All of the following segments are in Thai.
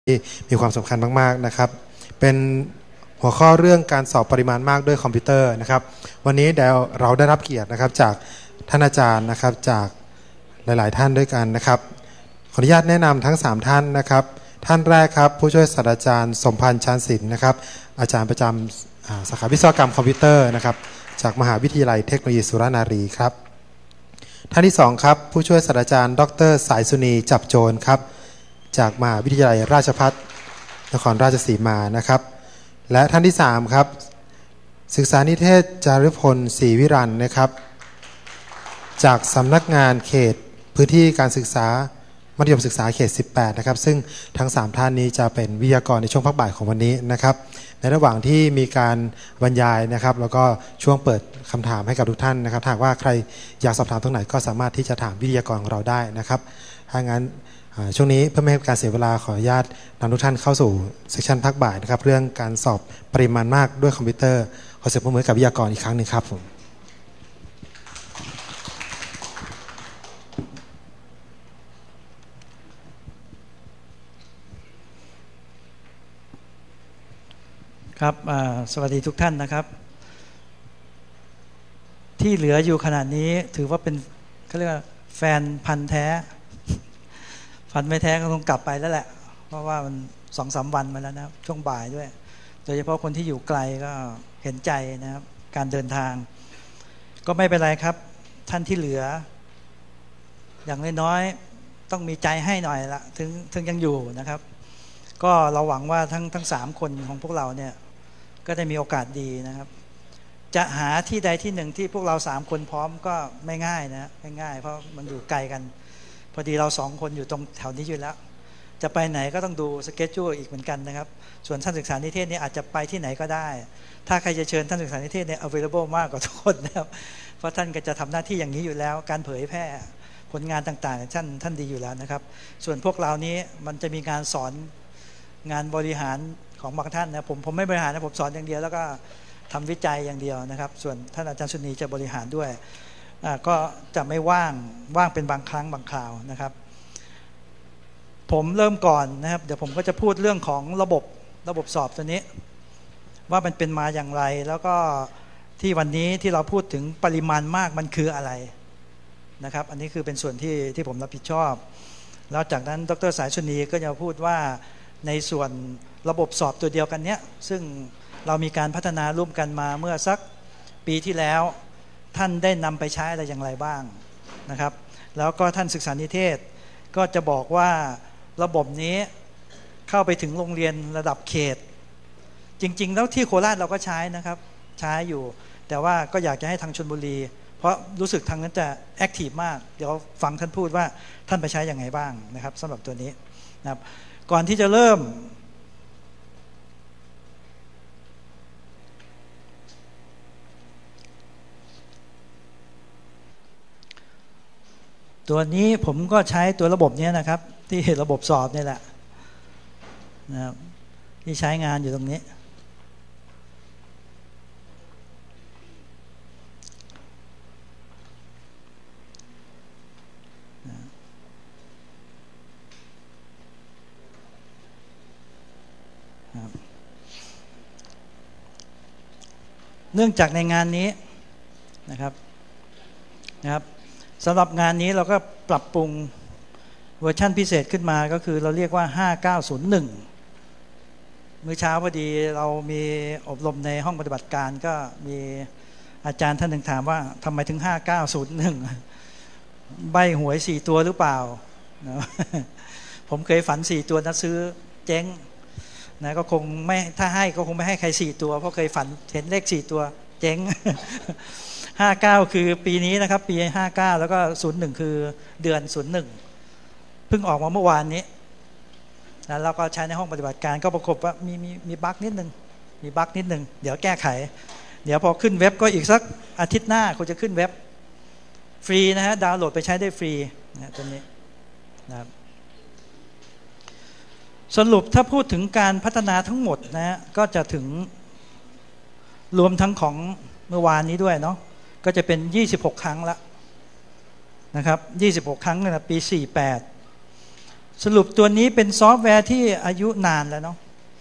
ที่มีความสำคัญมากๆนะครับเป็นหัวข้อเรื่องการสอบปริมาณมากด้วยคอมพิวเตอร์นะครับวันนี้เราได้รับเกียรตินะครับจากท่านอาจารย์นะครับจากหลายๆท่านด้วยกันนะครับขออนุญาตแนะนำทั้ง3ท่านนะครับท่านแรกครับผู้ช่วยศาสตราจารย์สมพันธ์ชานศิลป์นะครับอาจารย์ประจำสาขาวิศวกรรมคอมพิวเตอร์นะครับจากมหาวิทยาลัยเทคโนโลยีสุรนารีครับท่านที่2ครับผู้ช่วยศาสตราจารย์ดร.สายสุนีจับโจรครับจากมหาวิทยาลัยราชภัฏนครราชสีมานะครับและท่านที่3ครับศึกษานิเทศจารุพลศรีวิรันนะครับจากสำนักงานเขตพื้นที่การศึกษามัธยมศึกษาเขต18นะครับซึ่งทั้ง3ท่านนี้จะเป็นวิทยากรในช่วงพักบ่ายของวันนี้นะครับในระหว่างที่มีการบรรยายนะครับแล้วก็ช่วงเปิดคำถามให้กับทุกท่านนะครับหากว่าใครอยากสอบถามตรงไหนก็สามารถที่จะถามวิทยากรของเราได้นะครับถ้างั้นช่วงนี้เพื่อไม่ให้การเสียเวลาขออนุญาตนำทุกท่านเข้าสู่เซสชันพักบ่ายนะครับเรื่องการสอบปริมาณมากด้วยคอมพิวเตอร์ขอเสียงปรบมือกับวิทยากรอีกครั้งหนึ่งครับผมครับสวัสดีทุกท่านนะครับที่เหลืออยู่ขนาดนี้ถือว่าเป็นเขาเรียกว่าแฟนพันธุ์แท้พันธุ์ไม่แท้ก็ต้องกลับไปแล้วแหละเพราะว่ามัน 2-3 วันมาแล้วนะช่วงบ่ายด้วยโดยเฉพาะคนที่อยู่ไกลก็เห็นใจนะครับการเดินทางก็ไม่เป็นไรครับท่านที่เหลืออย่างน้อยๆต้องมีใจให้หน่อยละถึงยังอยู่นะครับก็เราหวังว่าทั้ง3คนของพวกเราเนี่ยก็ได้มีโอกาสดีนะครับจะหาที่ใดที่หนึ่งที่พวกเรา3คนพร้อมก็ไม่ง่ายนะไม่ง่ายเพราะมันอยู่ไกลกันพอดีเรา2คนอยู่ตรงแถวนี้อยู่แล้วจะไปไหนก็ต้องดูสเกจจูอีกเหมือนกันนะครับส่วนท่านศึกษานิเทศนี่อาจจะไปที่ไหนก็ได้ถ้าใครจะเชิญท่านศึกษานิเทศเนี่ย available มากกว่าทุกคนนะครับเพราะท่านก็จะทำหน้าที่อย่างนี้อยู่แล้วการเผยแพร่ผลงานต่างๆท่านดีอยู่แล้วนะครับส่วนพวกเรานี้มันจะมีการสอนงานบริหารของบางท่านนะผมไม่บริหารนะผมสอนอย่างเดียวแล้วก็ทำวิจัยอย่างเดียวนะครับส่วนท่านอาจารย์สุนีจะบริหารด้วยก็จะไม่ว่างเป็นบางครั้งบางคราวนะครับผมเริ่มก่อนนะครับเดี๋ยวผมก็จะพูดเรื่องของระบบสอบตัวนี้ว่ามันเป็นมาอย่างไรแล้วก็ที่วันนี้ที่เราพูดถึงปริมาณมากมันคืออะไรนะครับอันนี้คือเป็นส่วนที่ผมรับผิดชอบแล้วจากนั้นดร.สายสุนีก็จะพูดว่าในส่วนระบบสอบตัวเดียวกันเนี้ยซึ่งเรามีการพัฒนาร่วมกันมาเมื่อสักปีที่แล้วท่านได้นำไปใช้อะไรอย่างไรบ้างนะครับแล้วก็ท่านศึกษานิเทศก็จะบอกว่าระบบนี้เข้าไปถึงโรงเรียนระดับเขตจริงๆแล้วที่โคราชเราก็ใช้นะครับใช้อยู่แต่ว่าก็อยากจะให้ทางชลบุรีเพราะรู้สึกทางนั้นจะแอคทีฟมากเดี๋ยวฟังท่านพูดว่าท่านไปใช้อย่างไรบ้างนะครับสำหรับตัวนี้นะครับก่อนที่จะเริ่มตัวนี้ผมก็ใช้ตัวระบบนี้นะครับที่ระบบสอบนี่แหละนะครับที่ใช้งานอยู่ตรงนี้เนื่องจากในงานนี้นะครับสำหรับงานนี้เราก็ปรับปรุงเวอร์ชันพิเศษขึ้นมาก็คือเราเรียกว่า5901มื้อเช้าพอดีเรามีอบรมในห้องปฏิบัติการก็มีอาจารย์ท่านหนึ่งถามว่าทำไมถึง5901ใบหวย4ตัวหรือเปล่าผมเคยฝัน4ตัวนะซื้อเจ๊งนะก็คงไม่ถ้าให้ก็คงไม่ให้ใคร4ตัวเพราะเคยฝันเห็นเลข4ตัวเจ๊ง59คือปีนี้นะครับปี59แล้วก็01คือเดือน01เพิ่งออกมาเมื่อวานนี้แล้วก็ใช้ในห้องปฏิบัติการก็ปรากฏว่ามีบั๊กนิดนึงเดี๋ยวแก้ไขเดี๋ยวพอขึ้นเว็บก็อีกสักอาทิตย์หน้าคงจะขึ้นเว็บฟรีนะฮะดาวน์โหลดไปใช้ได้ฟรีนะตัวนี้นะครับสรุปถ้าพูดถึงการพัฒนาทั้งหมดนะฮะก็จะถึงรวมทั้งของเมื่อวานนี้ด้วยเนาะก็จะเป็น26ครั้งละนะครับ26ครั้งในปี48 สรุปตัวนี้เป็นซอฟต์แวร์ที่อายุนานแล้วเนาะ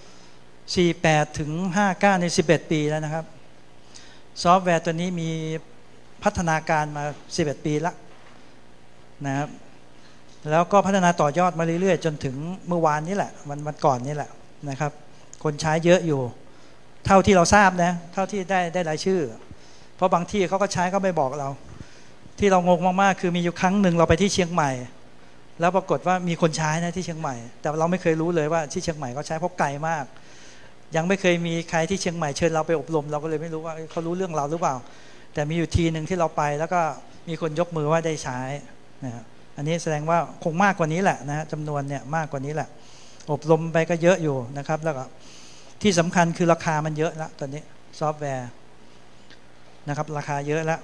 48ถึง59ใน11ปีแล้วนะครับซอฟต์แวร์ตัวนี้มีพัฒนาการมา11ปีแล้วนะครับแล้วก็พัฒนาต่อยอดมาเรื่อยๆจนถึงเมื่อวานนี้แหละวันก่อนนี้แหละนะครับคนใช้เยอะอยู่เท่าที่เราทราบนะเท่าที่ได้รายชื่อเพราะบางที่เขาก็ใช้ก็ไม่บอกเราที่เรางงมากๆคือมีอยู่ครั้งหนึ่งเราไปที่เชียงใหม่แล้วปรากฏว่ามีคนใช้นะที่เชียงใหม่แต่เราไม่เคยรู้เลยว่าที่เชียงใหม่เขาใช้เพราะไกลมากยังไม่เคยมีใครที่เชียงใหม่เชิญเราไปอบรมเราก็เลยไม่รู้ว่าเขารู้เรื่องเราหรือเปล่าแต่มีอยู่ทีหนึ่งที่เราไปแล้วก็มีคนยกมือว่าได้ใช้นะครับอันนี้แสดงว่าคงมากกว่านี้แหละนะจำนวนเนี่ยมากกว่านี้แหละอบรมไปก็เยอะอยู่นะครับแล้วก็ที่สำคัญคือราคามันเยอะแล้วตอนนี้ซอฟต์แวร์นะครับราคาเยอะแล้ว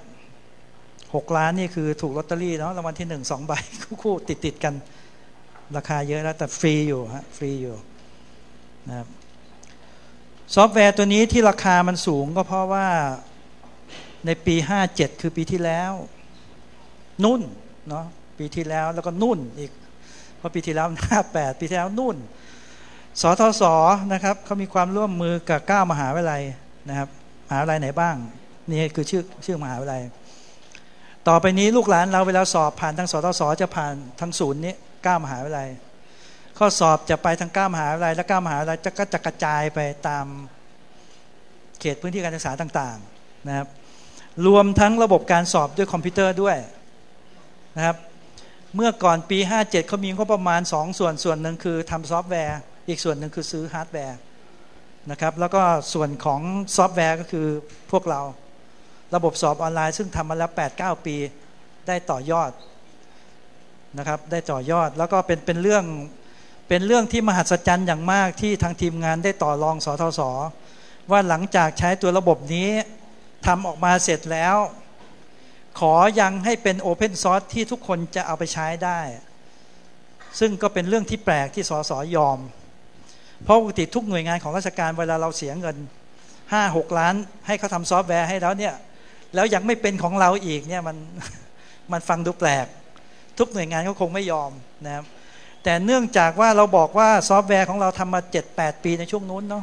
6 ล้านนี่คือถูกลอตเตอรี่เนาะรางวัลที่1 2 ใบคู่ติดกันราคาเยอะแล้วแต่ฟรีอยู่ฮะฟรีอยู่นะครับซอฟต์แวร์ตัวนี้ที่ราคามันสูงก็เพราะว่าในปี57คือปีที่แล้วนุ่นเนาะปีที่แล้วแล้วก็นุ่นอีกเพราะปีที่แล้ว58ปีที่แล้วนุ่นสทศนะครับเขามีความร่วมมือกับ9 มหาวิทยาลัยนะครับมหาวิทยาลัยไหนบ้างนี่คือชื่อมหาวิทยาลัยต่อไปนี้ลูกหลานเราเวลาสอบผ่านทางสทศจะผ่านทางศูนย์นี้9 มหาวิทยาลัยข้อสอบจะไปทาง9 มหาวิทยาลัยและ9 มหาวิทยาลัยก็จะกระจายไปตามเขตพื้นที่การศึกษาต่างๆนะครับรวมทั้งระบบการสอบด้วยคอมพิวเตอร์ด้วยนะครับเมื่อก่อนปี57เขามีงบประมาณ2 ส่วนหนึ่งคือทำซอฟต์แวร์อีกส่วนหนึ่งคือซื้อฮาร์ดแวร์นะครับแล้วก็ส่วนของซอฟต์แวร์ก็คือพวกเราระบบสอบออนไลน์ซึ่งทำมาแล้ว 8-9 ปีได้ต่อยอดนะครับได้ต่อยอดแล้วก็เป็นเรื่องที่มหัศจรรย์อย่างมากที่ทางทีมงานได้ต่อรองสทศว่าหลังจากใช้ตัวระบบนี้ทำออกมาเสร็จแล้วขอยังให้เป็นโอเพนซอร์สที่ทุกคนจะเอาไปใช้ได้ซึ่งก็เป็นเรื่องที่แปลกที่สสยอมเพราะปกติทุกหน่วยงานของราชการเวลาเราเสียเงิน 5-6 ล้านให้เขาทำซอฟต์แวร์ให้แล้วเนี่ยแล้วยังไม่เป็นของเราอีกเนี่ยมันฟังดูแปลกทุกหน่วยงานก็คงไม่ยอมนะครับแต่เนื่องจากว่าเราบอกว่าซอฟต์แวร์ของเราทำมา 7-8 ปีในช่วงนู้นเนาะ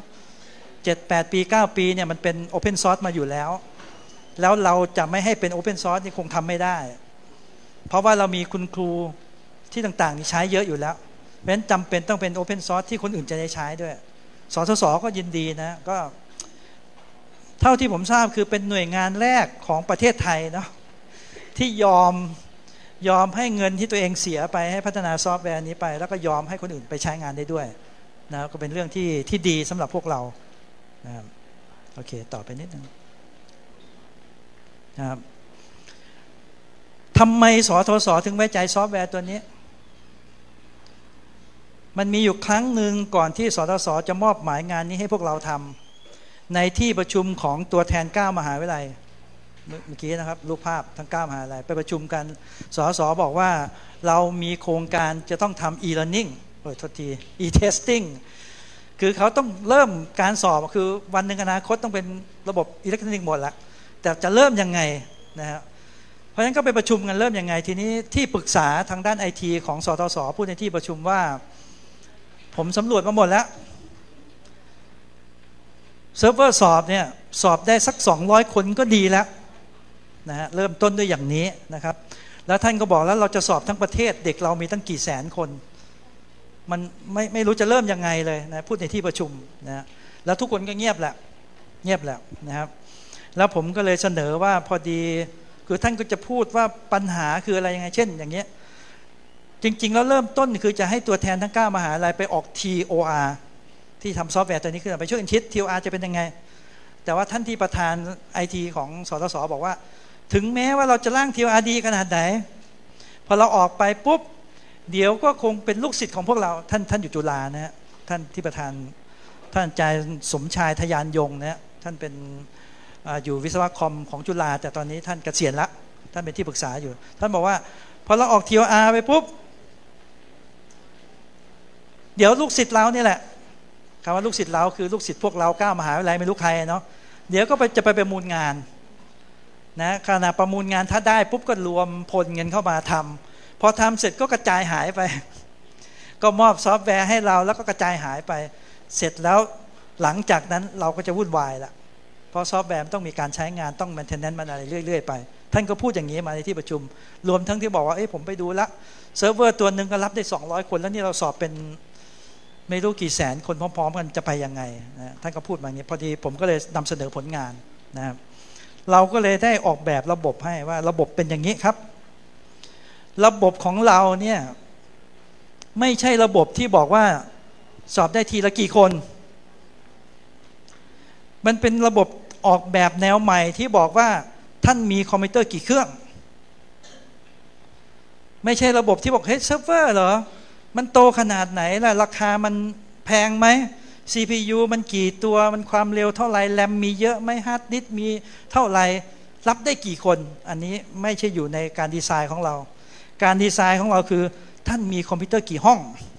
7-8 ปี 9 ปีเนี่ยมันเป็นโอเพนซอร์สมาอยู่แล้วเราจะไม่ให้เป็นโอเพนซอร์สนี่คงทำไม่ได้เพราะว่าเรามีคุณครูที่ต่างๆนี่ใช้เยอะอยู่แล้วเพราะฉะนั้นจำเป็นต้องเป็นโอเพนซอร์สที่คนอื่นจะได้ใช้ด้วยสทศก็ยินดีนะก็เท่าที่ผมทราบคือเป็นหน่วยงานแรกของประเทศไทยเนาะที่ยอมให้เงินที่ตัวเองเสียไปให้พัฒนาซอฟต์แวร์นี้ไปแล้วก็ยอมให้คนอื่นไปใช้งานได้ด้วยนะก็เป็นเรื่องที่ดีสำหรับพวกเรานะครับโอเคต่อไปนิดนึงนะครับทำไมสทศถึงไว้ใจซอฟต์แวร์ตัวนี้มันมีอยู่ครั้งหนึ่งก่อนที่สทศจะมอบหมายงานนี้ให้พวกเราทำในที่ประชุมของตัวแทน9 มหาวิทยาลัยเมื่อกี้นะครับรูปภาพทั้ง9 มหาวิทยาลัยไปประชุมกันสทศบอกว่าเรามีโครงการจะต้องทำ e-learning โทษที e-testing คือเขาต้องเริ่มการสอบคือวันหนึ่งอนาคตต้องเป็นระบบอิเล็กทรอนิกส์หมดละแต่จะเริ่มยังไงนะครับเพราะฉะนั้นก็ไปประชุมกันเริ่มยังไงทีนี้ที่ปรึกษาทางด้าน IT ของสทศพูดในที่ประชุมว่าผมสำรวจมาหมดแล้วเซิร์ฟเวอร์สอบเนี่ยสอบได้สัก200 คนก็ดีแล้วนะฮะเริ่มต้นด้วยอย่างนี้นะครับแล้วท่านก็บอกแล้วเราจะสอบทั้งประเทศเด็กเรามีตั้งกี่แสนคนมันไม่รู้จะเริ่มยังไงเลยนะพูดในที่ประชุมนะแล้วทุกคนก็เงียบแหละนะครับแล้วผมก็เลยเสนอว่าพอดีคือท่านก็จะพูดว่าปัญหาคืออะไรยังไงเช่นอย่างเงี้ยจริงๆแล้วเริ่มต้นคือจะให้ตัวแทนทั้ง9 มหาวิทยาลัยไปออก TOR ที่ทำซอฟต์แวร์ตัวนี้ขึ้นไปช่วยกันคิด TOR จะเป็นยังไงแต่ว่าท่านที่ประธาน IT ของสทศบอกว่าถึงแม้ว่าเราจะร่าง TOR ดีขนาดไหนพอเราออกไปปุ๊บเดี๋ยวก็คงเป็นลูกศิษย์ของพวกเราท่านอยู่จุฬานะฮะท่านที่ประธานท่านอาจารย์สมชายทยานยงนะฮะท่านเป็นอยู่วิศวะคอมของจุฬาแต่ตอนนี้ท่านเกษียณละท่านเป็นที่ปรึกษาอยู่ท่านบอกว่าพอเราออก TOR ไปปุ๊บเดี๋ยวลูกศิษย์เราเนี่ยแหละคำว่าลูกศิษย์เราคือลูกศิษย์พวกเรา9 มหาวิทยาลัยไม่รู้ใครเนาะเดี๋ยวก็จะไปประมูลงานนะขณะประมูลงานถ้าได้ปุ๊บก็รวมพลเงินเข้ามาทำพอทำเสร็จก็กระจายหายไปก็มอบซอฟต์แวร์ให้เราแล้วก็กระจายหายไปเสร็จแล้วหลังจากนั้นเราก็จะวุ่นวายละเพราะซอฟต์แวร์ต้องมีการใช้งานต้อง maintenance มันอะไรเรื่อยๆไปท่านก็พูดอย่างนี้มาในที่ประชุมรวมทั้งที่บอกว่าผมไปดูละเซิร์ฟเวอร์ตัวหนึ่งก็รับได้200คนแล้วนี่เราสอบเป็นไม่รู้กี่แสนคนพร้อมๆกันจะไปยังไงนะท่านก็พูดมาอย่างนี้พอดีผมก็เลยนำเสนอผลงานนะครับเราก็เลยได้ออกแบบระบบให้ว่าระบบเป็นอย่างนี้ครับระบบของเราเนี่ยไม่ใช่ระบบที่บอกว่าสอบได้ทีละกี่คนมันเป็นระบบออกแบบแนวใหม่ที่บอกว่าท่านมีคอมพิวเตอร์กี่เครื่องไม่ใช่ระบบที่บอกเฮ้ยเซิร์ฟเวอร์เหรอมันโตขนาดไหนล่ะราคามันแพงไหม CPU มันกี่ตัวมันความเร็วเท่าไหร่แรมมีเยอะไหมฮาร์ดดิสก์มีเท่าไหร่รับได้กี่คนอันนี้ไม่ใช่อยู่ในการดีไซน์ของเราการดีไซน์ของเราคือท่านมีคอมพิวเตอร์กี่ห้อง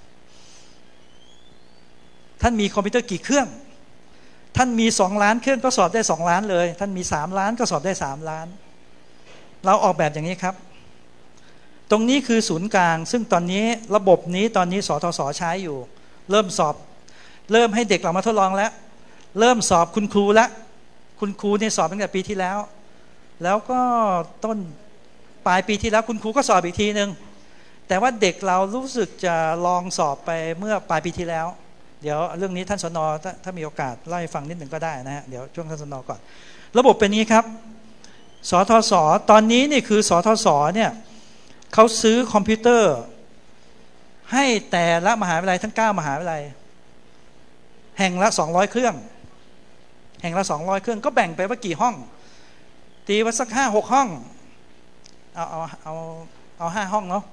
ท่านมีคอมพิวเตอร์กี่เครื่องท่านมี2 ล้านเครื่องก็สอบได้2 ล้านเลยท่านมี3 ล้านก็สอบได้3 ล้านเราออกแบบอย่างนี้ครับตรงนี้คือศูนย์กลางซึ่งตอนนี้ระบบนี้ตอนนี้สทศ.ใช้อยู่เริ่มสอบเริ่มให้เด็กเรามาทดลองแล้วเริ่มสอบคุณครูแล้วคุณครูเนี่ยสอบตั้งแต่ปีที่แล้วแล้วก็ต้นปลายปีที่แล้วคุณครูก็สอบอีกทีนึงแต่ว่าเด็กเรารู้สึกจะลองสอบไปเมื่อปลายปีที่แล้วเดี๋ยวเรื่องนี้ท่านสน.ถ้ามีโอกาสเล่าให้ฟังนิดหนึ่งก็ได้นะฮะเดี๋ยวช่วงท่านสน.ก่อนระบบเป็นนี้ครับสทศ.ตอนนี้นี่คือสทศ.เนี่ยเขาซื้อคอมพิวเตอร์ให้แต่ละมหาวิทยาลัยทั้ง9 มหาวิทยาลัยแห่งละ200 เครื่องแห่งละ200 เครื่องก็แบ่งไปว่ากี่ห้องตีว่าสัก5-6 ห้องเอา5 ห้องเนาะ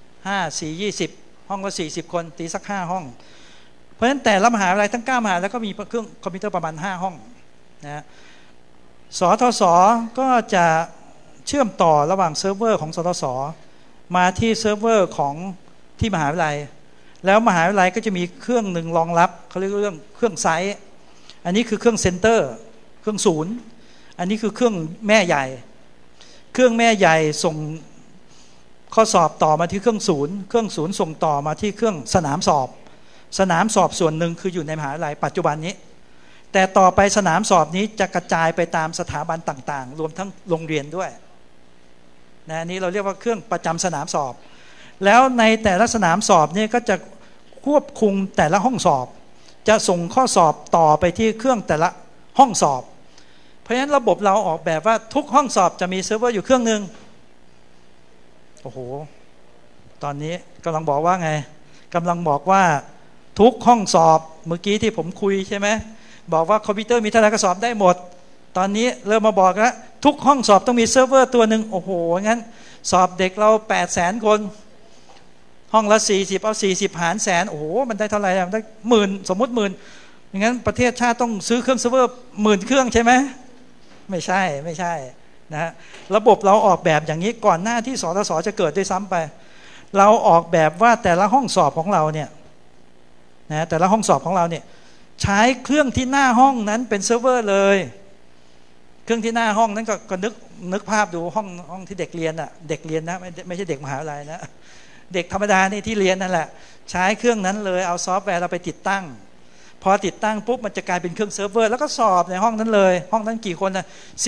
5 4 20ห้องละ40 คนตีสัก5 ห้องเพราะฉะนั้นแต่ละมหาวิทยาลัยทั้ง9 มหาวิทยาลัยก็มีเครื่องคอมพิวเตอร์ประมาณ5 ห้องนะสทศ.ก็จะเชื่อมต่อระหว่างเซิร์ฟเวอร์ของสทศ.มาที่เซิร์ฟเวอร์ของที่มหาวิทยาลัยแล้วมหาวิทยาลัยก็จะมีเครื่องหนึ่งรองรับเขาเรียกเรื่องเครื่องไซต์อันนี้คือเครื่องเซ็นเตอร์เครื่องศูนย์อันนี้คือเครื่องแม่ใหญ่เครื่องแม่ใหญ่ส่งข้อสอบต่อมาที่เครื่องศูนย์เครื่องศูนย์ส่งต่อมาที่เครื่องสนามสอบสนามสอบส่วนหนึ่งคืออยู่ในมหาวิทยาลัยปัจจุบันนี้แต่ต่อไปสนามสอบนี้จะกระจายไปตามสถาบันต่างๆรวมทั้งโรงเรียนด้วยนะนี้เราเรียกว่าเครื่องประจำสนามสอบแล้วในแต่ละสนามสอบนี่ก็จะควบคุมแต่ละห้องสอบจะส่งข้อสอบต่อไปที่เครื่องแต่ละห้องสอบเพราะฉะนั้นระบบเราออกแบบว่าทุกห้องสอบจะมีเซิร์ฟเวอร์อยู่เครื่องนึงโอ้โหตอนนี้กำลังบอกว่าไงกำลังบอกว่าทุกห้องสอบเมื่อกี้ที่ผมคุยใช่ไหมบอกว่าคอมพิวเตอร์มีเท่าไหร่ก็สอบได้หมดตอนนี้เริ่มมาบอกแล้วทุกห้องสอบต้องมีเซิร์ฟเวอร์ตัวหนึ่งโอ้โหงั้นสอบเด็กเรา800,000 คนห้องละ40เอา40หารแสนโอ้โหมันได้เท่าไหร่มันได้10,000สมมติ10,000อย่างนั้นประเทศชาติต้องซื้อเครื่องเซิร์ฟเวอร์10,000 เครื่องใช่ไหมไม่ใช่นะฮะระบบเราออกแบบอย่างนี้ก่อนหน้าที่สทศ.จะเกิดด้วยซ้ำไปเราออกแบบว่าแต่ละห้องสอบของเราเนี่ยนะแต่ละห้องสอบของเราเนี่ยใช้เครื่องที่หน้าห้องนั้นเป็นเซิร์ฟเวอร์เลยเครื่องที่หน้าห้องนั้นก็นึกภาพดูห้องที่เด็กเรียนอ่ะเด็กเรียนนะไม่ใช่เด็กมหาวิทยาลัยนะเด็กธรรมดานี่ที่เรียนนั่นแหละใช้เครื่องนั้นเลยเอาซอฟต์แวร์เราไปติดตั้งพอติดตั้งปุ๊บมันจะกลายเป็นเครื่องเซิร์ฟเวอร์แล้วก็สอบในห้องนั้นเลยห้องนั้นกี่คนนะ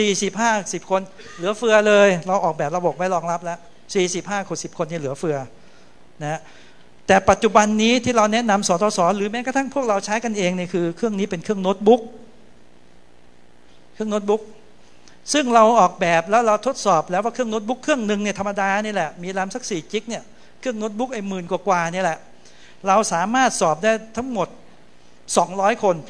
40-50 คนเหลือเฟือเลยเราออกแบบระบบไว้รองรับแล้ว45-10 คนนี่เหลือเฟือนะแต่ปัจจุบันนี้ที่เราแนะนำสทศ.หรือแม้กระทั่งพวกเราใช้กันเองเนี่ยคือเครื่องนี้เป็นเครื่องโน้ตบุ๊กซึ่งเราออกแบบแล้วเราทดสอบแล้วว่าเครื่องโน้ตบุ๊กเครื่องนึงเนี่ยธรรมดานี่แหละมีแรมสัก4 จิกเนี่ยเครื่องโน้ตบุ๊ก10,000 กว่านี่แหละเราสามารถสอบได้ทั้งหมด200 คน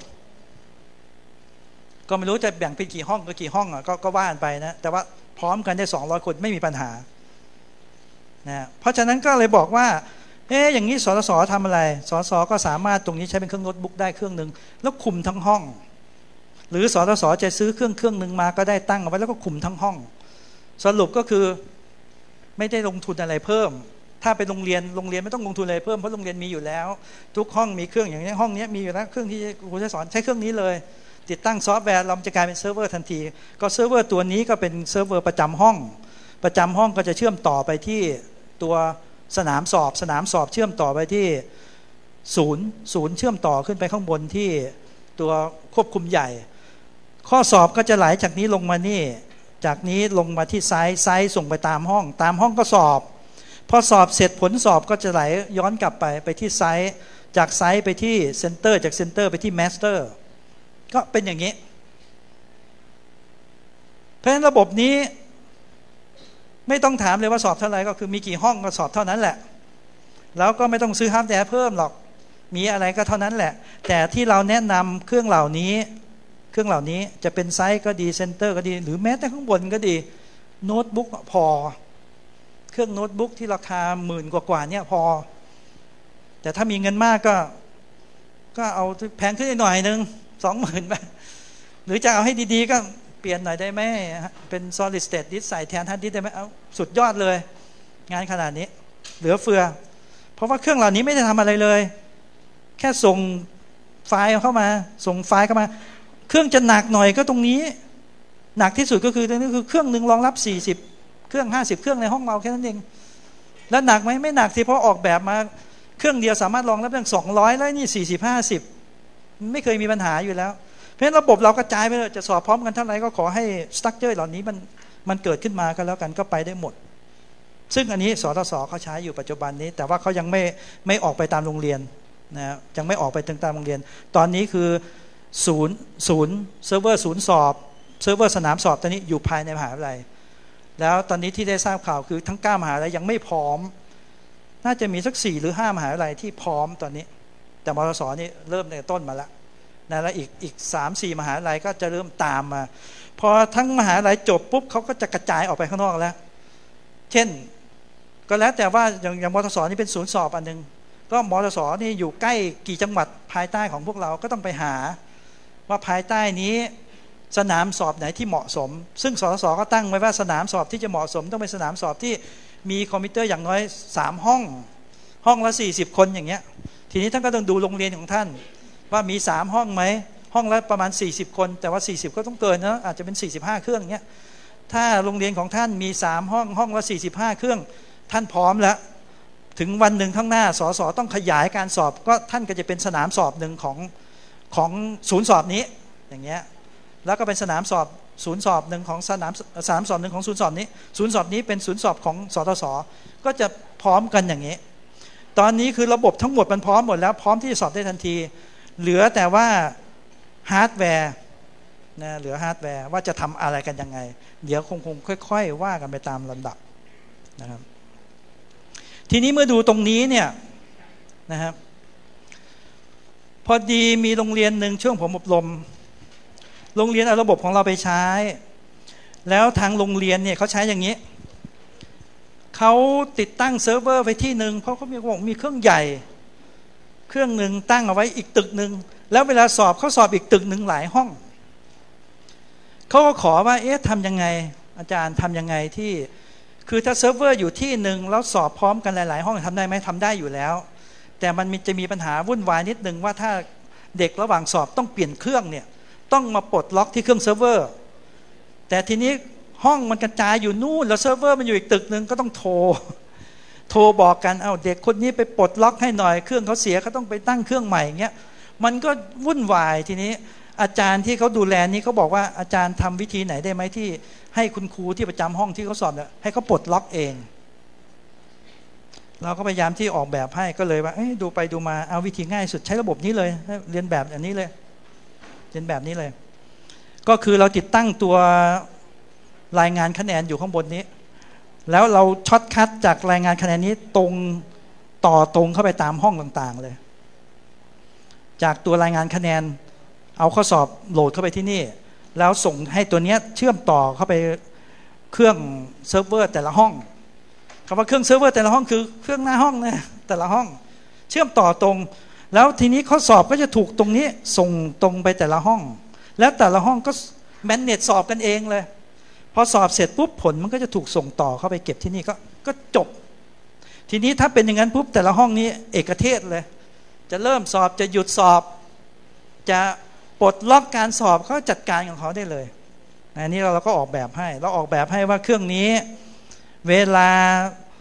ก็ไม่รู้จะแบ่งเป็นกี่ห้องก็ว่ากันไปนะแต่ว่าพร้อมกันได้200 คนไม่มีปัญหานะเพราะฉะนั้นก็เลยบอกว่าอย่างนี้สทศ.ทำอะไรสทศ.ก็สามารถตรงนี้ใช้เป็นเครื่องโน้ตบุ๊กได้เครื่องนึงแล้วคุมทั้งห้องหรือสทศ.จะซื้อเครื่องนึงมาก็ได้ตั้งเอาไว้แล้วก็คุมทั้งห้องสรุปก็คือไม่ได้ลงทุนอะไรเพิ่มถ้าไปโรงเรียนไม่ต้องลงทุนอะไรเพิ่มเพราะโรงเรียนมีอยู่แล้วทุกห้องมีเครื่องอย่างนี้ห้องนี้มีอยู่แล้วเครื่องที่ครูจะสอนใช้เครื่องนี้เลยติดตั้งซอฟต์แวร์เราจะกลายเป็นเซิร์ฟเวอร์ทันทีก็เซิร์ฟเวอร์ตัวนี้ก็เป็นเซิร์ฟเวอร์ประจำห้องก็จะเชื่อมต่อไปที่ตัวสนามสอบเชื่อมต่อไปที่ศูนย์เชื่อมต่อขึ้นไปข้างบนที่ตัวควบคุมใหญ่ข้อสอบก็จะไหลจากนี้ลงมานี่จากนี้ลงมาที่ไซส์ส่งไปตามห้องก็สอบพอสอบเสร็จผลสอบก็จะไหลย้อนกลับไปที่ไซส์จากไซส์ไปที่เซนเตอร์จากเซนเตอร์ไปที่แมสเตอร์ก็เป็นอย่างนี้เพราะฉะนั้นระบบนี้ไม่ต้องถามเลยว่าสอบเท่าไหร่ก็คือมีกี่ห้องก็สอบเท่านั้นแหละแล้วก็ไม่ต้องซื้อฮาร์ดแวร์เพิ่มหรอกมีอะไรก็เท่านั้นแหละแต่ที่เราแนะนำเครื่องเหล่านี้จะเป็นไซส์ก็ดีเซนเตอร์ก็ดีหรือแม้แต่ข้างบนก็ดีโน้ตบุ๊กพอเครื่องโน้ตบุ๊กที่ราคา10,000 กว่าเนี่ยพอแต่ถ้ามีเงินมากก็เอาแพงขึ้นหน่อยนึง 20,000 ไปหรือจะเอาให้ดีๆก็เปลี่ยนหน่อยได้ไหมเป็น solid state disk ใส่แทนฮาร์ดดิสก์ได้ไหมเอาสุดยอดเลยงานขนาดนี้เหลือเฟือเพราะว่าเครื่องเหล่านี้ไม่ได้ทำอะไรเลยแค่ส่งไฟล์เข้ามาเครื่องจะหนักหน่อยก็ตรงนี้หนักที่สุดก็คือตรงนี้คือเครื่องนึงรองรับ40เครื่อง50เครื่องในห้องเราแค่นั้นเองแล้วหนักไหมไม่หนักสิเพราะออกแบบมาเครื่องเดียวสามารถรองรับได้200แล้วนี่40-50ไม่เคยมีปัญหาอยู่แล้วเพราะฉะนั้นระบบเรากระจายไปเลยจะสอบพร้อมกันเท่าไหร่ก็ขอให้สตรัคเจอร์เหล่านี้มันเกิดขึ้นมากันแล้วกันก็ไปได้หมดซึ่งอันนี้สทศเขาใช้อยู่ปัจจุบันนี้แต่ว่าเขายังไม่ออกไปตามโรงเรียนนะยังไม่ออกไปตามโรงเรียนตอนนี้คือศูนย์เซิร์ฟเวอร์ศูนย์สอบเซิร์ฟเวอร์สนามสอบตอนนี้อยู่ภายในมหาวิทยาลัยแล้วตอนนี้ที่ได้ทราบข่าวคือทั้ง9 มหาวิทยาลัยยังไม่พร้อมน่าจะมีสัก4 หรือ 5 มหาวิทยาลัยที่พร้อมตอนนี้แต่มทสนี่เริ่มในต้นมาแล้วนะแล้วอีก 3-4 มหาวิทยาลัยก็จะเริ่มตามมาพอทั้งมหาวิทยาลัยจบปุ๊บเขาก็จะกระจายออกไปข้างนอกแล้วเช่นก็แล้วแต่ว่าอย่างมทสนี่เป็นศูนย์สอบอันนึงก็มทสนี่อยู่ใกล้กี่จังหวัดภายใต้ของพวกเราก็ต้องไปหาว่าภายใต้นี้สนามสอบไหนที่เหมาะสมซึ่งสทศก็ตั้งไว้ว่าสนามสอบที่จะเหมาะสมต้องเป็นสนามสอบที่มีคอมพิวเตอร์อย่างน้อย3 ห้องละ40 คนอย่างเงี้ยทีนี้ท่านก็ต้องดูโรงเรียนของท่านว่ามี3 ห้องไหมห้องละประมาณ40 คนแต่ว่า40ก็ต้องเกินนะอาจจะเป็น45 เครื่องเงี้ยถ้าโรงเรียนของท่านมี3 ห้องละ45 เครื่องท่านพร้อมแล้วถึงวันหนึ่งข้างหน้าสสต้องขยายการสอบก็ท่านก็จะเป็นสนามสอบหนึ่งของศูนย์สอบนี้อย่างเงี้ยแล้วก็เป็นสนามสอบศูนย์สอบหนึ่งของสนามสอบหนึ่งของศูนย์สอบนี้ศูนย์สอบนี้เป็นศูนย์สอบของสทศก็จะพร้อมกันอย่างนี้ตอนนี้คือระบบทั้งหมดมันพร้อมหมดแล้วพร้อมที่จะสอบได้ทันทีเหลือแต่ว่าฮาร์ดแวร์นะเหลือฮาร์ดแวร์ว่าจะทำอะไรกันยังไงเดี๋ยวคงค่อยๆว่ากันไปตามลำดับนะครับทีนี้เมื่อดูตรงนี้เนี่ยนะครับพอดีมีโรงเรียนหนึ่งช่วงผมอบรมโรงเรียนเอาระบบของเราไปใช้แล้วทางโรงเรียนเนี่ยเขาใช้อย่างนี้เขาติดตั้งเซิร์ฟเวอร์ไปที่หนึ่งเพราะเขามีเครื่องใหญ่เครื่องหนึ่งตั้งเอาไว้อีกตึกหนึ่งแล้วเวลาสอบเขาสอบอีกตึกหนึ่งหลายห้องเขาก็ขอว่าทำยังไงอาจารย์ทำยังไงที่คือถ้าเซิร์ฟเวอร์อยู่ที่หนึ่งแล้วสอบพร้อมกันหลายๆห้องทำได้ไหมทำได้อยู่แล้วแต่มันจะมีปัญหาวุ่นวายนิดนึงว่าถ้าเด็กระหว่างสอบต้องเปลี่ยนเครื่องเนี่ยต้องมาปลดล็อกที่เครื่องเซิร์ฟเวอร์แต่ทีนี้ห้องมันกระจายอยู่นู่นแล้วเซิร์ฟเวอร์มันอยู่อีกตึกนึงก็ต้องโทรบอกกันเด็กคนนี้ไปปลดล็อกให้หน่อยเครื่องเขาเสียเขาต้องไปตั้งเครื่องใหม่อย่างเงี้ยมันก็วุ่นวายทีนี้อาจารย์ที่เขาดูแลนี้เขาบอกว่าอาจารย์ทำวิธีไหนได้ไหมที่ให้คุณครูที่ประจำห้องที่เขาสอบเนี่ยให้เขาปลดล็อกเองเราก็พยายามที่ออกแบบให้ก็เลยว่าดูไปดูมาเอาวิธีง่ายสุดใช้ระบบนี้เลยเรียนแบบอันนี้เลยเรียนแบบนี้เลยก็คือเราติดตั้งตัวรายงานคะแนนอยู่ข้างบนนี้แล้วเราช็อตคัทจากรายงานคะแนนนี้ตรงเข้าไปตามห้องต่างๆเลยจากตัวรายงานคะแนนเอาข้อสอบโหลดเข้าไปที่นี่แล้วส่งให้ตัวนี้เชื่อมต่อเข้าไปเครื่องเซิร์ฟเวอร์แต่ละห้องคำว่าเครื่องเซิร์ฟเวอร์แต่ละห้องคือเครื่องหน้าห้องนะแต่ละห้องเชื่อมต่อตรงแล้วทีนี้ข้อสอบก็จะถูกตรงนี้ส่งตรงไปแต่ละห้องแล้วแต่ละห้องก็แมนเนจสอบกันเองเลยพอสอบเสร็จปุ๊บผลมันก็จะถูกส่งต่อเข้าไปเก็บที่นี่ก็จบทีนี้ถ้าเป็นอย่างนั้นปุ๊บแต่ละห้องนี้เอกเทศเลยจะเริ่มสอบจะหยุดสอบจะปลดล็อกการสอบเขาจัดการของเขาได้เลยอันนี้เราก็ออกแบบให้เราออกแบบให้ว่าเครื่องนี้เวลา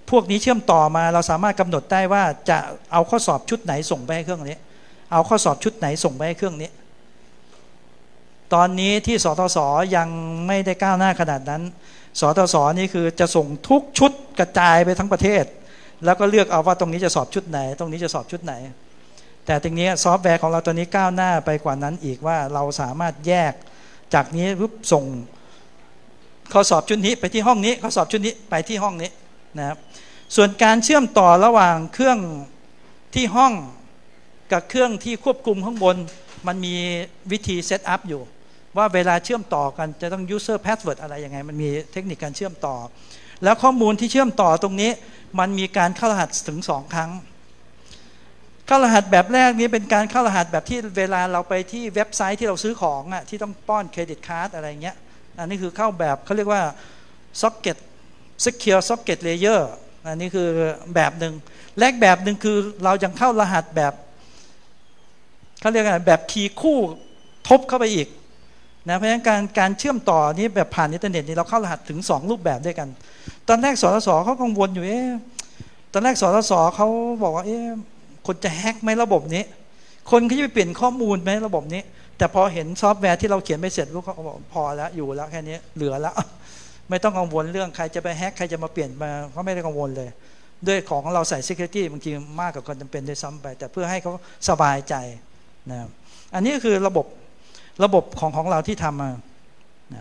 พวกนี้เชื่อมต่อมาเราสามารถกำหนดได้ว่าจะเอาข้อสอบชุดไหนส่งไปให้เครื่องนี้เอาข้อสอบชุดไหนส่งไปให้เครื่องนี้ตอนนี้ที่สทศยังไม่ได้ก้าวหน้าขนาดนั้นสทศนี่คือจะส่งทุกชุดกระจายไปทั้งประเทศแล้วก็เลือกเอาว่าตรงนี้จะสอบชุดไหนตรงนี้จะสอบชุดไหนแต่ทีนี้ซอฟต์แวร์ของเราตัวนี้ก้าวหน้าไปกว่านั้นอีกว่าเราสามารถแยกจากนี้ปุ๊บส่งข้อสอบชุดนี้ไปที่ห้องนี้ข้อสอบชุดนี้ไปที่ห้องนี้นะครับส่วนการเชื่อมต่อระหว่างเครื่องที่ห้องกับเครื่องที่ควบคุมข้างบนมันมีวิธีเซตอัพอยู่ว่าเวลาเชื่อมต่อกันจะต้อง user password อะไรยังไงมันมีเทคนิคการเชื่อมต่อแล้วข้อมูลที่เชื่อมต่อตรงนี้มันมีการเข้ารหัสถึง2 ครั้งเข้ารหัสแบบแรกนี้เป็นการเข้ารหัสแบบที่เวลาเราไปที่เว็บไซต์ที่เราซื้อของอ่ะที่ต้องป้อนเครดิตการ์ดอะไรเงี้ยอันนี้คือเข้าแบบเขาเรียกว่า socket secure socket layer อันนี้คือแบบหนึ่งและแบบหนึ่งคือเรายังเข้ารหัสแบบเขาเรียกอะไรแบบคีย์คู่ทบเข้าไปอีกนะเพราะฉะนั้นการเชื่อมต่อนี้แบบผ่านอินเทอร์เน็ตนี่เราเข้ารหัสถึง2 รูปแบบด้วยกันตอนแรกสทศเขากังวลอยู่ตอนแรกสทศเขาบอกว่าคนจะแฮกไหมระบบนี้คนเขาจะไปเปลี่ยนข้อมูลไหมระบบนี้แต่พอเห็นซอฟต์แวร์ที่เราเขียนไปเสร็จลูกเขาบอกพอแล้วอยู่แล้วแค่นี้เหลือแล้วไม่ต้องกังวลเรื่องใครจะไปแฮกใครจะมาเปลี่ยนมาเขาไม่ได้กังวลเลยด้วยของเราใส่ security บางทีมากกว่าคนจำเป็นด้วยซ้ำไปแต่เพื่อให้เขาสบายใจนะอันนี้คือระบบของเราที่ทำมานะ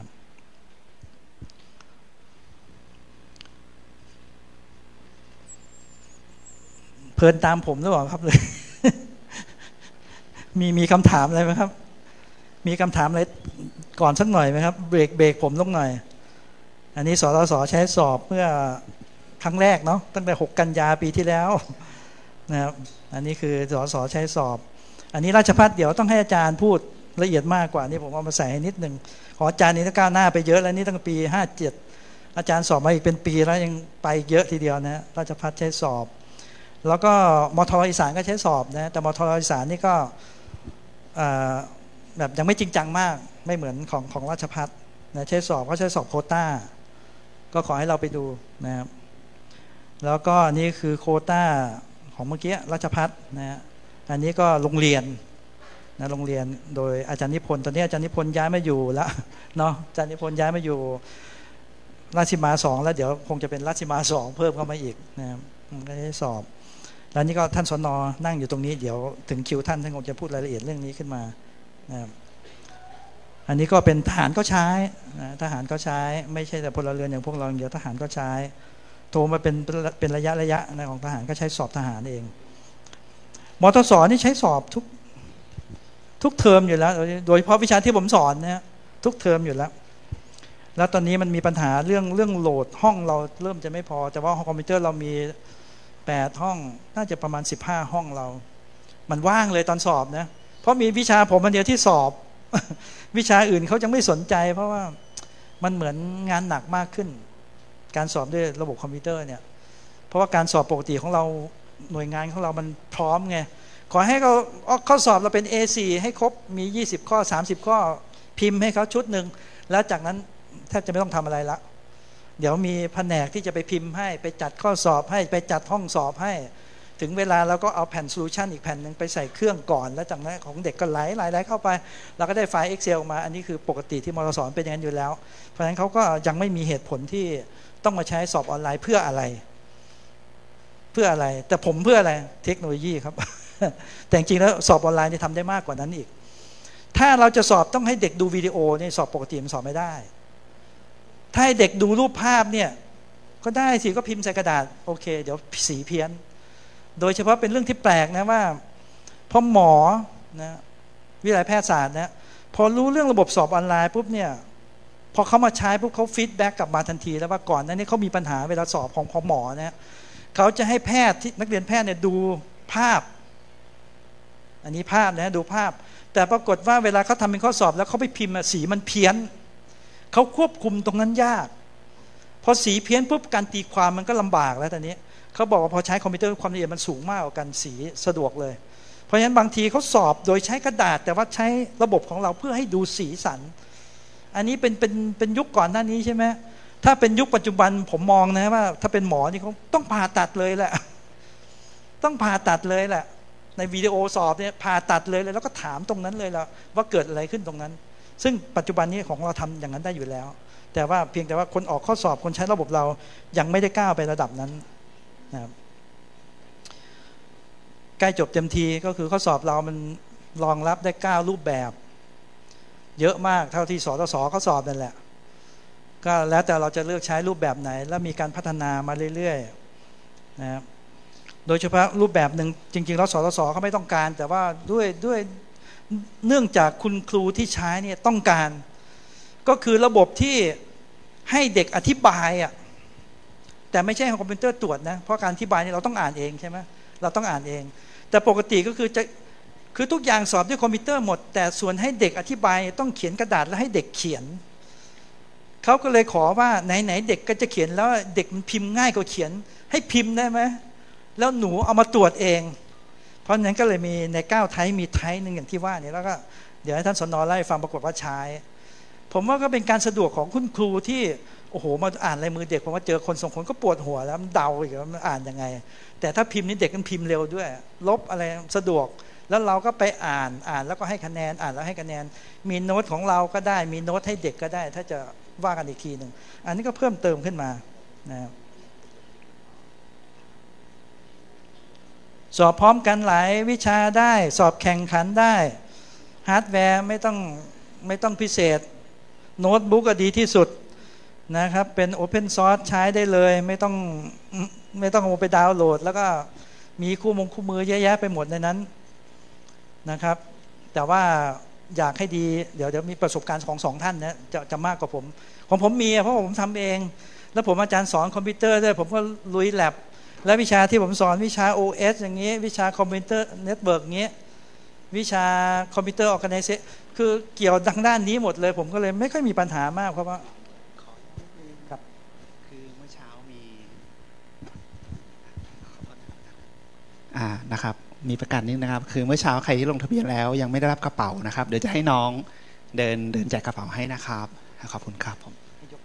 เพลินตามผมหรือเปล่าครับเลย มีคำถามอะไรไหมครับมีคำถามอะไรก่อนสักหน่อยไหมครับเบรกผมลงหน่อยอันนี้สทศใช้สอบเมื่อครั้งแรกเนาะตั้งแต่6 กันยาปีที่แล้วนะครับอันนี้คือสทศใช้สอบอันนี้ราชภัฏเดี๋ยวต้องให้อาจารย์พูดละเอียดมากกว่านี่ผมเอามาใส่ให้นิดนึงของอาจารย์นี่ก้าวหน้าไปเยอะแล้วนี่ตั้งปี57อาจารย์สอบมาอีกเป็นปีแล้วยังไปเยอะทีเดียวนะราชภัฏใช้สอบแล้วก็มท.อีสานก็ใช้สอบนะแต่มท.อีสานนี่ก็แบบยังไม่จริงจังมากไม่เหมือนของราชภัฏนะใช้สอบก็ใช้สอบโควต้าก็ขอให้เราไปดูนะครับแล้วก็นี่คือโควต้าของเมื่อกี้ราชภัฏนะอันนี้ก็โรงเรียนนะโรงเรียนโดยอาจารย์นิพนธ์ตอนนี้อาจารย์นิพนธ์ย้ายมาอยู่แล้วเนาะอาจารย์นิพนธ์ย้ายมาอยู่ราชสีมา2แล้วเดี๋ยวคงจะเป็นราชสีมา2เพิ่มเข้ามาอีกนะครับก็ได้สอบแล้วนี่ก็ท่านสน.นั่งอยู่ตรงนี้เดี๋ยวถึงคิวท่านคงจะพูดรายละเอียดเรื่องนี้ขึ้นมานะครับอันนี้ก็เป็นทหารก็ใช้นะทหารก็ใช้ไม่ใช่แต่พลเรือนอย่างพวกเราเดี๋ยวทหารก็ใช้โทรมาเป็นระยะนะของทหารก็ใช้สอบทหารเองมทส.นี่ใช้สอบทุกเทอมอยู่แล้วโดยเฉพาะวิชาที่ผมสอนนะทุกเทอมอยู่แล้วแล้วตอนนี้มันมีปัญหาเรื่องโหลดห้องเราเริ่มจะไม่พอแต่ว่าห้องคอมพิวเตอร์เรามี8 ห้องน่าจะประมาณ15 ห้องเรามันว่างเลยตอนสอบนะเพราะมีวิชาผมมันเดียวที่สอบวิชาอื่นเขาจะไม่สนใจเพราะว่ามันเหมือนงานหนักมากขึ้นการสอบด้วยระบบคอมพิวเตอร์เนี่ยเพราะว่าการสอบปกติของเราหน่วยงานของเรามันพร้อมไงขอให้เขาข้อสอบเราเป็น A4 ให้ครบมี20 ข้อ30 ข้อพิมพ์ให้เขาชุดหนึ่งแล้วจากนั้นแทบจะไม่ต้องทำอะไรละเดี๋ยวมีแผนกที่จะไปพิมพ์ให้ไปจัดข้อสอบให้ไปจัดห้องสอบให้ถึงเวลาเราก็เอาแผ่นโซลูชันอีกแผ่นนึงไปใส่เครื่องก่อนแล้วจากนั้นของเด็กก็ไหลเข้าไปเราก็ได้ไฟล์ Excel มาอันนี้คือปกติที่มทส.เป็นอย่างนั้นอยู่แล้วเพราะฉะนั้นเขาก็ยังไม่มีเหตุผลที่ต้องมาใช้สอบออนไลน์เพื่ออะไรแต่ผมเพื่ออะไรเทคโนโลยีครับ แต่จริงๆแล้วสอบออนไลน์นี่ทำได้มากกว่านั้นอีกถ้าเราจะสอบต้องให้เด็กดูวิดีโอเนี่ยสอบปกติมันสอบไม่ได้ถ้าให้เด็กดูรูปภาพเนี่ยก็ได้สิก็พิมพ์ใส่กระดาษโอเคเดี๋ยวสีเพี้ยนโดยเฉพาะเป็นเรื่องที่แปลกนะว่าพอหมอนะวิทยาลัยแพทยศาสตร์นะพอรู้เรื่องระบบสอบออนไลน์ปุ๊บเนี่ยพอเขามาใช้ปุ๊บเขาฟีดแบ็กกลับมาทันทีแล้วว่าก่อนหน้านี้เขามีปัญหาเวลาสอบของหมอนะเขาจะให้แพทย์ที่นักเรียนแพทย์เนี่ยดูภาพอันนี้ภาพนะดูภาพแต่ปรากฏว่าเวลาเขาทำเป็นข้อสอบแล้วเขาไปพิมพ์สีมันเพี้ยนเขาควบคุมตรงนั้นยากพอสีเพี้ยนปุ๊บการตีความมันก็ลำบากแล้วตอนนี้เขาบอกว่าพอใช้คอมพิวเตอร์ความละเอียดมันสูงมากกว่ากันสีสะดวกเลยเพราะฉะนั้นบางทีเขาสอบโดยใช้กระดาษแต่ว่าใช้ระบบของเราเพื่อให้ดูสีสันอันนี้เป็นยุคก่อนหน้านี้ใช่ไหมถ้าเป็นยุคปัจจุบันผมมองนะว่าถ้าเป็นหมอนี่เขาต้องผ่าตัดเลยแหละต้องผ่าตัดเลยแหละในวิดีโอสอบเนี่ยผ่าตัดเลยแล้วก็ถามตรงนั้นเลยแล้วว่าเกิดอะไรขึ้นตรงนั้นซึ่งปัจจุบันนี้ของเราทำอย่างนั้นได้อยู่แล้วแต่ว่าเพียงแต่ว่าคนออกข้อสอบคนใช้ระบบเรายังไม่ได้ก้าวไประดับนั้นนะครับใกล้จบเต็มทีก็คือข้อสอบเรามันรองรับได้9รูปแบบเยอะมากเท่าที่สตสเขาสอบนั่นแหละก็แล้วแต่เราจะเลือกใช้รูปแบบไหนแล้วมีการพัฒนามาเรื่อยๆนะครับโดยเฉพาะรูปแบบหนึ่งจริงๆแล้วสตสเขาไม่ต้องการแต่ว่าด้วยเนื่องจากคุณครูที่ใช้เนี่ยต้องการก็คือระบบที่ให้เด็กอธิบายอ่ะแต่ไม่ใช่คอมพิวเตอร์ตรวจนะเพราะการอธิบายนี่เราต้องอ่านเองใช่ไหมเราต้องอ่านเองแต่ปกติก็คือทุกอย่างสอบด้วยคอมพิวเตอร์หมดแต่ส่วนให้เด็กอธิบายต้องเขียนกระดาษแล้วให้เด็กเขียนเขาก็เลยขอว่าไหนเด็กก็จะเขียนแล้วเด็กมันพิมพ์ง่ายกว่าเขียนให้พิมพ์ได้ไหมแล้วหนูเอามาตรวจเองเพราะฉะนั้นก็เลยมีใน9ไทป์มีไทป์นึงอย่างที่ว่านี่แล้วก็เดี๋ยวให้ท่านสน.ไล่ฟังปรากฏว่าใช้ผมว่าก็เป็นการสะดวกของคุณครูที่โอ้โหมาอ่านลายมือเด็กผมว่าเจอคนส่งคนก็ปวดหัวแล้วมันเดาอีกแล้วมันอ่านยังไงแต่ถ้าพิมพ์นี่เด็กมันพิมพ์เร็วด้วยลบอะไรสะดวกแล้วเราก็ไปอ่านแล้วก็ให้คะแนนอ่านแล้วให้คะแนนมีโน้ตของเราก็ได้มีโน้ตให้เด็กก็ได้ถ้าจะว่ากันอีกทีหนึ่งอันนี้ก็เพิ่มเติมขึ้นมานะครับสอบพร้อมกันหลายวิชาได้สอบแข่งขันได้ฮาร์ดแวร์ไม่ต้องพิเศษโน้ตบุ๊กก็ดีที่สุดนะครับเป็นโอเพนซอร์สใช้ได้เลยไม่ต้องเอาไปดาวน์โหลดแล้วก็มีคู่มือเยอะแยะไปหมดในนั้นนะครับแต่ว่าอยากให้ดีเดี๋ยวมีประสบการณ์ของ2ท่านนะจะมากกว่าผมของผมมีเพราะผมทำเองแล้วผมอาจารย์สอนคอมพิวเตอร์ด้วยผมก็ลุยแลบและวิชาที่ผมสอนวิชา OS อย่างนี้วิชาคอมพิวเตอร์เน็ตเวิร์กอย่างนี้วิชาคอมพิวเตอร์ออร์แกไนเซชั่นคือเกี่ยวทางด้านนี้หมดเลยผมก็เลยไม่ค่อยมีปัญหามากเพราะว่าครับคือเมื่อเช้ามีนะครับมีประกาศนิดนะครับคือเมื่อเช้าใครที่ลงทะเบียนแล้วยังไม่ได้รับกระเป๋านะครับเดี๋ยวจะให้น้องเดินแจกกระเป๋าให้นะครับขอบคุณครับผม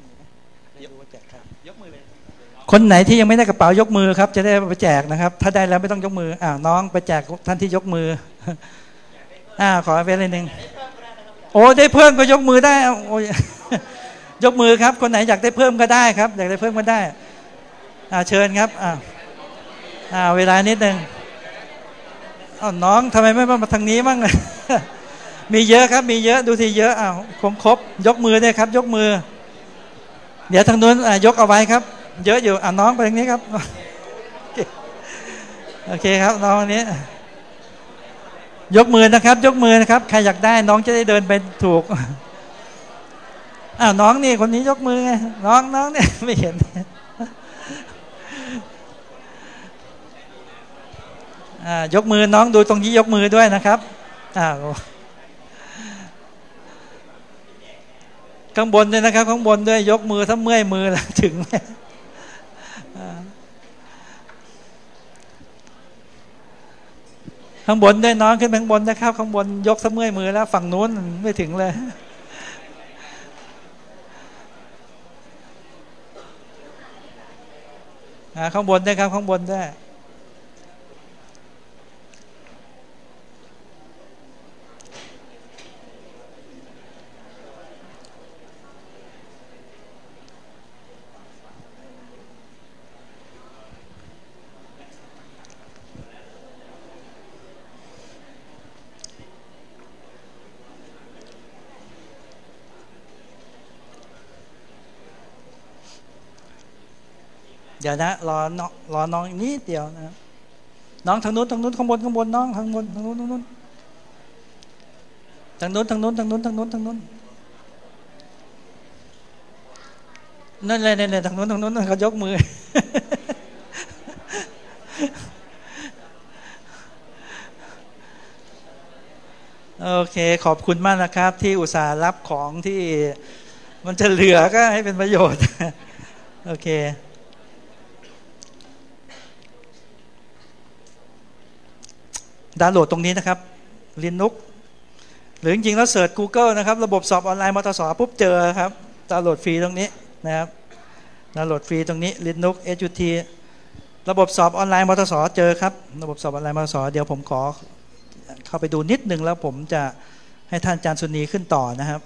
ยกมือเลยคนไหนที่ยังไม่ได้กระเป๋ายกมือครับจะได้ไปแจกนะครับถ้าได้แล้วไม่ต้องยกมือน้องไปแจกท่านที่ยกมือขอเป็นอะไรหนึ่งโอ้ได้เพิ่มก็ยกมือได้โอ้ยยกมือครับคนไหนอยากได้เพิ่มก็ได้ครับอยากได้เพิ่มก็ได้เชิญครับเวลานิดนึงน้องทำไมไม่มาทางนี้บ้างเลยมีเยอะครับมีเยอะดูทีเยอะครบยกมือได้ครับยกมือเดี๋ยวทางนู้นยกเอาไว้ครับเยอะอยู่น้องไปทางนี้ครับโอเคครับน้องนี้ยกมือนะครับยกมือนะครับใครอยากได้น้องจะได้เดินไปถูกน้องนี่คนนี้ยกมือไงน้องเนี่ยไม่เห็นยกมือน้องดูตรงนี้ยกมือด้วยนะครับข้างบนด้วยนะครับข้างบนด้วยยกมือถ้าเมื่อยมือแล้วถึงข้างบนด้วยน้องขึ้นข้างบนนะครับข้างบนยกถ้าเมื่อยมือแล้วฝั่งนู้นไม่ถึงเลยข้างบนด้วยครับข้างบนด้วยเดี๋ยวนะรอน้องนิดเดียวนะน้องทางนู้นข้างบนน้องทางบนทางนู้นนั่นเลยทางนู้นเขายกมือโอเคขอบคุณมากนะครับที่อุตส่าห์รับของที่มันจะเหลือก็ให้เป็นประโยชน์โอเคดาวน์โหลดตรงนี้นะครับLinuxหรือจริงๆแล้วเสิร์ช Google นะครับระบบสอบออนไลน์มตส.ปุ๊บเจอครับดาวน์โหลดฟรีตรงนี้นะครับดาวน์โหลดฟรีตรงนี้ Linux HUT ระบบสอบออนไลน์มทส.เจอครับระบบสอบออนไลน์มทส.เดี๋ยวผมขอเข้าไปดูนิดนึงแล้วผมจะให้ท่านอาจารย์สุนีขึ้นต่อนะครับ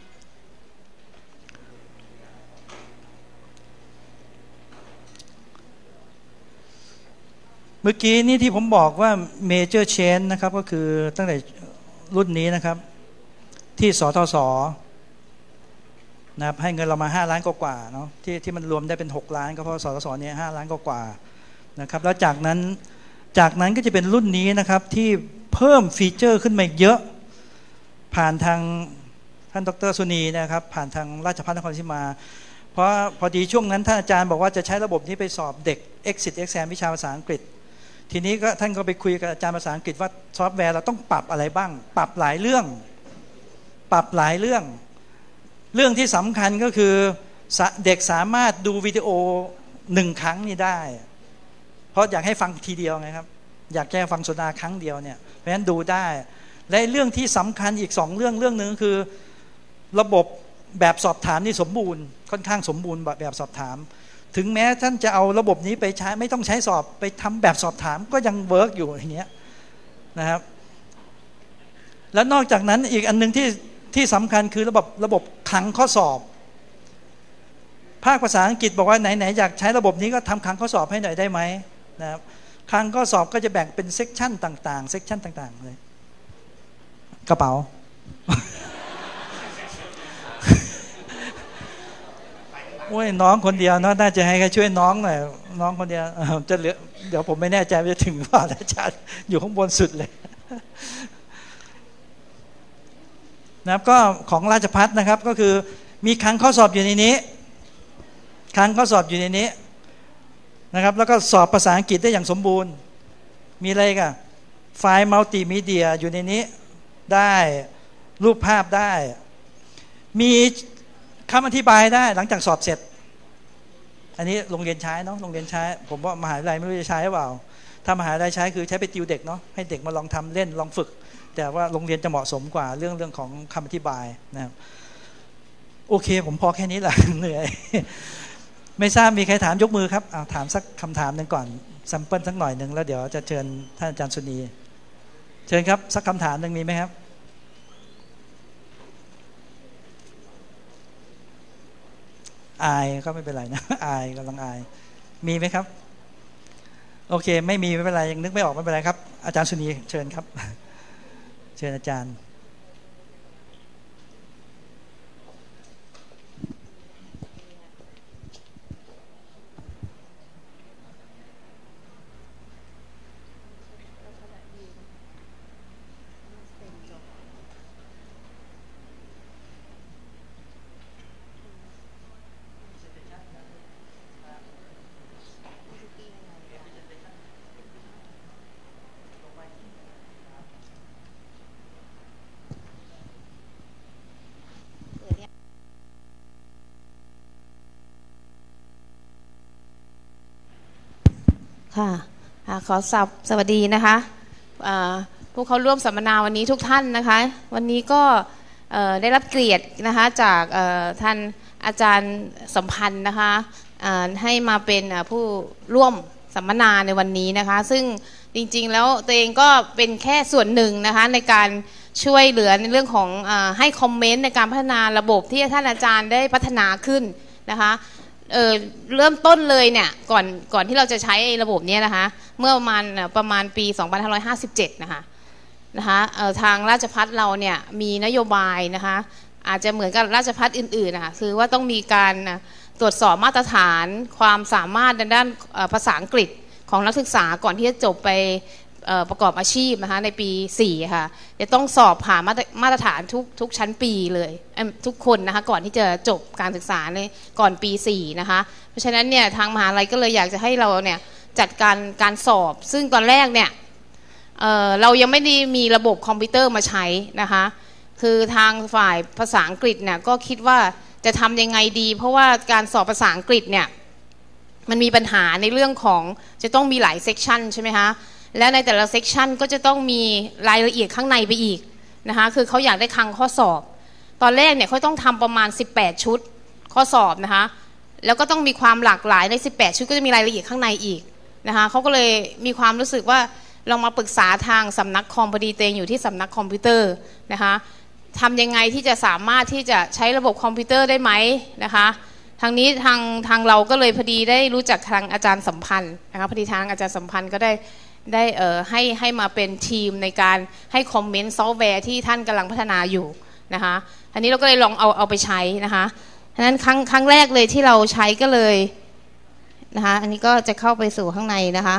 เมื่อกี้นี่ที่ผมบอกว่า Major Change นะครับก็คือตั้งแต่รุ่นนี้นะครับที่สทศ.นะครับให้เงินเรามา5 ล้านกว่าเนาะที่มันรวมได้เป็น6 ล้านก็เพราะสทศ.เนี่ย5 ล้านกว่านะครับแล้วจากนั้นก็จะเป็นรุ่นนี้นะครับที่เพิ่มฟีเจอร์ขึ้นมาเยอะผ่านทางท่านดร.สุนีนะครับผ่านทางราชภัฏนครราชสีมาเพราะพอดีช่วงนั้นท่านอาจารย์บอกว่าจะใช้ระบบนี้ไปสอบเด็ก Exit Exam วิชาภาษาอังกฤษทีนี้ก็ท่านก็ไปคุยกับอาจารย์ภาษาอังกฤษว่าซอฟต์แวร์เราต้องปรับอะไรบ้างปรับหลายเรื่องเรื่องที่สำคัญก็คือเด็กสามารถดูวิดีโอ1 ครั้งนี่ได้เพราะอยากให้ฟังทีเดียวไงครับอยากแค่ฟังสนทนาครั้งเดียวเนี่ยเพราะฉะนั้นดูได้และเรื่องที่สำคัญอีก2 เรื่องนึงคือระบบแบบสอบถามนี่สมบูรณ์ค่อนข้างสมบูรณ์แบบสอบถามถึงแม้ท่านจะเอาระบบนี้ไปใช้ไม่ต้องใช้สอบไปทำแบบสอบถามก็ยังเวิร์กอยู่อย่างเงี้ยนะครับแล้วนอกจากนั้นอีกอันนึงที่สำคัญคือระบบคลังข้อสอบภาคภาษาอังกฤษบอกว่าไหนอยากใช้ระบบนี้ก็ทำคลังข้อสอบให้หน่อยได้ไหมนะครับคลังข้อสอบก็จะแบ่งเป็นเซกชันต่างๆเลยกระเป๋า โอ้ยน้องคนเดียวเนาะน่าจะให้ใครช่วยน้องหน่อยน้องคนเดียวจะเหลือเดี๋ยวผมไม่แน่ใจว่าจะถึงว่าอาจารย์อยู่ข้างบนสุดเลยนะครับก็ของราชภัฏนะครับก็คือมีคลังข้อสอบอยู่ในนี้นะครับแล้วก็สอบภาษาอังกฤษได้อย่างสมบูรณ์มีอะไรกันไฟล์มัลติมีเดียอยู่ในนี้ได้รูปภาพได้มีคำอธิบายได้หลังจากสอบเสร็จอันนี้โรงเรียนใช้เนาะโรงเรียนใช้ผมว่ามหาวิทยาลัยไม่รู้จะใช้หรือเปล่าถ้ามหาวิทยาลัยใช้คือใช้ไปติวเด็กเนาะให้เด็กมาลองทำเล่นลองฝึกแต่ว่าโรงเรียนจะเหมาะสมกว่าเรื่องของคำอธิบายนะครับโอเคผมพอแค่นี้แหละเหนื่อยไม่ทราบมีใครถามยกมือครับถามสักคำถามหนึ่งก่อนแซมเปิลสักหน่อยหนึ่งแล้วเดี๋ยวจะเชิญท่านอาจารย์สุนีเชิญครับสักคำถามหนึ่งมีไหมครับอายก็ไม่เป็นไรนะอายกำลังอายมีไหมครับโอเคไม่มีไม่เป็นไรยังนึกไม่ออกไม่เป็นไรครับอาจารย์สุนีเชิญครับเชิญอาจารย์ค่ะขอสวัสดีนะคะผู้เข้าร่วมสัมมนาวันนี้ทุกท่านนะคะวันนี้ก็ได้รับเกียรตินะคะจากท่านอาจารย์สัมพันธ์นะคะให้มาเป็นผู้ร่วมสัมมนาในวันนี้นะคะซึ่งจริงๆแล้วตัวเองก็เป็นแค่ส่วนหนึ่งนะคะในการช่วยเหลือในเรื่องของให้คอมเมนต์ในการพัฒนาระบบที่ท่านอาจารย์ได้พัฒนาขึ้นนะคะเริ่มต้นเลยเนี่ยก่อนที่เราจะใช้ระบบนี้นะคะเมื่อประมาณปี 2557 นะคะทางราชภัฏเราเนี่ยมีนโยบายนะคะอาจจะเหมือนกับราชภัฏอื่นๆนะคะคือว่าต้องมีการตรวจสอบมาตรฐานความสามารถด้านภาษาอังกฤษของนักศึกษาก่อนที่จะจบไปประกอบอาชีพนะคะในปี 4 ค่ะจะต้องสอบผ่านมาตรฐานทุกชั้นปีเลยทุกคนนะคะก่อนที่จะจบการศึกษาในก่อนปี 4 นะคะเพราะฉะนั้นเนี่ยทางมหาลัยก็เลยอยากจะให้เราเนี่ยจัดการสอบซึ่งตอนแรกเนี่ยเรายังไม่ได้มีระบบคอมพิวเตอร์มาใช้นะคะคือทางฝ่ายภาษาอังกฤษเนี่ยก็คิดว่าจะทำยังไงดีเพราะว่าการสอบภาษาอังกฤษเนี่ยมันมีปัญหาในเรื่องของจะต้องมีหลายเซกชันใช่ไหมคะแล้วในแต่ละเซกชันก็จะต้องมีรายละเอียดข้างในไปอีกนะคะคือเขาอยากได้คลังข้อสอบตอนแรกเนี่ยเขาต้องทำประมาณ18 ชุดข้อสอบนะคะแล้วก็ต้องมีความหลากหลายใน18ชุดก็จะมีรายละเอียดข้างในอีกนะคะเขาก็เลยมีความรู้สึกว่าลองมาปรึกษาทางสำนักคอมพอดีเตงอยู่ที่สำนักคอมพิวเตอร์นะคะทำยังไงที่จะสามารถที่จะใช้ระบบคอมพิวเตอร์ได้ไหมนะคะทางนี้ทางเราก็เลยพอดีได้รู้จักทางอาจารย์สัมพันธ์นะคะพอดีทางอาจารย์สัมพันธ์ก็ได้ให้มาเป็นทีมในการให้คอมเมนต์ซอฟต์แวร์ที่ท่านกำลังพัฒนาอยู่นะคะอันนี้เราก็เลยลองเอาไปใช้นะคะฉะนั้นครั้งแรกเลยที่เราใช้ก็เลยนะคะอันนี้ก็จะเข้าไปสู่ข้างในนะคะ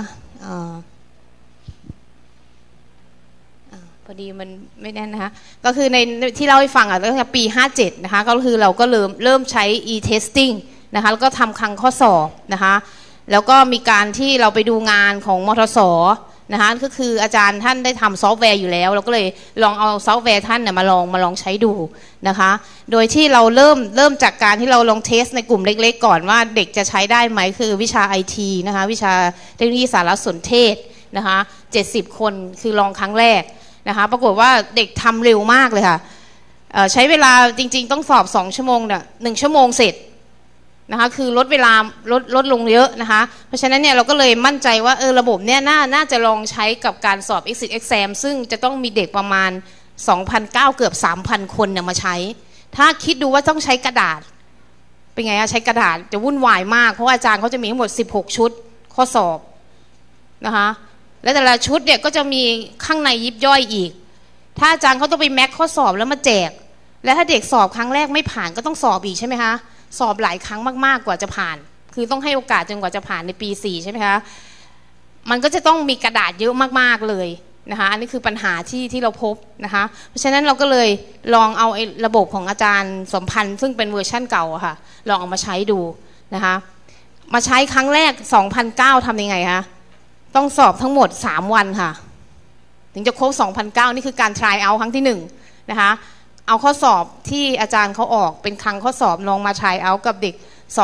พอดีมันไม่แน่นนะคะก็คือในที่เล่าให้ฟังอ่ะตั้งแต่ปี57นะคะก็คือเราก็เริ่มใช้ e-testing นะคะแล้วก็ทำคลังข้อสอบนะคะแล้วก็มีการที่เราไปดูงานของมทส.นะคะก็คืออาจารย์ท่านได้ทำซอฟต์แวร์อยู่แล้วเราก็เลยลองเอาซอฟต์แวร์ท่านเนี่ยมาลองใช้ดูนะคะโดยที่เราเริ่มจากการที่เราลองเทสในกลุ่มเล็กๆก่อนว่าเด็กจะใช้ได้ไหมคือวิชา IT นะคะวิชาเทคโนโลยีสารสนเทศนะคะ70คนคือลองครั้งแรกนะคะปรากฏว่าเด็กทำเร็วมากเลยค่ะใช้เวลาจริงๆต้องสอบ2ชั่วโมงเนี่ย1ชั่วโมงเสร็จนะคะคือลดเวลาลดลงเยอะนะคะเพราะฉะนั้นเนี่ยเราก็เลยมั่นใจว่าระบบเนี่ยน่าจะลองใช้กับการสอบ exit exam ซึ่งจะต้องมีเด็กประมาณ 2,900 เกือบ 3,000 คนเนี่ยมาใช้ถ้าคิดดูว่าต้องใช้กระดาษเป็นไงอะใช้กระดาษจะวุ่นวายมากเพราะว่าอาจารย์เขาจะมีทั้งหมด16ชุดข้อสอบนะคะและแต่ละชุดเนี่ยก็จะมีข้างในยิบย่อยอีกถ้าอาจารย์เขาต้องไปแม็กข้อสอบแล้วมาแจกและถ้าเด็กสอบครั้งแรกไม่ผ่านก็ต้องสอบอีกใช่ไหมคะสอบหลายครั้งมากๆกว่าจะผ่านคือต้องให้โอกาสจนกว่าจะผ่านในปี4ใช่ไหมคะมันก็จะต้องมีกระดาษเยอะมากๆเลยนะคะอันนี้คือปัญหาที่เราพบนะคะเพราะฉะนั้นเราก็เลยลองเอาระบบของอาจารย์สมพันธ์ซึ่งเป็นเวอร์ชั่นเก่าค่ะลองเอามาใช้ดูนะคะมาใช้ครั้งแรก 2009 ทำยังไงคะต้องสอบทั้งหมด3วันค่ะถึงจะครบ 2009 นี่คือการ try out ครั้งที่1นะคะเอาข้อสอบที่อาจารย์เขาออกเป็นครั้งข้อสอบลองมา try out กับเด็ก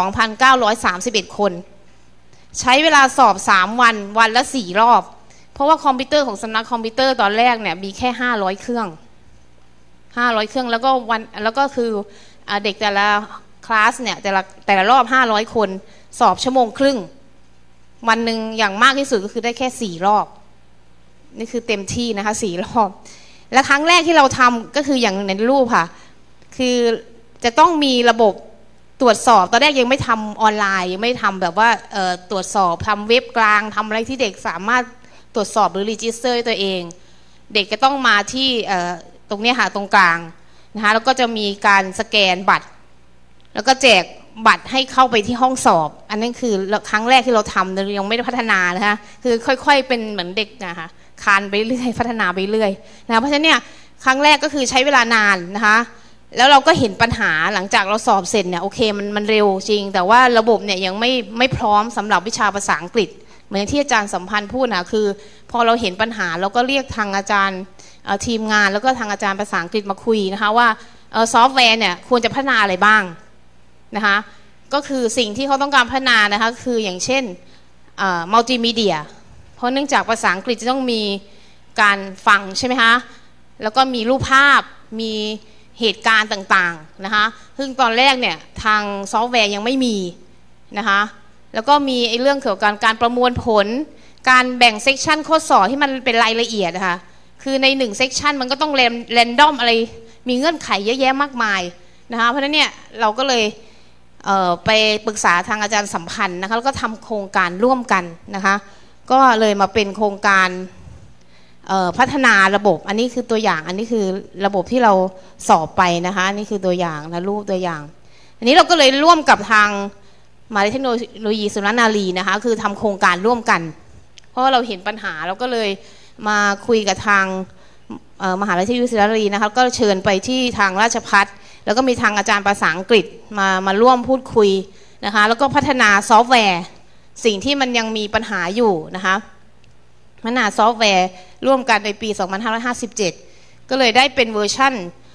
2,931 คนใช้เวลาสอบ3วันละ4รอบเพราะว่าคอมพิวเตอร์ของสำนักคอมพิวเตอร์ตอนแรกเนี่ยมีแค่500เครื่องแล้วก็คือเด็กแต่ละคลาสเนี่ยแต่ละรอบ500คนสอบชั่วโมงครึ่งวันหนึ่งอย่างมากที่สุดก็คือได้แค่4รอบนี่คือเต็มที่นะคะ4รอบและครั้งแรกที่เราทำก็คืออย่างในรูปค่ะคือจะต้องมีระบบตรวจสอบตอนแรกยังไม่ทำออนไลน์ยังไม่ทำแบบว่าตรวจสอบทำเว็บกลางทำอะไรที่เด็กสามารถตรวจสอบหรือรีจิสเตอร์ตัวเองเด็กก็ต้องมาที่ตรงนี้ค่ะตรงกลางนะคะแล้วก็จะมีการสแกนบัตรแล้วก็แจกบัตรให้เข้าไปที่ห้องสอบอันนั้นคือครั้งแรกที่เราทำยังไม่ได้พัฒนานะคะคือค่อยๆเป็นเหมือนเด็กนะคะคานไปเรื่อยพัฒนาไปเรื่อยนะเพราะฉะนั้นเนี่ยครั้งแรกก็คือใช้เวลานานนะคะแล้วเราก็เห็นปัญหาหลังจากเราสอบเสร็จเนี่ยโอเคมันเร็วจริงแต่ว่าระบบเนี่ยยังไม่พร้อมสำหรับวิชาภาษาอังกฤษเหมือนที่อาจารย์สัมพันธ์พูดนะคือพอเราเห็นปัญหาเราก็เรียกทางอาจารย์ทีมงานแล้วก็ทางอาจารย์ภาษาอังกฤษมาคุยนะคะว่าซอฟต์แวร์เนี่ยควรจะพัฒนาอะไรบ้างนะคะก็คือสิ่งที่เขาต้องการพัฒนานะคะคืออย่างเช่นมัลติมีเดียเพราะเนื่องจากภาษาอังกฤษจะต้องมีการฟังใช่ไหมคะแล้วก็มีรูปภาพมีเหตุการณ์ต่างๆนะคะซึ่งตอนแรกเนี่ยทางซอฟต์แวร์ยังไม่มีนะคะแล้วก็มีเรื่องเกี่ยวกับการประมวลผลการแบ่งเซกชันข้อสอบที่มันเป็นรายละเอียดนะคะคือใน1เซกชันมันก็ต้องแรนดอมอะไรมีเงื่อนไขเยอะแยะมากมายนะคะเพราะฉะนั้นเนี่ยเราก็เลยไปปรึกษาทางอาจารย์สัมพันธ์นะคะแล้วก็ทำโครงการร่วมกันนะคะก็เลยมาเป็นโครงการพัฒนาระบบอันนี้คือตัวอย่างอันนี้คือระบบที่เราสอบไปนะคะนี่คือตัวอย่างนะรูปตัวอย่างอันนี้เราก็เลยร่วมกับทางมหาวิทยาลัยเทคโนโลยีสุรนารีนะคะคือทำโครงการร่วมกันเพราะว่าเราเห็นปัญหาเราก็เลยมาคุยกับทางมหาวิทยาลัยสุรนารีนะคะก็เชิญไปที่ทางราชภัฏแล้วก็มีทางอาจารย์ภาษาอังกฤษมาร่วมพูดคุยนะคะแล้วก็พัฒนาซอฟต์แวร์สิ่งที่มันยังมีปัญหาอยู่นะคะพัฒนาซอฟต์แวร์ร่วมกันในปี 2557 ก็เลยได้เป็นเวอร์ชัน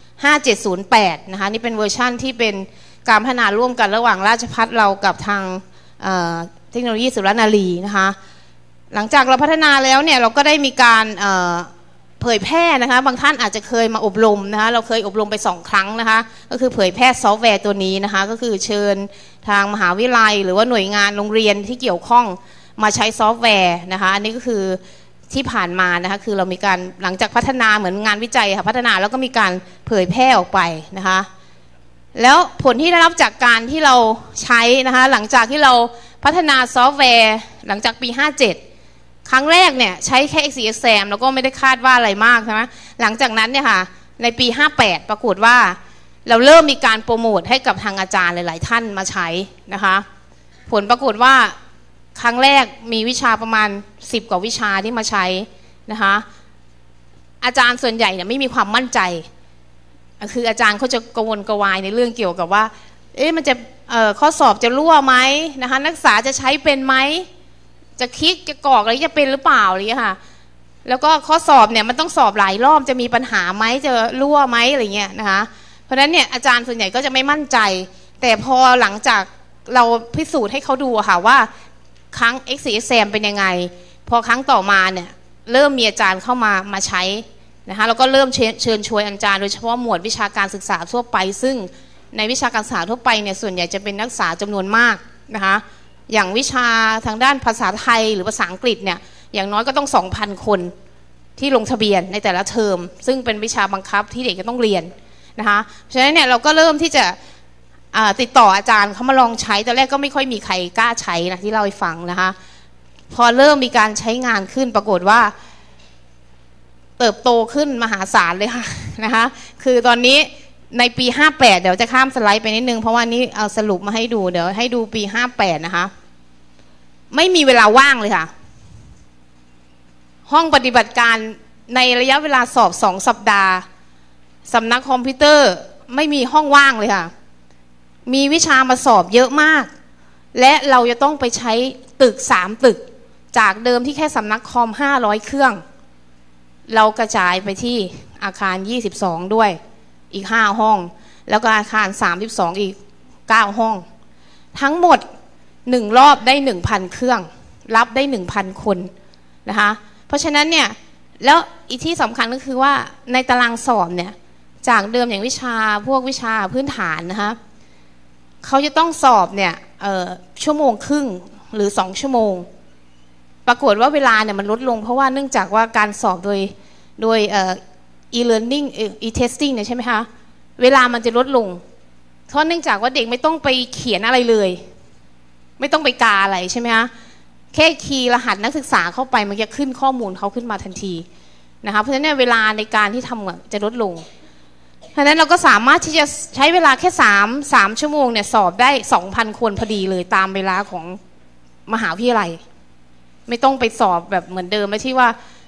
5708 นะคะนี่เป็นเวอร์ชันที่เป็นการพัฒนาร่วมกันระหว่างราชภัฏเรากับทางเทคโนโลยีสุรนารีนะคะหลังจากเราพัฒนาแล้วเนี่ยเราก็ได้มีการเผยแพร่นะคะบางท่านอาจจะเคยมาอบรมนะคะเราเคยอบรมไป2 ครั้งนะคะก็คือเผยแพร่ซอฟต์แวร์ตัวนี้นะคะก็คือเชิญทางมหาวิทยาลัยหรือว่าหน่วยงานโรงเรียนที่เกี่ยวข้องมาใช้ซอฟต์แวร์นะคะอันนี้ก็คือที่ผ่านมานะคะคือเรามีการหลังจากพัฒนาเหมือนงานวิจัยค่ะพัฒนาแล้วก็มีการเผยแพร่ออกไปนะคะแล้วผลที่ได้รับจากการที่เราใช้นะคะหลังจากที่เราพัฒนาซอฟต์แวร์หลังจากปี 57ครั้งแรกเนี่ยใช้แค่ XCSM แล้วก็ไม่ได้คาดว่าอะไรมากใช่ไหมหลังจากนั้นเนี่ยค่ะในปี 58ปรากฏว่าเราเริ่มมีการโปรโมทให้กับทางอาจารย์หลายๆท่านมาใช้นะคะผลปรากฏว่าครั้งแรกมีวิชาประมาณ10 กว่าวิชาที่มาใช้นะคะอาจารย์ส่วนใหญ่เนี่ยไม่มีความมั่นใจคืออาจารย์เขาจะกังวลกระวายในเรื่องเกี่ยวกับว่ามันจะข้อสอบจะรั่วไหมนะคะนักศึกษาจะใช้เป็นไหมจะคลิกจะกรอกอะไรจะเป็นหรือเปล่าอะไรอย่างเงี้ยค่ะแล้วก็ข้อสอบเนี่ยมันต้องสอบหลายรอบจะมีปัญหาไหมจะรั่วไหมอะไรเงี้ยนะคะเพราะฉะนั้นเนี่ยอาจารย์ส่วนใหญ่ก็จะไม่มั่นใจแต่พอหลังจากเราพิสูจน์ให้เขาดูค่ะว่าครั้ง XCSM เป็นยังไงพอครั้งต่อมาเนี่ยเริ่มมีอาจารย์เข้ามาใช้นะคะแล้วก็เริ่มเชิญชวนอาจารย์โดยเฉพาะหมวดวิชาการศึกษาทั่วไปซึ่งในวิชาการศึกษาทั่วไปเนี่ยส่วนใหญ่จะเป็นนักศึกษาจำนวนมากนะคะอย่างวิชาทางด้านภาษาไทยหรือภาษาอังกฤษเนี่ยอย่างน้อยก็ต้อง 2,000 คนที่ลงทะเบียนในแต่ละเทอมซึ่งเป็นวิชาบังคับที่เด็กจะต้องเรียนนะคะฉะนั้นเนี่ยเราก็เริ่มที่จะติดต่ออาจารย์เขามาลองใช้ตอนแรกก็ไม่ค่อยมีใครกล้าใช้นะที่เล่าให้ฟังนะคะพอเริ่มมีการใช้งานขึ้นปรากฏว่าเติบโตขึ้นมหาศาลเลยค่ะนะคะคือตอนนี้ในปี 58เดี๋ยวจะข้ามสไลด์ไปนิดนึงเพราะว่านี้เอาสรุปมาให้ดูเดี๋ยวให้ดูปี 58นะคะไม่มีเวลาว่างเลยค่ะห้องปฏิบัติการในระยะเวลาสอบ2 สัปดาห์สำนักคอมพิวเตอร์ไม่มีห้องว่างเลยค่ะมีวิชามาสอบเยอะมากและเราจะต้องไปใช้ตึก3 ตึกจากเดิมที่แค่สำนักคอม500 เครื่องเรากระจายไปที่อาคาร22ด้วยอีก5 ห้องแล้วก็อาคาร32อีก9 ห้องทั้งหมด1 รอบได้ 1,000 เครื่องรับได้ 1,000 คนนะคะเพราะฉะนั้นเนี่ยแล้วอีกที่สำคัญก็คือว่าในตารางสอบเนี่ยจากเดิมอย่างวิชาพวกวิชาพื้นฐานนะคะเขาจะต้องสอบเนี่ย1.5 ชั่วโมงหรือ2 ชั่วโมงปรากฏว่าเวลาเนี่ยมันลดลงเพราะว่าเนื่องจากว่าการสอบโดยe-learning e-testing เนี่ยใช่ไหมคะเวลามันจะลดลงเพราะเนื่องจากว่าเด็กไม่ต้องไปเขียนอะไรเลยไม่ต้องไปกาอะไรใช่ไหมคะแค่คีย์รหัสนักศึกษาเข้าไปมันจะขึ้นข้อมูลเขาขึ้นมาทันทีนะคะเพราะฉะนั้นเวลาในการที่ทำจะลดลงเพราะฉะนั้นเราก็สามารถที่จะใช้เวลาแค่3 ชั่วโมงเนี่ยสอบได้ 2,000 คนพอดีเลยตามเวลาของมหาวิทยาลัยไม่ต้องไปสอบแบบเหมือนเดิมแล้วที่ว่า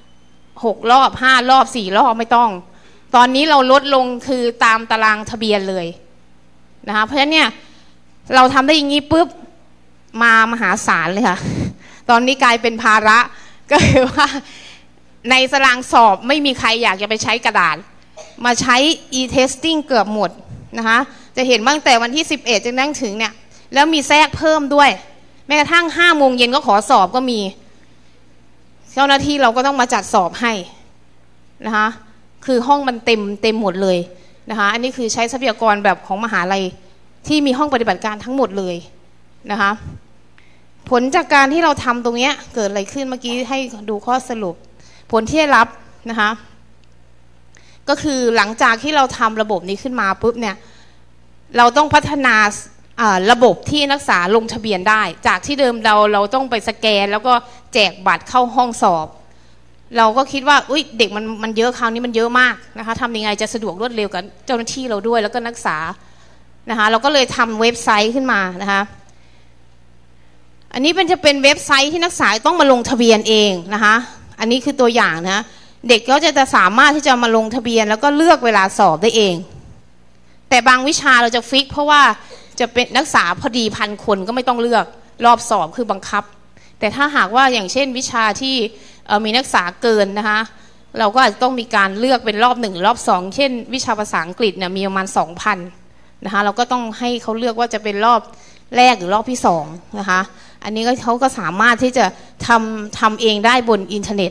6 รอบ5 รอบ4 รอบไม่ต้องตอนนี้เราลดลงคือตามตารางทะเบียนเลยนะคะเพราะฉะนั้นเนี่ยเราทำได้อย่างนี้ปุ๊บมหาศาลเลยค่ะตอนนี้กลายเป็นภาระก็คือว่าในตารางสอบไม่มีใครอยากจะไปใช้กระดาษมาใช้ e-testing เกือบหมดนะคะจะเห็นตั้งแต่วันที่11จนถึงเนี่ยแล้วมีแทรกเพิ่มด้วยแม้กระทั่ง5 โมงเย็นก็ขอสอบก็มีเจ้าหน้าที่เราก็ต้องมาจัดสอบให้นะคะคือห้องมันเต็มหมดเลยนะคะอันนี้คือใช้ทรัพยากรแบบของมหาลัยที่มีห้องปฏิบัติการทั้งหมดเลยนะคะผลจากการที่เราทำตรงนี้เกิดอะไรขึ้นเมื่อกี้ให้ดูข้อสรุปผลที่ได้รับนะคะก็คือหลังจากที่เราทำระบบนี้ขึ้นมาปุ๊บเนี่ยเราต้องพัฒนาระบบที่นักศึกษาลงทะเบียนได้จากที่เดิมเราต้องไปสแกนแล้วก็แจกบัตรเข้าห้องสอบเราก็คิดว่าเด็กมันเยอะคราวนี้มันเยอะมากนะคะทำยังไงจะสะดวกรวดเร็วกับเจ้าหน้าที่เราด้วยแล้วก็นักศึกษานะคะเราก็เลยทำเว็บไซต์ขึ้นมานะคะอันนี้จะเป็นเว็บไซต์ที่นักศึกษาต้องมาลงทะเบียนเองนะคะอันนี้คือตัวอย่างนะเด็กก็จะสามารถที่จะมาลงทะเบียนแล้วก็เลือกเวลาสอบได้เองแต่บางวิชาเราจะฟิกเพราะว่าจะเป็นนักศึกษาพอดี1,000 คนก็ไม่ต้องเลือกรอบสอบคือบังคับแต่ถ้าหากว่าอย่างเช่นวิชาที่มีนักศึกษาเกินนะคะเราก็อาจจะต้องมีการเลือกเป็นรอบ1รอบ2เช่นวิชาภาษาอังกฤษเนี่ยมีประมาณ 2,000 นะคะเราก็ต้องให้เขาเลือกว่าจะเป็นรอบแรกหรือรอบที่2นะคะอันนี้เขาก็สามารถที่จะทำเองได้บนอินเทอร์เน็ต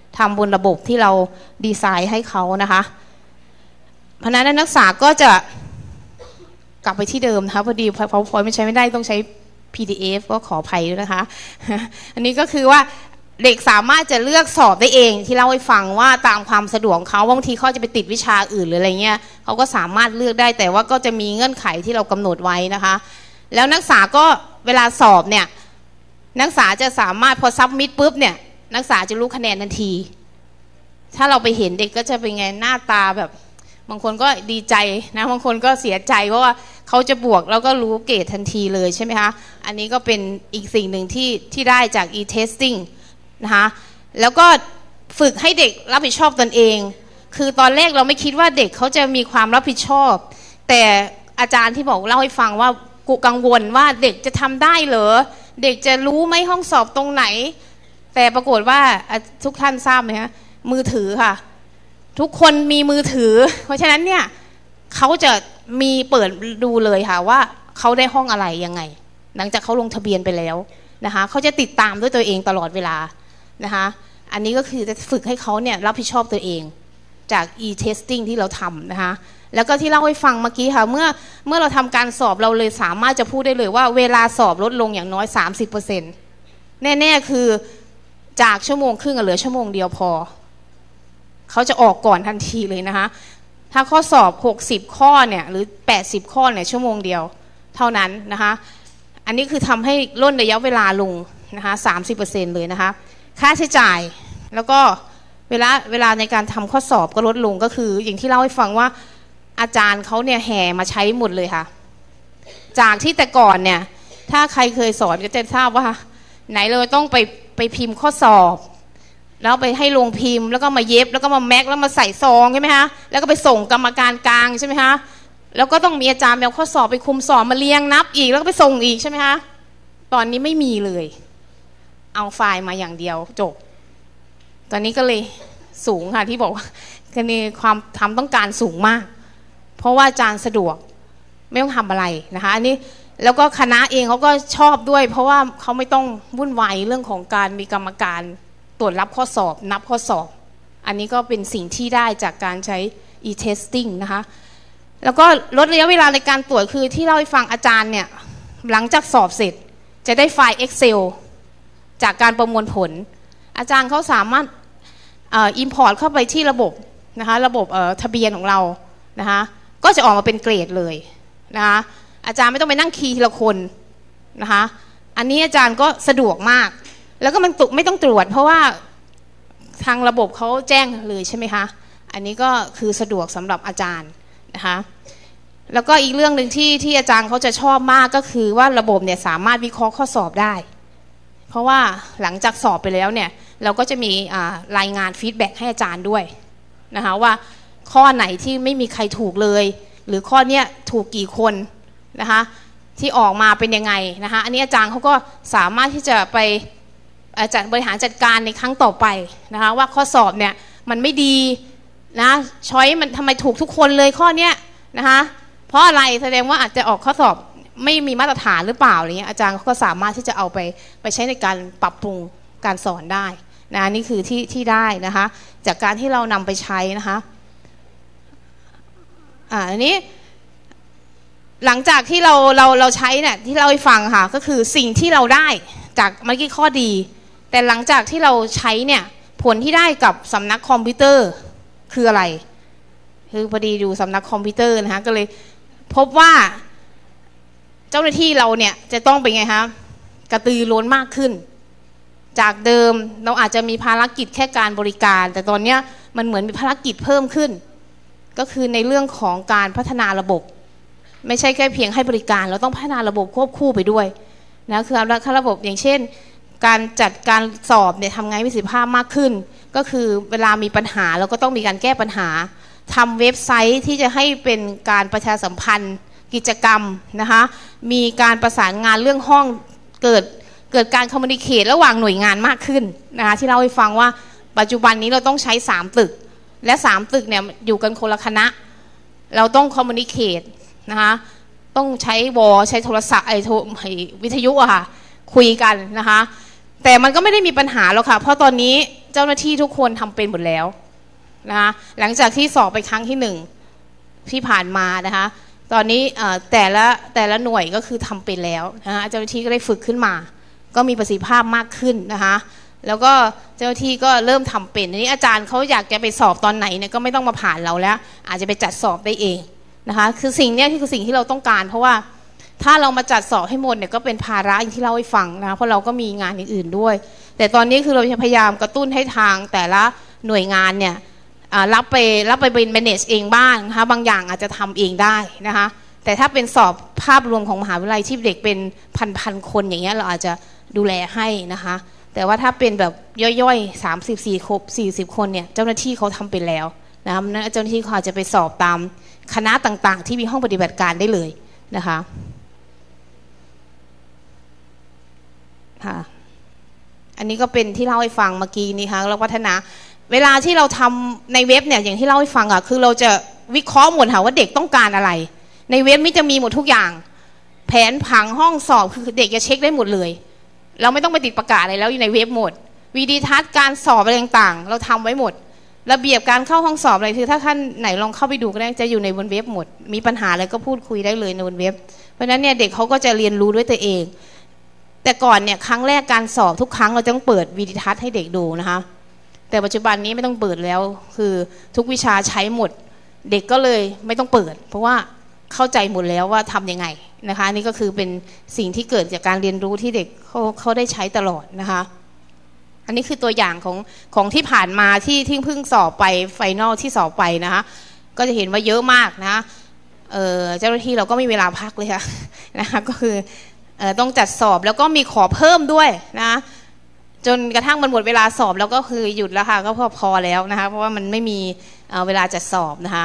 ทำบนระบบที่เราดีไซน์ให้เขานะคะเพราะฉะนั้นนักศึกษาก็จะกลับไปที่เดิมนะคะพอดี PowerPoint ไม่ใช้ไม่ได้ต้องใช้ PDF ก็ขออภัยด้วยนะคะอันนี้ก็คือว่าเด็กสามารถจะเลือกสอบได้เองที่เล่าให้ฟังว่าตามความสะดวกของเขาบางทีเขาจะไปติดวิชาอื่นหรืออะไรเงี้ยเขาก็สามารถเลือกได้แต่ว่าก็จะมีเงื่อนไขที่เรากำหนดไว้นะคะแล้วนักศึกษาก็เวลาสอบเนี่ยนักศึกษาจะสามารถพอซับมิดปุ๊บเนี่ยนักศึกษาจะรู้คะแนนทันทีถ้าเราไปเห็นเด็กก็จะเป็นไงหน้าตาแบบบางคนก็ดีใจนะบางคนก็เสียใจเพราะว่าเขาจะบวกแล้วก็รู้เกรดทันทีเลยใช่ไหมคะอันนี้ก็เป็นอีกสิ่งหนึ่งที่ได้จาก e-testing นะคะแล้วก็ฝึกให้เด็กรับผิดชอบตนเองคือตอนแรกเราไม่คิดว่าเด็กเขาจะมีความรับผิดชอบแต่อาจารย์ที่บอกเล่าให้ฟังว่ากูกังวลว่าเด็กจะทำได้เหรอเด็กจะรู้ไหมห้องสอบตรงไหนแต่ปรากฏว่าทุกท่านทราบไหมคะมือถือค่ะทุกคนมีมือถือเพราะฉะนั้นเนี่ยเขาจะมีเปิดดูเลยค่ะว่าเขาได้ห้องอะไรยังไงหลังจากเขาลงทะเบียนไปแล้วนะคะเขาจะติดตามด้วยตัวเองตลอดเวลานะคะอันนี้ก็คือจะฝึกให้เขาเนี่ยรับผิดชอบตัวเองจาก e-testing ที่เราทำนะคะแล้วก็ที่เล่าให้ฟังเมื่อกี้ค่ะเมื่อเราทำการสอบเราเลยสามารถจะพูดได้เลยว่าเวลาสอบลดลงอย่างน้อย 30% แน่ๆคือจากชั่วโมงครึ่งเหลือชั่วโมงเดียวพอเขาจะออกก่อนทันทีเลยนะคะถ้าข้อสอบ60ข้อเนี่ยหรือ80ข้อเนี่ยชั่วโมงเดียวเท่านั้นนะคะอันนี้คือทำให้ล่นระยะเวลาลงนะคะ 30% เลยนะคะค่าใช้จ่ายแล้วก็เวลาในการทำข้อสอบก็ลดลงก็คืออย่างที่เล่าให้ฟังว่าอาจารย์เขาเนี่ยแห่มาใช้หมดเลยค่ะจากที่แต่ก่อนเนี่ยถ้าใครเคยสอนก็จะทราบว่าไหนเลยต้องไปพิมพ์ข้อสอบแล้วไปให้ลงพิมพ์แล้วก็มาเย็บแล้วก็มาแม็กแล้วมาใส่ซองใช่ไหมคะแล้วก็ไปส่งกรรมการกลางใช่ไหมคะแล้วก็ต้องมีอาจารย์เอาข้อสอบไปคุมสอบมาเรียงนับอีกแล้วก็ไปส่งอีกใช่ไหมคะตอนนี้ไม่มีเลยเอาไฟล์มาอย่างเดียวจบตอนนี้ก็เลยสูงค่ะที่บอกว่าความต้องการสูงมากเพราะว่าอาจารย์สะดวกไม่ต้องทำอะไรนะคะอันนี้แล้วก็คณะเองเขาก็ชอบด้วยเพราะว่าเขาไม่ต้องวุ่นวายเรื่องของการมีกรรมการตรวจรับข้อสอบนับข้อสอบอันนี้ก็เป็นสิ่งที่ได้จากการใช้ e-testing นะคะแล้วก็ลดระยะเวลาในการตรวจคือที่เล่าให้ฟังอาจารย์เนี่ยหลังจากสอบเสร็จจะได้ไฟล์ Excel จากการประมวลผลอาจารย์เขาสามารถimport เข้าไปที่ระบบนะคะระบบทะเบียนของเรานะคะก็จะออกมาเป็นเกรดเลยนะคะอาจารย์ไม่ต้องไปนั่งคีย์ทีละคนนะคะอันนี้อาจารย์ก็สะดวกมากแล้วก็มันไม่ต้องตรวจเพราะว่าทางระบบเขาแจ้งเลยใช่ไหมคะอันนี้ก็คือสะดวกสำหรับอาจารย์นะคะแล้วก็อีกเรื่องหนึ่งที่อาจารย์เขาจะชอบมากก็คือว่าระบบเนี่ยสามารถวิเคราะห์ข้อสอบได้เพราะว่าหลังจากสอบไปแล้วเนี่ยเราก็จะมีรายงานฟีดแบ็กให้อาจารย์ด้วยนะคะว่าข้อไหนที่ไม่มีใครถูกเลยหรือข้อเนี้ยถูกกี่คนนะคะที่ออกมาเป็นยังไงนะคะอันนี้อาจารย์เขาก็สามารถที่จะไปจัดบริหารจัดการในครั้งต่อไปนะคะว่าข้อสอบเนี่ยมันไม่ดีนะช้อยมันทำไมถูกทุกคนเลยข้อเนี้ยนะคะเพราะอะไรแสดงว่าอาจจะออกข้อสอบไม่มีมาตรฐานหรือเปล่าอะไรเงี้ยอาจารย์เขาก็สามารถที่จะเอาไปใช้ในการปรับปรุงการสอนได้นะนี่คือที่ได้นะคะจากการที่เรานำไปใช้นะคะอันนี้หลังจากที่เราใช้เนี่ยที่เราให้ฟังค่ะก็คือสิ่งที่เราได้จากเมื่อกี้ข้อดีแต่หลังจากที่เราใช้เนี่ยผลที่ได้กับสำนักคอมพิวเตอร์คืออะไรคือพอดีดูสำนักคอมพิวเตอร์นะคะก็เลยพบว่าเจ้าหน้าที่เราเนี่ยจะต้องเป็นไงคะกระตือรือร้นมากขึ้นจากเดิมเราอาจจะมีภารกิจแค่การบริการแต่ตอนนี้มันเหมือนมีภารกิจเพิ่มขึ้นก็คือในเรื่องของการพัฒนาระบบไม่ใช่แค่เพียงให้บริการเราต้องพัฒนาระบบควบคู่ไปด้วยนะคือระบบอย่างเช่นการจัดการสอบเนี่ยทำไงให้มีประสิทธิภาพมากขึ้นก็คือเวลามีปัญหาเราก็ต้องมีการแก้ปัญหาทำเว็บไซต์ที่จะให้เป็นการประชาสัมพันธ์กิจกรรมนะคะมีการประสานงานเรื่องห้องเกิดการคอมมูนิเคตระหว่างหน่วยงานมากขึ้นนะคะที่เราให้ฟังว่าปัจจุบันนี้เราต้องใช้3ตึกและ3ตึกเนี่ยอยู่กันคนละคณะเราต้องคอมมูนิเคตนะคะต้องใช้ใช้โทรศัพท์วิทยุอะค่ะคุยกันนะคะแต่มันก็ไม่ได้มีปัญหาหรอกค่ะเพราะตอนนี้เจ้าหน้าที่ทุกคนทำเป็นหมดแล้วนะคะหลังจากที่สอบไปครั้งที่1ที่ผ่านมานะคะตอนนี้แต่ละหน่วยก็คือทำเป็นแล้วนะคะเจ้าหน้าที่ก็ได้ฝึกขึ้นมาก็มีประสิทธิภาพมากขึ้นนะคะแล้วก็เจ้าหน้าที่ก็เริ่มทำเป็นทีนี้อาจารย์เขาอยากจะไปสอบตอนไหนเนี่ยก็ไม่ต้องมาผ่านเราแล้วอาจจะไปจัดสอบได้เองนะคะคือสิ่งนี้คือสิ่งที่เราต้องการเพราะว่าถ้าเรามาจัดสอบให้หมดเนี่ยก็เป็นภาระอย่างที่เล่าให้ฟังนะเพราะเราก็มีงานอื่นๆด้วยแต่ตอนนี้คือเราจะพยายามกระตุ้นให้ทางแต่ละหน่วยงานเนี่ยรับไปเป็น manage เองบ้างนะคะบางอย่างอาจจะทำเองได้นะคะแต่ถ้าเป็นสอบภาพรวมของมหาวิทยาลัยที่เด็กเป็นพันคนอย่างเงี้ยเราอาจจะดูแลให้นะคะแต่ว่าถ้าเป็นแบบย่อยๆ40 คนเนี่ยเจ้าหน้าที่เขาทำเป็นแล้วนะคะเจ้าหน้าที่เขาอาจจะไปสอบตามคณะต่างๆที่มีห้องปฏิบัติการได้เลยนะคะค่ะอันนี้ก็เป็นที่เล่าให้ฟังเมื่อกี้นี้ค่ะเราพัฒนาเวลาที่เราทำในเว็บเนี่ยอย่างที่เล่าให้ฟังคือเราจะวิเคราะห์หมดค่ะว่าเด็กต้องการอะไรในเว็บนี้จะมีหมดทุกอย่างแผนผังห้องสอบคือเด็กจะเช็คได้หมดเลยเราไม่ต้องไปติดประกาศอะไรแล้วอยู่ในเว็บหมดวิดีทัศน์การสอบอะไรต่างๆเราทำไว้หมดระเบียบการเข้าห้องสอบอะไรคือถ้าท่านไหนลองเข้าไปดูก็ได้จะอยู่ในบนเว็บหมดมีปัญหาอะไรก็พูดคุยได้เลยในบนเว็บเพราะฉะนั้นเนี่ยเด็กเขาก็จะเรียนรู้ด้วยตัวเองแต่ก่อนเนี่ยครั้งแรกการสอบทุกครั้งเราจะต้องเปิดวิดีทัศน์ให้เด็กดูนะคะแต่ปัจจุบันนี้ไม่ต้องเปิดแล้วคือทุกวิชาใช้หมดเด็กก็เลยไม่ต้องเปิดเพราะว่าเข้าใจหมดแล้วว่าทำยังไงนะคะนี่ก็คือเป็นสิ่งที่เกิดจากการเรียนรู้ที่เด็กเขาได้ใช้ตลอดนะคะอันนี้คือตัวอย่างของที่ผ่านมาที่เพิ่งสอบไปไฟนอลที่สอบไปนะคะก็จะเห็นว่าเยอะมากนะเจ้าหน้าที่เราก็ไม่มีเวลาพักเลยค่ะนะคะก็คือต้องจัดสอบแล้วก็มีขอเพิ่มด้วยนะจนกระทั่งมันหมดเวลาสอบแล้วก็คือหยุดแล้วค่ะก็พอแล้วนะคะเพราะว่ามันไม่มีเวลาจัดสอบนะคะ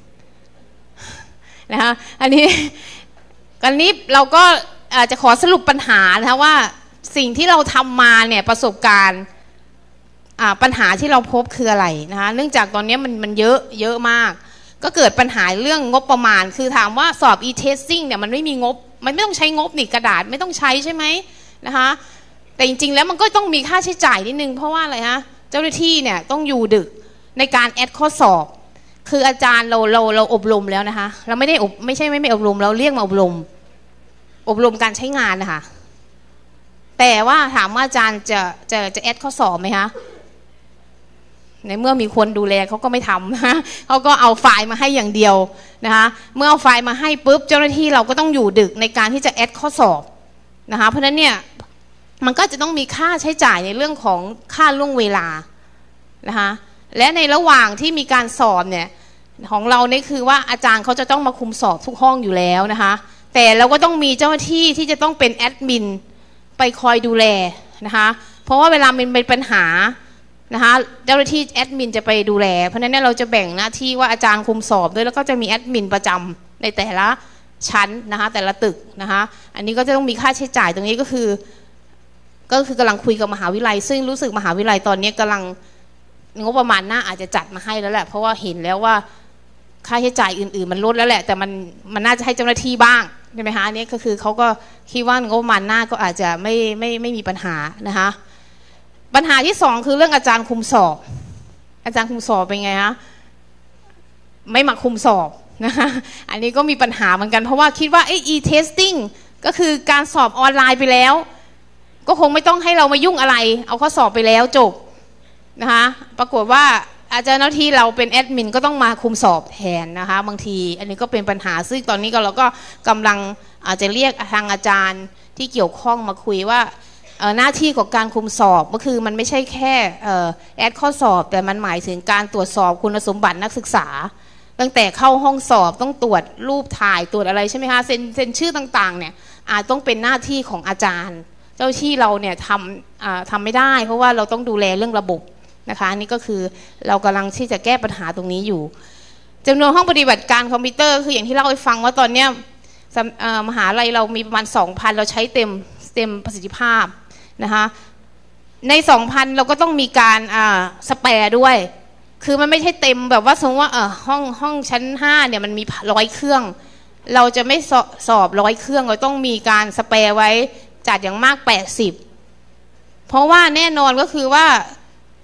อันนี้เราก็จะขอสรุปปัญหานะคะว่าสิ่งที่เราทำมาเนี่ยประสบการณ์ปัญหาที่เราพบคืออะไรนะคะเนื่องจากตอนนี้มันเยอะมากก็เกิดปัญหาเรื่องงบประมาณคือถามว่าสอบ e-testing เนี่ยมันไม่มีงบมันไม่ต้องใช้งบนี่กระดาษไม่ต้องใช้ใช่ไหมนะคะแต่จริงๆแล้วมันก็ต้องมีค่าใช้จ่ายนิดนึงเพราะว่าอะไรฮะเจ้าหน้าที่เนี่ยต้องอยู่ดึกในการแอดข้อสอบคืออาจารย์เราอบรมแล้วนะคะเราไม่ใช่ไม่อบรมเราเรียกมาอบรมการใช้งานนะคะแต่ว่าถามว่าอาจารย์จะแอดข้อสอบไหมคะในเมื่อมีคนดูแลเขาก็ไม่ทำนะเขาก็เอาไฟล์มาให้อย่างเดียวนะคะเมื่อเอาไฟล์มาให้ปุ๊บเจ้าหน้าที่เราก็ต้องอยู่ดึกในการที่จะแอดข้อสอบนะคะเพราะฉะนั้นเนี่ยมันก็จะต้องมีค่าใช้จ่ายในเรื่องของค่าล่วงเวลานะคะและในระหว่างที่มีการสอบเนี่ยของเราเนี่ยคือว่าอาจารย์เขาจะต้องมาคุมสอบทุกห้องอยู่แล้วนะคะแต่เราก็ต้องมีเจ้าหน้าที่ที่จะต้องเป็นแอดมินไปคอยดูแลนะคะเพราะว่าเวลามันเป็นปัญหานะคะเจ้าหน้าที่แอดมินจะไปดูแลเพราะฉะนั้นเราจะแบ่งหน้าที่ว่าอาจารย์คุมสอบด้วยแล้วก็จะมีแอดมินประจำในแต่ละชั้นนะคะแต่ละตึกนะคะอันนี้ก็จะต้องมีค่าใช้จ่ายตรงนี้ก็คือกำลังคุยกับมหาวิทยาลัยซึ่งรู้สึกมหาวิทยาลัยตอนนี้กำลังงบประมาณน่าอาจจะจัดมาให้แล้วแหละเพราะว่าเห็นแล้วว่าค่าใช้จ่ายอื่นๆมันลดแล้วแหละแต่มันน่าจะให้เจ้าหน้าที่บ้างใช่ไหมคะอันนี้ก็คือเขาก็คิดว่างบประมาณหน้าก็อาจจะไม่มีปัญหานะคะปัญหาที่2คือเรื่องอาจารย์คุมสอบอาจารย์คุมสอบเป็นไงคะไม่มาคุมสอบนะคะอันนี้ก็มีปัญหาเหมือนกันเพราะว่าคิดว่าe-testing ก็คือการสอบออนไลน์ไปแล้วก็คงไม่ต้องให้เรามายุ่งอะไรเอาข้อสอบไปแล้วจบนะคะปรากฏว่าอาจารย์หน้าที่เราเป็นแอดมินก็ต้องมาคุมสอบแทนนะคะบางทีอันนี้ก็เป็นปัญหาซึ่งตอนนี้เราก็กำลังอาจจะเรียกทางอาจารย์ที่เกี่ยวข้องมาคุยว่าหน้าที่ของการคุมสอบก็คือมันไม่ใช่แค่แอดข้อสอบแต่มันหมายถึงการตรวจสอบคุณสมบัตินักศึกษาตั้งแต่เข้าห้องสอบต้องตรวจรูปถ่ายตรวจอะไรใช่ไหมคะเซ็นชื่อต่างๆเนี่ยอาจต้องเป็นหน้าที่ของอาจารย์เจ้าที่เราเนี่ยทำไม่ได้เพราะว่าเราต้องดูแลเรื่องระบบนะคะอันนี้ก็คือเรากำลังที่จะแก้ปัญหาตรงนี้อยู่จำนวนห้องปฏิบัติการคอมพิวเตอร์คืออย่างที่เล่าให้ฟังว่าตอนนี้มหาลัยเรามีประมาณ 2,000 เราใช้เต็มประสิทธิภาพนะคะใน 2,000 เราก็ต้องมีการสแปร์ด้วยคือมันไม่ใช่เต็มแบบว่าสมมติว่าห้องชั้น5เนี่ยมันมี100เครื่องเราจะไม่สอบ100เครื่องเราต้องมีการสแปร์ไว้จัดอย่างมาก80เพราะว่าแน่นอนก็คือว่า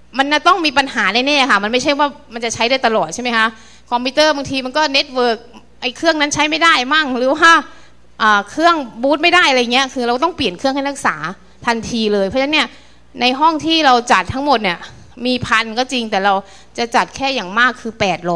มันต้องมีปัญหาแน่ๆค่ะมันไม่ใช่ว่ามันจะใช้ได้ตลอดใช่ไหมคะคอมพิวเตอร์บางทีมันก็เน็ตเวิร์กไอ้เครื่องนั้นใช้ไม่ได้มั่งหรือว่าเครื่องบูตไม่ได้อะไรเงี้ยคือเราต้องเปลี่ยนเครื่องให้นักศึกษาทันทีเลยเพราะฉะนั้นเนี่ยในห้องที่เราจัดทั้งหมดเนี่ยมี1,000ก็จริงแต่เราจะจัดแค่อย่างมากคือ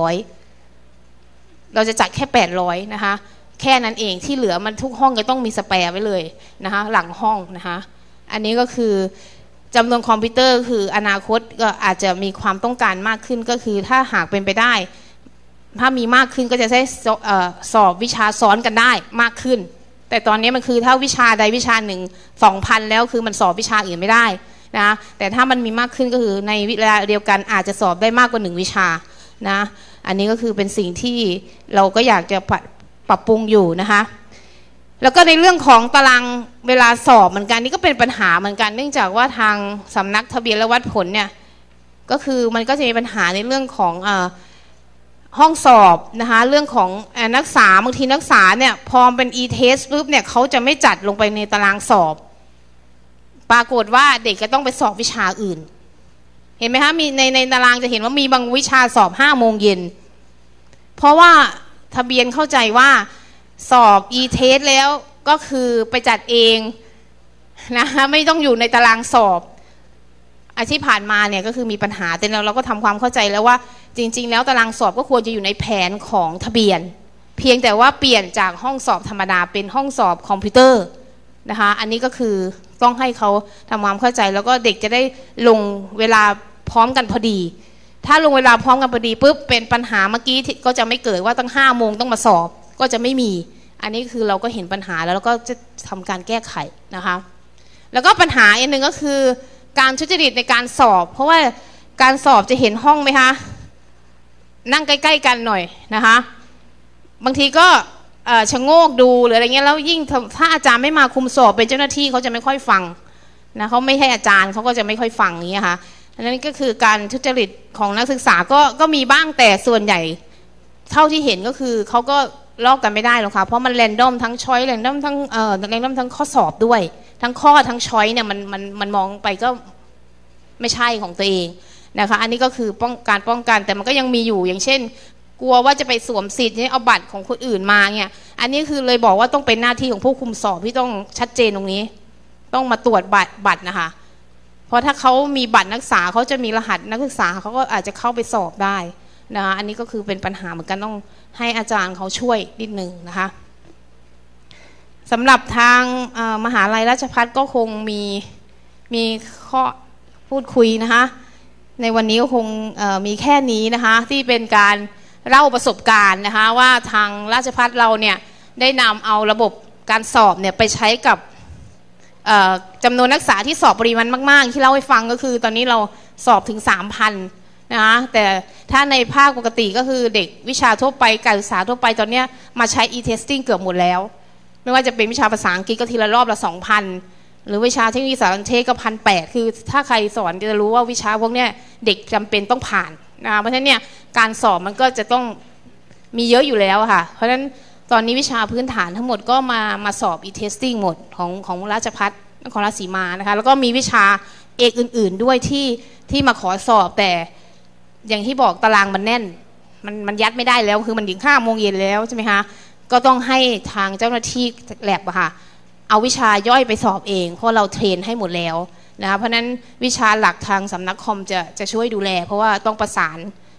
800เราจะจัดแค่800นะคะแค่นั้นเองที่เหลือมันทุกห้องก็ต้องมีสแปร์ไว้เลยนะคะหลังห้องนะคะอันนี้ก็คือจำนวนคอมพิวเตอร์คืออนาคตก็อาจจะมีความต้องการมากขึ้นก็คือถ้าหากเป็นไปได้ถ้ามีมากขึ้นก็จะได้สอบวิชาซ้อนกันได้มากขึ้นแต่ตอนนี้มันคือถ้าวิชาใดวิชาหนึ่ง 2,000 แล้วคือมันสอบวิชาอื่นไม่ได้นะแต่ถ้ามันมีมากขึ้นก็คือในเวลาเดียวกันอาจจะสอบได้มากกว่า1วิชานะอันนี้ก็คือเป็นสิ่งที่เราก็อยากจะปรับปรุงอยู่นะคะแล้วก็ในเรื่องของตารางเวลาสอบเหมือนกันนี่ก็เป็นปัญหาเหมือนกันเนื่องจากว่าทางสำนักทะเบียนและวัดผลเนี่ยก็คือมันก็จะมีปัญหาในเรื่องของห้องสอบนะคะเรื่องของนักศึกษาบางทีนักศึกษาเนี่ยพอเป็น e-test ปุ๊บเนี่ยเขาจะไม่จัดลงไปในตารางสอบปรากฏว่าเด็กก็ต้องไปสอบวิชาอื่นเห็นไหมคะมีในตารางจะเห็นว่ามีบางวิชาสอบ5 โมงเย็นเพราะว่าทะเบียนเข้าใจว่าสอบ e-test แล้วก็คือไปจัดเองนะคะไม่ต้องอยู่ในตารางสอบที่ผ่านมาเนี่ยก็คือมีปัญหาแต่เราก็ทำความเข้าใจแล้วว่าจริงๆแล้วตารางสอบก็ควรจะอยู่ในแผนของทะเบียนเพียงแต่ว่าเปลี่ยนจากห้องสอบธรรมดาเป็นห้องสอบคอมพิวเตอร์นะคะอันนี้ก็คือต้องให้เขาทำความเข้าใจแล้วก็เด็กจะได้ลงเวลาพร้อมกันพอดีถ้าลงเวลาพร้อมกันพอดีปุ๊บเป็นปัญหาเมื่อกี้ก็จะไม่เกิดว่าตั้ง5 โมงต้องมาสอบก็จะไม่มีอันนี้คือเราก็เห็นปัญหาแล้วก็จะทำการแก้ไขนะคะแล้วก็ปัญหาอีกหนึ่งก็คือการทุจริตในการสอบเพราะว่าการสอบจะเห็นห้องไหมคะนั่งใกล้ๆกันหน่อยนะคะบางทีก็ชะโงกดูหรืออะไรเงี้ยแล้วยิ่งถ้าอาจารย์ไม่มาคุมสอบเป็นเจ้าหน้าที่เขาจะไม่ค่อยฟังนะเขาไม่ให้อาจารย์เขาก็จะไม่ค่อยฟังนี้ค่ะอันนั้นก็คือการทุจริตของนักศึกษาก็มีบ้างแต่ส่วนใหญ่เท่าที่เห็นก็คือเขาก็ลอกกันไม่ได้หรอกค่ะเพราะมันแรนดอมทั้งช้อยแรนดอมทั้งแรนดอมทั้งข้อสอบด้วยทั้งข้อทั้งช้อยเนี่ยมันมองไปก็ไม่ใช่ของตัวเองนะคะอันนี้ก็คือการป้องกันแต่มันก็ยังมีอยู่อย่างเช่นกลัวว่าจะไปสวมสิทธิ์เอาบัตรของคนอื่นมาเนี่ยอันนี้คือเลยบอกว่าต้องเป็นหน้าที่ของผู้คุมสอบที่ต้องชัดเจนตรงนี้ต้องมาตรวจบัตรนะคะเพราะถ้าเขามีบัตรนักศึกษาเขาจะมีรหัสนักศึกษาเขาก็อาจจะเข้าไปสอบได้นะคะอันนี้ก็คือเป็นปัญหาเหมือนกันต้องให้อาจารย์เขาช่วยนิดนึงนะคะสำหรับทางมหาลัยราชภัฏก็คงมีข้อพูดคุยนะคะในวันนี้ก็คงมีแค่นี้นะคะที่เป็นการเล่าประสบการณ์นะคะว่าทางราชภัฏเราเนี่ยได้นำเอาระบบการสอบเนี่ยไปใช้กับจำนวนนักศึกษาที่สอบปริมาณมากๆที่เล่าให้ฟังก็คือตอนนี้เราสอบถึง 3,000 นะคะแต่ถ้าในภาคปกติก็คือเด็กวิชาทั่วไปการศึกษาทั่วไปตอนนี้มาใช้ e-testing เกือบหมดแล้วไม่ว่าจะเป็นวิชาภาษาอังกฤษก็ทีละรอบละ 2,000 หรือวิชาเทคโนโลยีสารสนเทศก็ 1,800 คือถ้าใครสอนจะรู้ว่าวิชาพวกนี้เด็กจำเป็นต้องผ่านนะคะเพราะฉะนั้นเนี่ยการสอบมันก็จะต้องมีเยอะอยู่แล้วค่ะเพราะฉะนั้นตอนนี้วิชาพื้นฐานทั้งหมดก็มาสอบ e-testing หมดของราชภัฏนครราชสีมานะคะแล้วก็มีวิชาเอกอื่นๆด้วยที่มาขอสอบแต่อย่างที่บอกตารางมันแน่นมันยัดไม่ได้แล้วคือมันถึง5 โมงเย็นแล้วใช่ไหมคะก็ต้องให้ทางเจ้าหน้าที่แลบอะค่ะเอาวิชาย่อยไปสอบเองเพราะเราเทรนให้หมดแล้วนะคะเพราะนั้นวิชาหลักทางสำนักคอมจะช่วยดูแลเพราะว่าต้องประสาน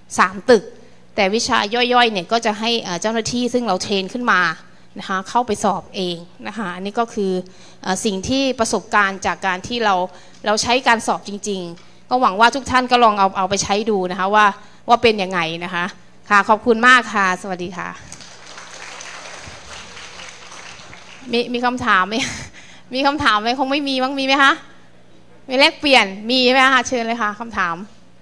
3 ตึกแต่วิชาย่อยๆเนี่ยก็จะให้เจ้าหน้าที่ซึ่งเราเทรนขึ้นมานะคะเข้าไปสอบเองนะคะอันนี้ก็คือสิ่งที่ประสบการณ์จากการที่เราใช้การสอบจริงๆก็หวังว่าทุกท่านก็ลองเอาไปใช้ดูนะคะว่าเป็นยังไงนะคะค่ะขอบคุณมากค่ะสวัสดีค่ะมีคำถามไหมมีคำถามไหมคงไม่มีมั้งมีไหมคะมีแลกเปลี่ยนมีไหมคะเชิญเลยค่ะคำถาม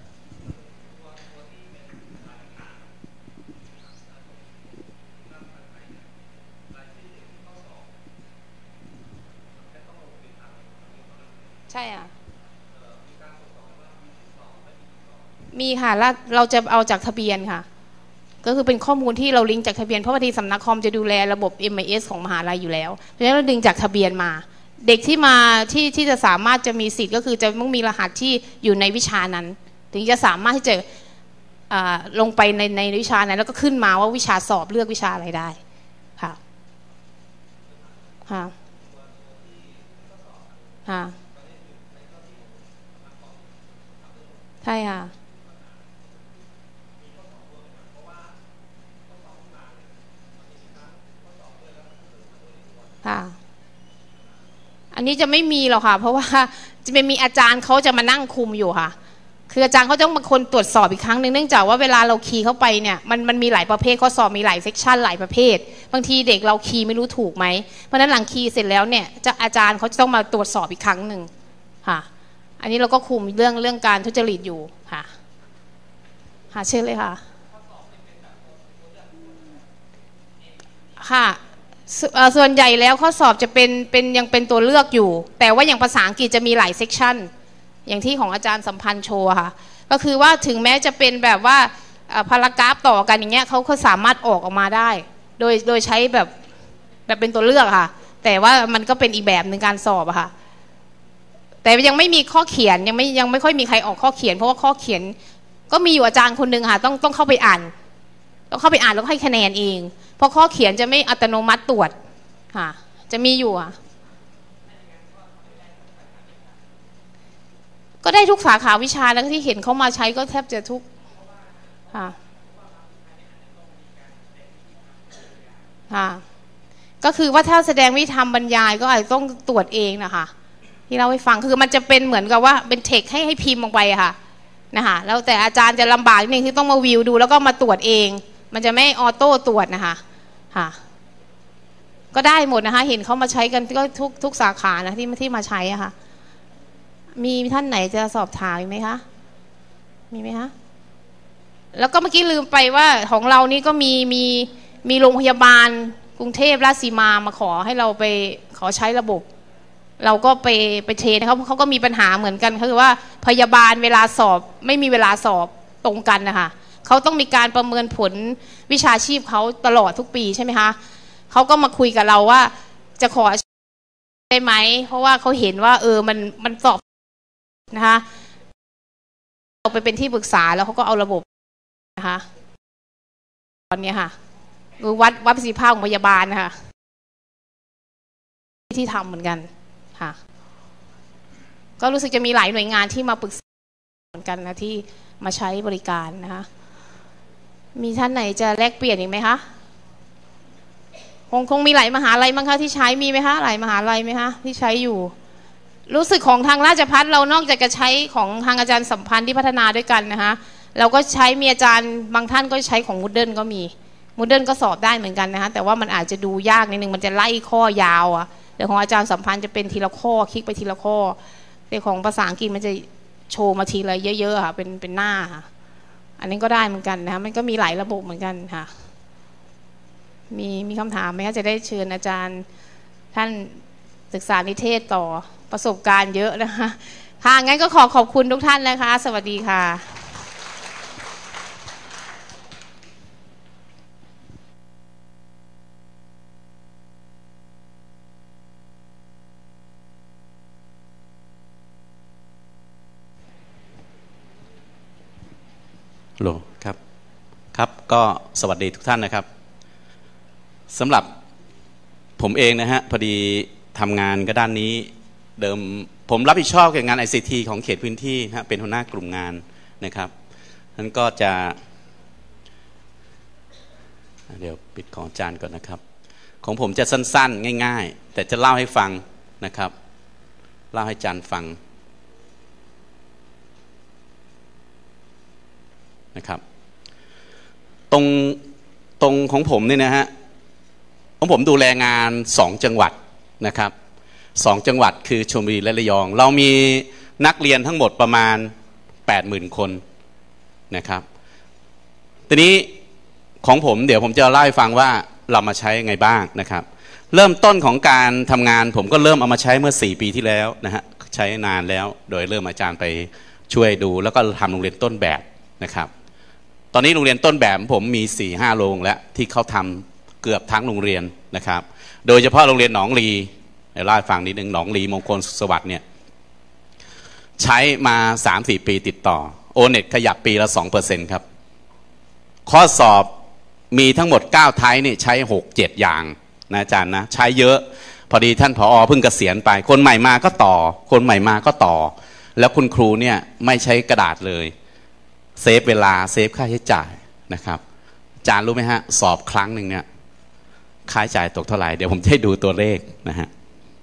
ใช่อ่ะมีค่ะแล้วเราจะเอาจากทะเบียนค่ะก็คือเป็นข้อมูลที่เราลิงก์จากทะเบียนเพราะบางทีสำนักคอมจะดูแลระบบ MIS ของมหาลัยอยู่แล้วเพราะฉะนั้นเราดึงจากทะเบียนมาเด็กที่มาที่จะสามารถจะมีสิทธิ์ก็คือจะต้องมีรหัสที่อยู่ในวิชานั้นถึงจะสามารถที่จะลงไปในวิชานั้นแล้วก็ขึ้นมาว่าวิชาสอบเลือกวิชาอะไรได้ค่ะค่ะค่ะใช่ค่ะค่ะอันนี้จะไม่มีหรอกค่ะเพราะว่าจะมีอาจารย์เขาจะมานั่งคุมอยู่ค่ะคืออาจารย์เขาต้องเป็นคนตรวจสอบอีกครั้งหนึ่งเนื่องจากว่าเวลาเราคีย์เข้าไปเนี่ยมันมีหลายประเภทข้อสอบมีหลายเซกชันหลายประเภทบางทีเด็กเราคีย์ไม่รู้ถูกไหมเพราะนั้นหลังคีย์เสร็จแล้วเนี่ยอาจารย์เขาจะต้องมาตรวจสอบอีกครั้งหนึ่งค่ะอันนี้เราก็คุมเรื่องการทุจริตอยู่ค่ะเชิญเลยค่ะค่ะส่วนใหญ่แล้วข้อสอบจะเป็นยังเป็นตัวเลือกอยู่แต่ว่าอย่างภาษาอังกฤษจะมีหลายเซกชันอย่างที่ของอาจารย์สัมพันธ์โชว์ค่ะก็คือว่าถึงแม้จะเป็นแบบว่าพารากราฟต่อกันอย่างเงี้ยเขาสามารถออกมาได้โดยใช้แบบเป็นตัวเลือกค่ะแต่ว่ามันก็เป็นอีกแบบหนึ่งการสอบอะค่ะแต่ยังไม่มีข้อเขียนยังไม่ค่อยมีใครออกข้อเขียนเพราะว่าข้อเขียนก็มีอยู่อาจารย์คนหนึ่งค่ะต้องเข้าไปอ่านแล้วให้คะแนนเองเพราะข้อเขียนจะไม่อัตโนมัติตรวจค่ะจะมีอยู่ก็ได้ทุกสาขาวิชาแล้วที่เห็นเขามาใช้ก็แทบจะทุกค่ะก็คือว่าถ้าแสดงวิธีทำบรรยายก็อาจจะต้องตรวจเองนะคะที่เราให้ฟังคือมันจะเป็นเหมือนกับว่าเป็นเทคให้พิมพ์ลงไปค่ะนะคะแล้วแต่อาจารย์จะลำบากนิดนึงที่ต้องมาวิวดูแล้วก็มาตรวจเองมันจะไม่ออโต้ตรวจนะคะค่ะก็ได้หมดนะคะเห็นเขามาใช้กันก็ทุกสาขานะที่มาใช้อะค่ะมีท่านไหนจะสอบถามไหมคะมีไหมคะแล้วก็เมื่อกี้ลืมไปว่าของเรานี่ก็มีโรงพยาบาลกรุงเทพราชสีมาขอให้เราไปขอใช้ระบบเราก็ไปเทรนเขาก็มีปัญหาเหมือนกันคือว่าพยาบาลเวลาสอบไม่มีเวลาสอบตรงกันนะคะเขาต้องมีการประเมินผลวิชาชีพเขาตลอดทุกปีใช่ไหมคะเขาก็มาคุยกับเราว่าจะขอได้ไหมเพราะว่าเขาเห็นว่ามันสอบนะคะเราไปเป็นที่ปรึกษาแล้วเขาก็เอาระบบนะคะตอนนี้ค่ะวัดประสิทธิภาพของพยาบาลนะคะที่ทำเหมือนกันค่ะก็รู้สึกจะมีหลายหน่วยงานที่มาปรึกษาเหมือนกันนะที่มาใช้บริการนะคะมีท่านไหนจะแลกเปลี่ยนอีกไหมคะคงมีหลายมหาลัยมั้งคะที่ใช้มีไหมคะหลายมหาลัยไหมคะที่ใช้อยู่รู้สึกของทางราชภัฏเรานอกจากจะใช้ของทางอาจารย์สัมพันธ์ที่พัฒนาด้วยกันนะคะเราก็ใช้มีอาจารย์บางท่านก็ใช้ของ Moodle ก็มี Moodle ก็สอบได้เหมือนกันนะคะแต่ว่ามันอาจจะดูยากนิดนึงมันจะไล่ข้อยาวอ่ะแต่ของอาจารย์สัมพันธ์จะเป็นทีละข้อคลิกไปทีละข้อแต่ของภาษาอังกฤษมันจะโชว์มาทีละเยอะๆค่ะเป็นหน้าค่ะอันนี้ก็ได้เหมือนกันนะคะมันก็มีหลายระบบเหมือนกันค่ะมีคำถามไหมคะจะได้เชิญอาจารย์ท่านศึกษานิเทศต่อประสบการณ์เยอะนะคะค่ะงั้นก็ขอบคุณทุกท่านนะคะสวัสดีค่ะฮัลโหลครับก็สวัสดีทุกท่านนะครับสำหรับผมเองนะฮะพอดีทำงานก็ด้านนี้เดิมผมรับผิดชอบเกี่ยวกับงาน ICT ของเขตพื้นที่นะฮะเป็นหัวหน้ากลุ่มงานนะครับนั้นก็จะเดี๋ยวปิดของอาจารย์ก่อนนะครับของผมจะสั้นๆง่ายๆแต่จะเล่าให้ฟังนะครับเล่าให้อาจารย์ฟังนะครับตรงของผมเนี่ยนะฮะของผมดูแลงาน2จังหวัดนะครับ2จังหวัดคือชลบุรีและระยองเรามีนักเรียนทั้งหมดประมาณ 80,000 คนนะครับทีนี้ของผมเดี๋ยวผมจะเล่าให้ฟังว่าเรามาใช้ยังไงบ้างนะครับเริ่มต้นของการทำงานผมก็เริ่มเอามาใช้เมื่อ4 ปีที่แล้วนะฮะใช้นานแล้วโดยเริ่มอาจารย์ไปช่วยดูแล้วก็ทำโรงเรียนต้นแบบนะครับตอนนี้โรงเรียนต้นแบบผมมี 4-5 โรงแล้วที่เขาทำเกือบทั้งโรงเรียนนะครับโดยเฉพาะโรงเรียนหนองลีเล่าให้ฟังนิดนึงหนองลีมงคลสุขสวัสดิ์เนี่ยใช้มา 3-4 ปีติดต่อโอเน็ตขยับปีละ 2% ครับข้อสอบมีทั้งหมด9ไทป์นี่ใช้ 6-7 อย่างนะอาจารย์นะใช้เยอะพอดีท่านผอ.เพิ่งเกษียณไปคนใหม่มาก็ต่อคนใหม่มาก็ต่อแล้วคุณครูเนี่ยไม่ใช้กระดาษเลยเซฟเวลาเซฟค่าใช้จ่ายนะครับอาจารย์รู้ไหมฮะสอบครั้งหนึ่งเนี่ยค่าใช้จ่ายตกเท่าไหร่เดี๋ยวผมจะให้ดูตัวเลขนะฮะ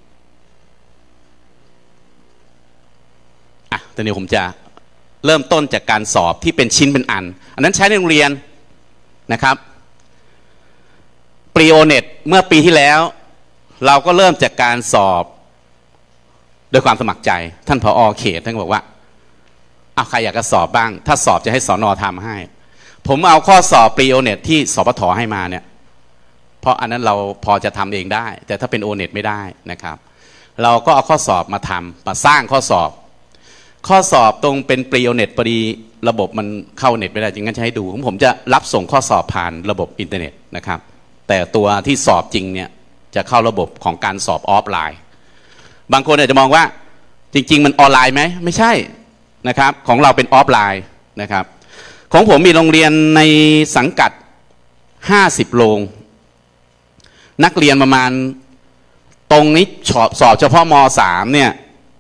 ตอนนี้ผมจะเริ่มต้นจากการสอบที่เป็นชิ้นเป็นอันนั้นใช้ในโรงเรียนนะครับปรีโอเน็ตเมื่อปีที่แล้วเราก็เริ่มจากการสอบโดยความสมัครใจท่านผอ.เขตท่านบอกว่าเอาใครอยากจะสอบบ้างถ้าสอบจะให้สน.ทำให้ผมเอาข้อสอบปรีโอเน็ตที่สปท.ให้มาเนี่ยเพราะอันนั้นเราพอจะทำเองได้แต่ถ้าเป็นโอเน็ตไม่ได้นะครับเราก็เอาข้อสอบมาทำมาสร้างข้อสอบตรงเป็นปรีโอเน็ตพอดีระบบมันเข้าเน็ตไม่ได้จริงงั้นจะให้ดูผมจะรับส่งข้อสอบผ่านระบบอินเทอร์เน็ตนะครับแต่ตัวที่สอบจริงเนี่ยจะเข้าระบบของการสอบออฟไลน์บางคนอาจจะมองว่าจริงๆมันออนไลน์ไหมไม่ใช่นะครับของเราเป็นออฟไลน์นะครับของผมมีโรงเรียนในสังกัด50โรงนักเรียนประมาณตรงนี้สอบเฉพาะม.3 เนี่ย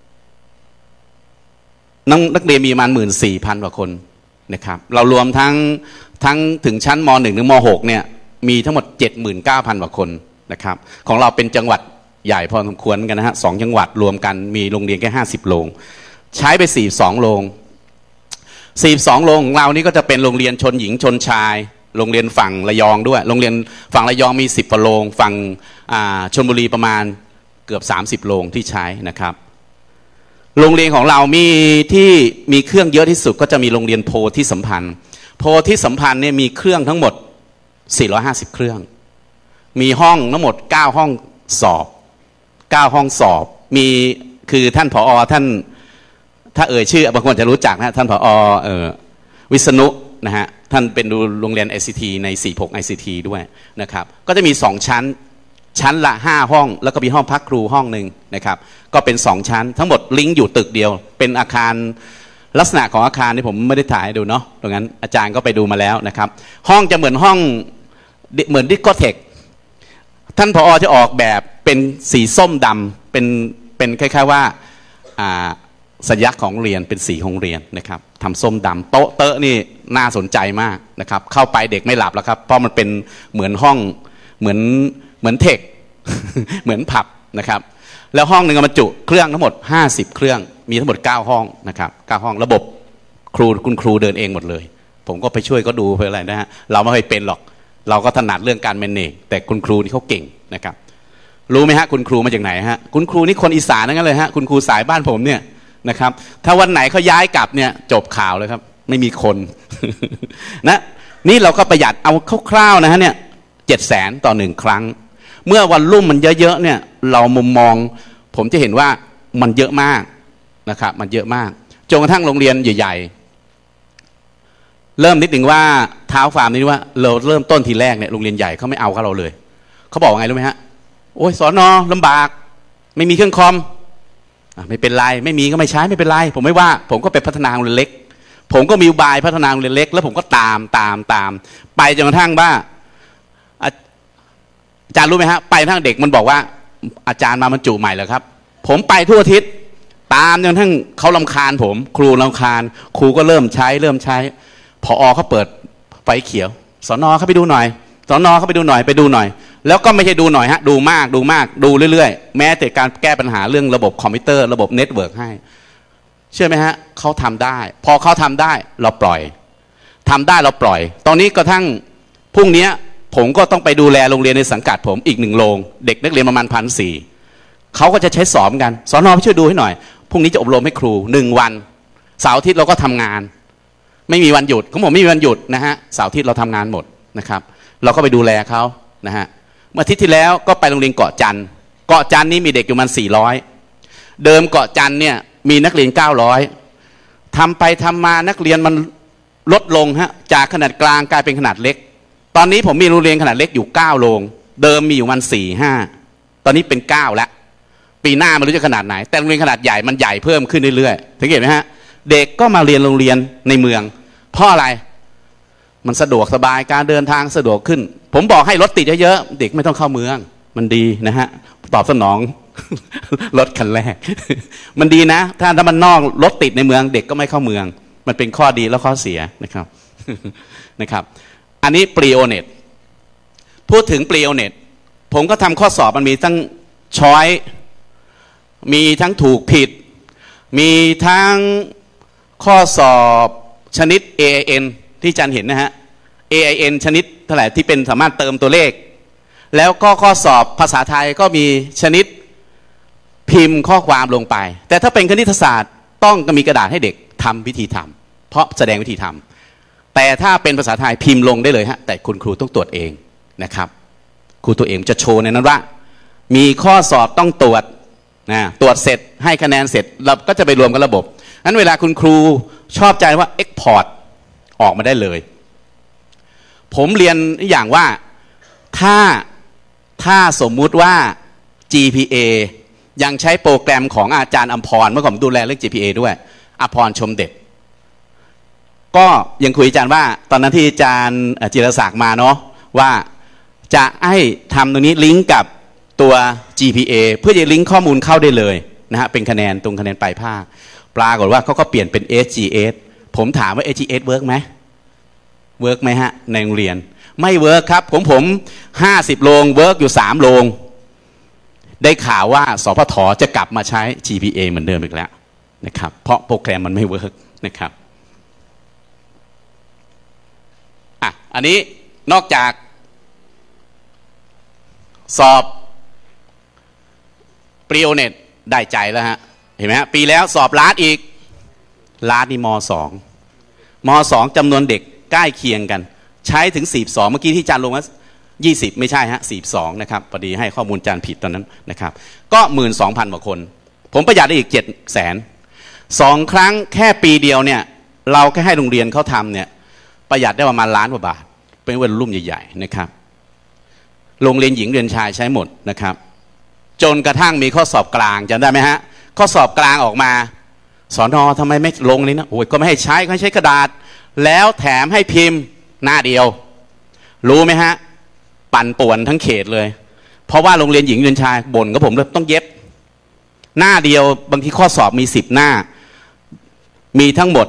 นักเรียนมีประมาณ 14,000 กว่าคนนะครับเรารวมทั้งถึงชั้นม.1 ถึงม.6 เนี่ยมีทั้งหมด 79,000 กว่าคนนะครับของเราเป็นจังหวัดใหญ่พอสมควรกันนะฮะ2จังหวัดรวมกันมีโรงเรียนแค่50โรงใช้ไป42โรง42โรงของเรานี่ก็จะเป็นโรงเรียนชนหญิงชนชายโรงเรียนฝั่งระยองด้วยโรงเรียนฝั่งระยองมี10กว่าโรงฝั่งชลบุรีประมาณเกือบ30โรงที่ใช้นะครับโรงเรียนของเรามีที่มีเครื่องเยอะที่สุดก็จะมีโรงเรียนโพธิสัมพันธ์เนี่ยมีเครื่องทั้งหมด450เครื่องมีห้องทั้งหมด9ห้องสอบ9ห้องสอบมีคือท่านผอ.ท่านถ้าเอ่ยชื่อบางคนจะรู้จักนะท่านผอ.วิษณุนะฮะท่านเป็นโรงเรียน ICT ใน46 ICT ด้วยนะครับก็จะมี2ชั้นละ5ห้องแล้วก็มีห้องพักครูห้องหนึ่งนะครับก็เป็น2ชั้นทั้งหมดลิงก์อยู่ตึกเดียวเป็นอาคารลักษณะของอาคารที่ผมไม่ได้ถ่ายให้ดูเนาะตรงนั้นอาจารย์ก็ไปดูมาแล้วนะครับห้องจะเหมือนห้องเหมือนดิสโกเทคท่านผอ.จะออกแบบเป็นสีส้มดำเป็นคล้ายๆว่าสัญลักษณ์ของเรียนเป็นสีของเรียนนะครับทำส้มดำโต๊ะเตอะนี่น่าสนใจมากนะครับเข้าไปเด็กไม่หลับแล้วครับเพราะมันเป็นเหมือนห้องเหมือนเทค เหมือนผับนะครับแล้วห้องหนึ่งบรรจุเครื่องทั้งหมด50เครื่องมีทั้งหมด9ห้องนะครับ9ห้องระบบคุณครูเดินเองหมดเลยผมก็ไปช่วยก็ดูไปอะไรนะฮะเราไม่เคยเป็นหรอกเราก็ถนัดเรื่องการแมเนจแต่คุณครูนี่เขาเก่งนะครับรู้ไหมฮะคุณครูมาจากไหนฮะคุณครูนี่คนอีสานนั่นเลยฮะคุณครูสายบ้านผมเนี่ยนะครับถ้าวันไหนเขาย้ายกลับเนี่ยจบข่าวเลยครับไม่มีคน นะนี่เราก็ประหยัดเอาคร่าวๆนะฮะเนี่ย700,000ต่อ1ครั้งเมื่อวันรุ่มมันเยอะๆเนี่ยเรามุมมองผมจะเห็นว่ามันเยอะมากนะครับมันเยอะมากจนกระทั่งโรงเรียนใหญ่ๆเริ่มนิดหนึ่งว่าเท้าความนี้ว่าเราเริ่มต้นทีแรกเนี่ยโรงเรียนใหญ่เขาไม่เอาเราเลยเขาบอกไงรู้ไหมฮะโอ้ยสน.ลำบากไม่มีเครื่องคอมไม่เป็นไรไม่มีก็ไม่ใช้ไม่เป็นไรผมไม่ว่าผมก็ไปพัฒนาโรงเรียนเล็กผมก็มีอุบายพัฒนาโรงเรียนเล็กแล้วผมก็ตามไปจนกระทั่งว่าอาจารย์รู้ไหมฮะไปทั้งเด็กมันบอกว่าอาจารย์มาบรรจุใหม่แล้วครับผมไปทั่วอาทิตย์ตามจนทั้งเขารำคาญผมครูรำคาญครูก็เริ่มใช้ผอ.เขาเปิดไฟเขียวสน.เข้าไปดูหน่อยสน.เข้าไปดูหน่อยแล้วก็ไม่ใช่ดูหน่อยฮะดูมากดูเรื่อยๆแม้แต่การแก้ปัญหาเรื่องระบบคอมพิวเตอร์ระบบเน็ตเวิร์กให้เชื่อไหมฮะเขาทำได้พอเขาทำได้เราปล่อยทำได้เราปล่อยตอนนี้กระทั่งพรุ่งนี้ผมก็ต้องไปดูแลโรงเรียนในสังกัดผมอีก1โรงเด็กนักเรียนประมาณ 1,400 เขาก็จะใช้สอนกันสน.ไปช่วยดูให้หน่อยพรุ่งนี้จะอบรมให้ครู1วันเสาร์อาทิตย์เราก็ทำงานไม่มีวันหยุดของผมไม่มีวันหยุดนะฮะเสาร์อาทิตย์เราทำงานหมดนะครับเราก็ไปดูแลเขานะฮะเมื่ออาทิตย์ที่แล้วก็ไปโรงเรียนเกาะจันทร์นี่มีเด็กอยู่มัน400เดิมเกาะจันทร์เนี่ยมีนักเรียน900ทำไปทำมานักเรียนมันลดลงฮะจากขนาดกลางกลายเป็นขนาดเล็กตอนนี้ผมมีโรงเรียนขนาดเล็กอยู่9โรงเดิมมีอยู่มัน4-5ตอนนี้เป็น9แล้วปีหน้าไม่รู้จะขนาดไหนแต่โรงเรียนขนาดใหญ่มันใหญ่เพิ่มขึ้นเรื่อยๆสังเกตไหมฮะเด็กก็มาเรียนโรงเรียนในเมืองเพราะอะไรมันสะดวกสบายการเดินทางสะดวกขึ้นผมบอกให้รถติดเยอะๆเด็กไม่ต้องเข้าเมืองมันดีนะฮะตอบสนอง รถคันแรก มันดีนะถ้ามันนอกรถติดในเมืองเด็กก็ไม่เข้าเมืองมันเป็นข้อดีและข้อเสียนะครับ นะครับอันนี้ปรีโอเน็ตพูดถึงปรีโอเน็ตผมก็ทำข้อสอบมันมีทั้งช้อยมีทั้งถูกผิดมีทั้งข้อสอบชนิด AIN ที่อาจารย์เห็นนะฮะ AIN ชนิดเท่าไหร่ที่เป็นสามารถเติมตัวเลขแล้วก็ข้อสอบภาษาไทยก็มีชนิดพิมพ์ข้อความลงไปแต่ถ้าเป็นคณิตศาสตร์ต้องมีกระดาษให้เด็กทำวิธีทำเพราะแสดงวิธีทำแต่ถ้าเป็นภาษาไทยพิมพ์ลงได้เลยฮะแต่คุณครูต้องตรวจเองนะครับครูตัวเองจะโชว์ในนั้นว่ามีข้อสอบต้องตรวจนะตรวจเสร็จให้คะแนนเสร็จเราก็จะไปรวมกับระบบนั้นเวลาคุณครูชอบใจว่า Export ออกมาได้เลยผมเรียนอย่างว่าถ้าสมมุติว่า GPA ยังใช้โปรแกรมของอาจารย์อัมพรเมื่อก่อนดูแลเรื่อง GPA ด้วยอัมพรชมเด็ดก็ยังคุยอาจารย์ว่าตอนนั้นที่อาจารย์จิรศักดิ์มาเนาะว่าจะให้ทำตรงนี้ลิงก์กับตัว GPA เพื่อจะลิงก์ข้อมูลเข้าได้เลยนะฮะเป็นคะแนนตรงคะแนนปลายภาคปรากฏว่าเขาก็เปลี่ยนเป็น SGS ผมถามว่า SGS เวิร์กไหมเวิร์กไหมฮะในโรงเรียนไม่เวิร์กครับผม50 โรงเวิร์กอยู่3 โรงได้ข่าวว่าสพทจะกลับมาใช้ GPA เหมือนเดิมอีกแล้วนะครับเพราะโปรแกรมมันไม่เวิร์กนะครับอันนี้นอกจากสอบปริโอเน็ตได้ใจแล้วฮะเห็นไหมฮะปีแล้วสอบลาดอีกลาดนี่ม.2 จำนวนเด็กใกล้เคียงกันใช้ถึง42เมื่อกี้ที่อาจารย์ลงว่า20ไม่ใช่ฮะ42นะครับพอดีให้ข้อมูลอาจารย์ผิดตอนนั้นนะครับก็ 12,000 กว่าคนผมประหยัดได้อีก 700,000 2 ครั้งแค่ปีเดียวเนี่ยเราแค่ให้โรงเรียนเขาทำเนี่ยประหยัดได้ประมาณ1 ล้านกว่าบาทเป็นวอลลุ่มใหญ่ๆนะครับโรงเรียนหญิงเรียนชายใช้หมดนะครับจนกระทั่งมีข้อสอบกลางจำได้ไหมฮะข้อสอบกลางออกมาสน.ทำไมไม่ลงนี่นะโอ้ยก็ไม่ให้ใช้ก็ให้ใช้กระดาษแล้วแถมให้พิมพ์หน้าเดียวรู้ไหมฮะปั่นป่วนทั้งเขตเลยเพราะว่าโรงเรียนหญิงเรียนชายบ่นกับผมเลยต้องเย็บหน้าเดียวบางทีข้อสอบมี10 หน้ามีทั้งหมด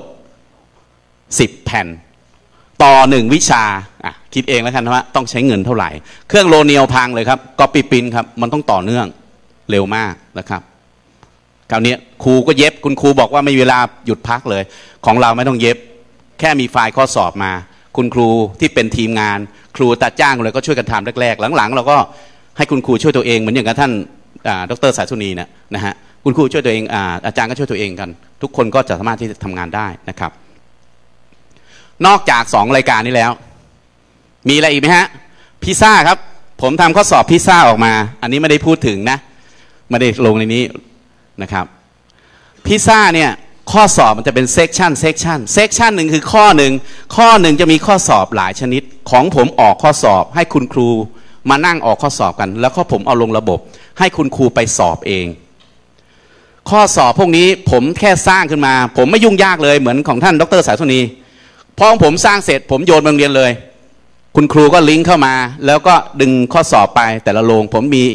10 แผ่นต่อ1 วิชาคิดเองแล้วกันว่าต้องใช้เงินเท่าไหร่เครื่องโลเนียลพังเลยครับก๊อปปี้ปริ้นท์ครับมันต้องต่อเนื่องเร็วมากนะครับคราวนี้ครูก็เย็บคุณครูบอกว่าไม่มีเวลาหยุดพักเลยของเราไม่ต้องเย็บแค่มีไฟล์ข้อสอบมาคุณครูที่เป็นทีมงานครูตาจ้างเลยก็ช่วยกันทำแรกๆหลังๆเราก็ให้คุณครูช่วยตัวเองเหมือนอย่างกับท่านดร.สายสุนีนะฮะคุณครูช่วยตัวเองอาจารย์ก็ช่วยตัวเองกันทุกคนก็จะสามารถที่จะทำงานได้นะครับนอกจาก2 รายการนี้แล้วมีอะไรอีกไหมฮะพิซซ่าครับผมทำข้อสอบพิซซ่าออกมาอันนี้ไม่ได้พูดถึงนะไม่ได้ลงในนี้นะครับพิซซ่าเนี่ยข้อสอบมันจะเป็นเซกชันหนึ่งคือข้อหนึ่งจะมีข้อสอบหลายชนิดของผมออกข้อสอบให้คุณครูมานั่งออกข้อสอบกันแล้วก็ผมเอาลงระบบให้คุณครูไปสอบเองข้อสอบพวกนี้ผมแค่สร้างขึ้นมาผมไม่ยุ่งยากเลยเหมือนของท่านดร.สายสุนีพอผมสร้างเสร็จผมโยนโรงเรียนเลยคุณครูก็ลิงก์เข้ามาแล้วก็ดึงข้อสอบไปแต่ละโรงผมมี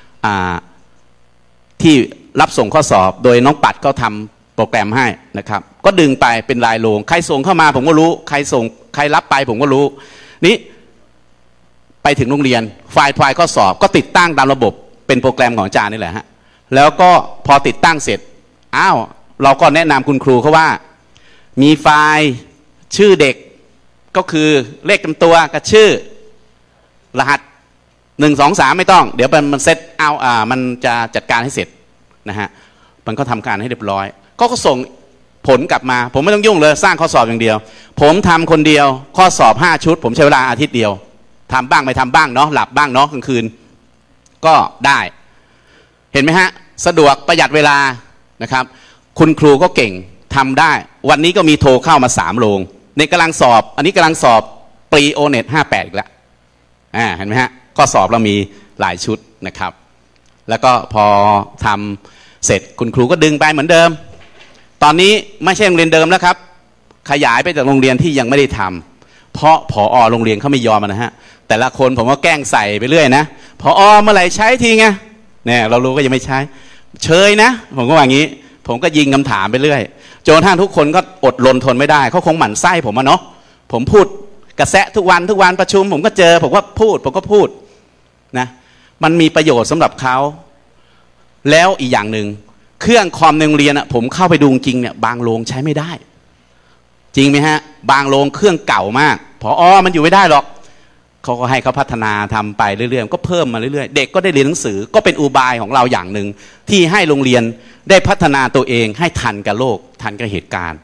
ที่รับส่งข้อสอบโดยน้องปัดก็ทำโปรแกรมให้นะครับก็ดึงไปเป็นรายโรงใครส่งเข้ามาผมก็รู้ใครรับไปผมก็รู้นี้ไปถึงโรงเรียนไฟล์ข้อสอบก็ติดตั้งตามระบบเป็นโปรแกรมของอาจารย์นี่แหละฮะแล้วก็พอติดตั้งเสร็จเราก็แนะนำคุณครูเขาว่ามีไฟล์ชื่อเด็กก็คือเลขจำตัวกับชื่อรหัส1 2 3ไม่ต้องเดี๋ยวมันเซตมันจะจัดการให้เสร็จนะฮะมันก็ทำการให้เรียบร้อยก็ส่งผลกลับมาผมไม่ต้องยุ่งเลยสร้างข้อสอบอย่างเดียวผมทำคนเดียวข้อสอบ5 ชุดผมใช้เวลาอาทิตย์เดียวทำบ้างไม่ทำบ้างเนาะหลับบ้างเนาะกลางคืนก็ได้เห็นไหมฮะสะดวกประหยัดเวลานะครับคุณครูก็เก่งทำได้วันนี้ก็มีโทรเข้ามา3 โรงในกำลังสอบอันนี้กำลังสอบปรีโอเน็ต58อีกแล้วเห็นไหมฮะข้อสอบเรามีหลายชุดนะครับแล้วก็พอทำเสร็จคุณครูก็ดึงไปเหมือนเดิมตอนนี้ไม่ใช่โรงเรียนเดิมแล้วครับขยายไปจากโรงเรียนที่ยังไม่ได้ทำเพราะผอ.โรงเรียนเขาไม่ยอมนะฮะแต่ละคนผมก็แกล้งใส่ไปเรื่อยนะผอ.เมื่อไหร่ใช้ทีไงเนี่ยเรารู้ก็ยังไม่ใช้เชยนะผมก็ว่างี้ผมก็ยิงคำถามไปเรื่อยจนกระทั่งทุกคนก็อดรนทนไม่ได้เขาคงหมั่นไส้ผมอะเนาะผมพูดกระแสะทุกวันประชุมผมก็เจอผมก็พูดนะมันมีประโยชน์สำหรับเขาแล้วอีกอย่างหนึ่งเครื่องคอมในโรงเรียนอะผมเข้าไปดูจริงเนี่ยบางโรงใช้ไม่ได้จริงไหมฮะบางโรงเครื่องเก่ามากผอ.มันอยู่ไม่ได้หรอกเขาก็ให้เขาพัฒนาทำไปเรื่อยๆก็เพิ่มมาเรื่อยๆเด็กก็ได้เรียนหนังสือก็เป็นอุบายของเราอย่างหนึ่งที่ให้โรงเรียนได้พัฒนาตัวเองให้ทันกับโลกทันกับเหตุการณ์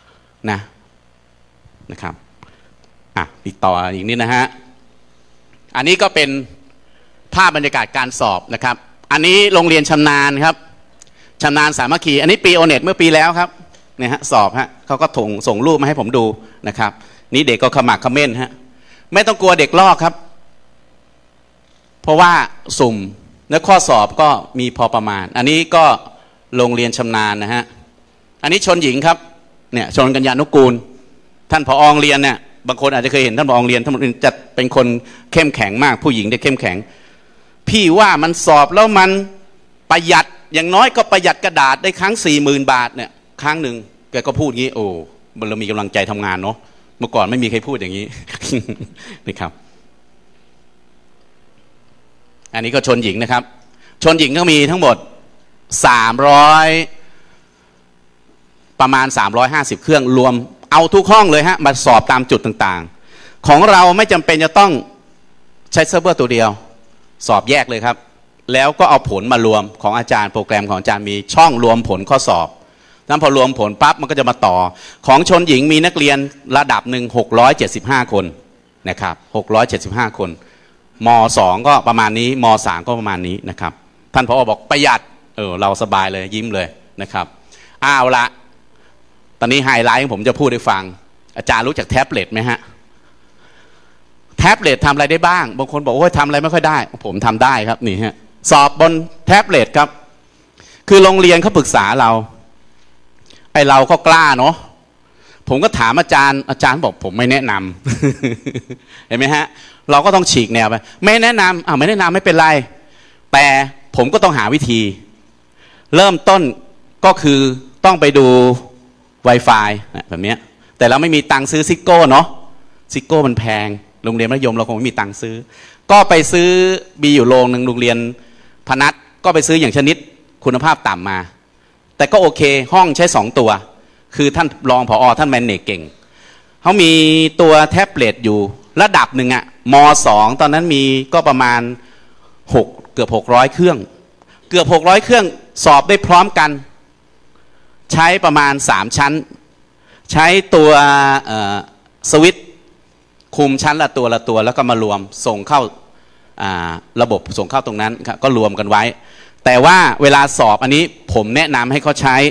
นะครับติดต่ออีกนิดนะฮะอันนี้ก็เป็นภาพบรรยากาศการสอบนะครับอันนี้โรงเรียนชำนาญครับชำนาญสามัคคีอันนี้ปีโอเน็ตเมื่อปีแล้วครับเนี่ยฮะสอบฮะเขาก็ส่งรูปมาให้ผมดูนะครับนี่เด็กก็ขมักเขม้นฮะไม่ต้องกลัวเด็กลอกครับเพราะว่าสุ่มและข้อสอบก็มีพอประมาณอันนี้ก็โรงเรียนชำนาญนะฮะอันนี้ชนหญิงครับเนี่ยชนกัญญานุกูลท่านผอ.โรงเรียนเนี่ยบางคนอาจจะเคยเห็นท่านผอ.โรงเรียนท่านจะเป็นคนเข้มแข็งมากผู้หญิงได้เข้มแข็งพี่ว่ามันสอบแล้วมันประหยัดอย่างน้อยก็ประหยัดกระดาษได้ครั้ง 40,000 บาทเนี่ยครั้งหนึ่งแกก็พูดงี้โอ้เรามีกำลังใจทำงานเนาะเมื่อก่อนไม่มีใครพูดอย่างนี้ นะครับอันนี้ก็ชนหญิงนะครับชนหญิงก็มีทั้งหมดประมาณ350เครื่องรวมเอาทุกห้องเลยฮะมาสอบตามจุดต่างๆของเราไม่จำเป็นจะต้องใช้เซิร์ฟเวอร์ตัวเดียวสอบแยกเลยครับแล้วก็เอาผลมารวมของอาจารย์โปรแกรมของอาจารย์มีช่องรวมผลข้อสอบนั้นพอรวมผลปั๊บมันก็จะมาต่อของชนหญิงมีนักเรียนระดับหนึ่ง675คนนะครับ675คนม.2 ก็ประมาณนี้ม.3 ก็ประมาณนี้นะครับท่านผอ.บอกประหยัดเราสบายเลยยิ้มเลยนะครับเอาละตอนนี้ไฮไลท์ผมจะพูดให้ฟังอาจารย์รู้จักแท็บเล็ตไหมฮะแท็บเล็ตทำอะไรได้บ้างบางคนบอกว่าทำอะไรไม่ค่อยได้ผมทำได้ครับนี่ฮะสอบบนแท็บเล็ตครับคือโรงเรียนเขาปรึกษาเราไอเราก็กล้าเนาะผมก็ถามอาจารย์บอกผมไม่แนะนำ เห็นไหมฮะเราก็ต้องฉีกแนวไปไม่แนะนำไม่แนะนำไม่เป็นไรแต่ผมก็ต้องหาวิธีเริ่มต้นก็คือต้องไปดู Wi-Fi แบบนี้แต่เราไม่มีตังค์ซื้อซิโก้เนาะซิโก้มันแพงโรงเรียนมัธยมเราคงไม่มีตังค์ซื้อก็ไปซื้อมีอยู่โรงหนึ่งโรงเรียนพนัสก็ไปซื้ออย่างชนิดคุณภาพต่ำมาแต่ก็โอเคห้องใช้2ตัวคือท่านรองผอ.ท่านแมนเนจเก่งเขามีตัวแท็บเล็ตอยู่ระดับหนึ่งอะม.2 ตอนนั้นมีก็ประมาณเกือบ600เครื่องเกือบ600เครื่องสอบได้พร้อมกันใช้ประมาณ3ชั้นใช้ตัวสวิตช์คุมชั้นละตัวแล้วก็มารวมส่งเข้าระบบส่งเข้าตรงนั้นก็รวมกันไว้แต่ว่าเวลาสอบอันนี้ผมแนะนำให้เขาใช้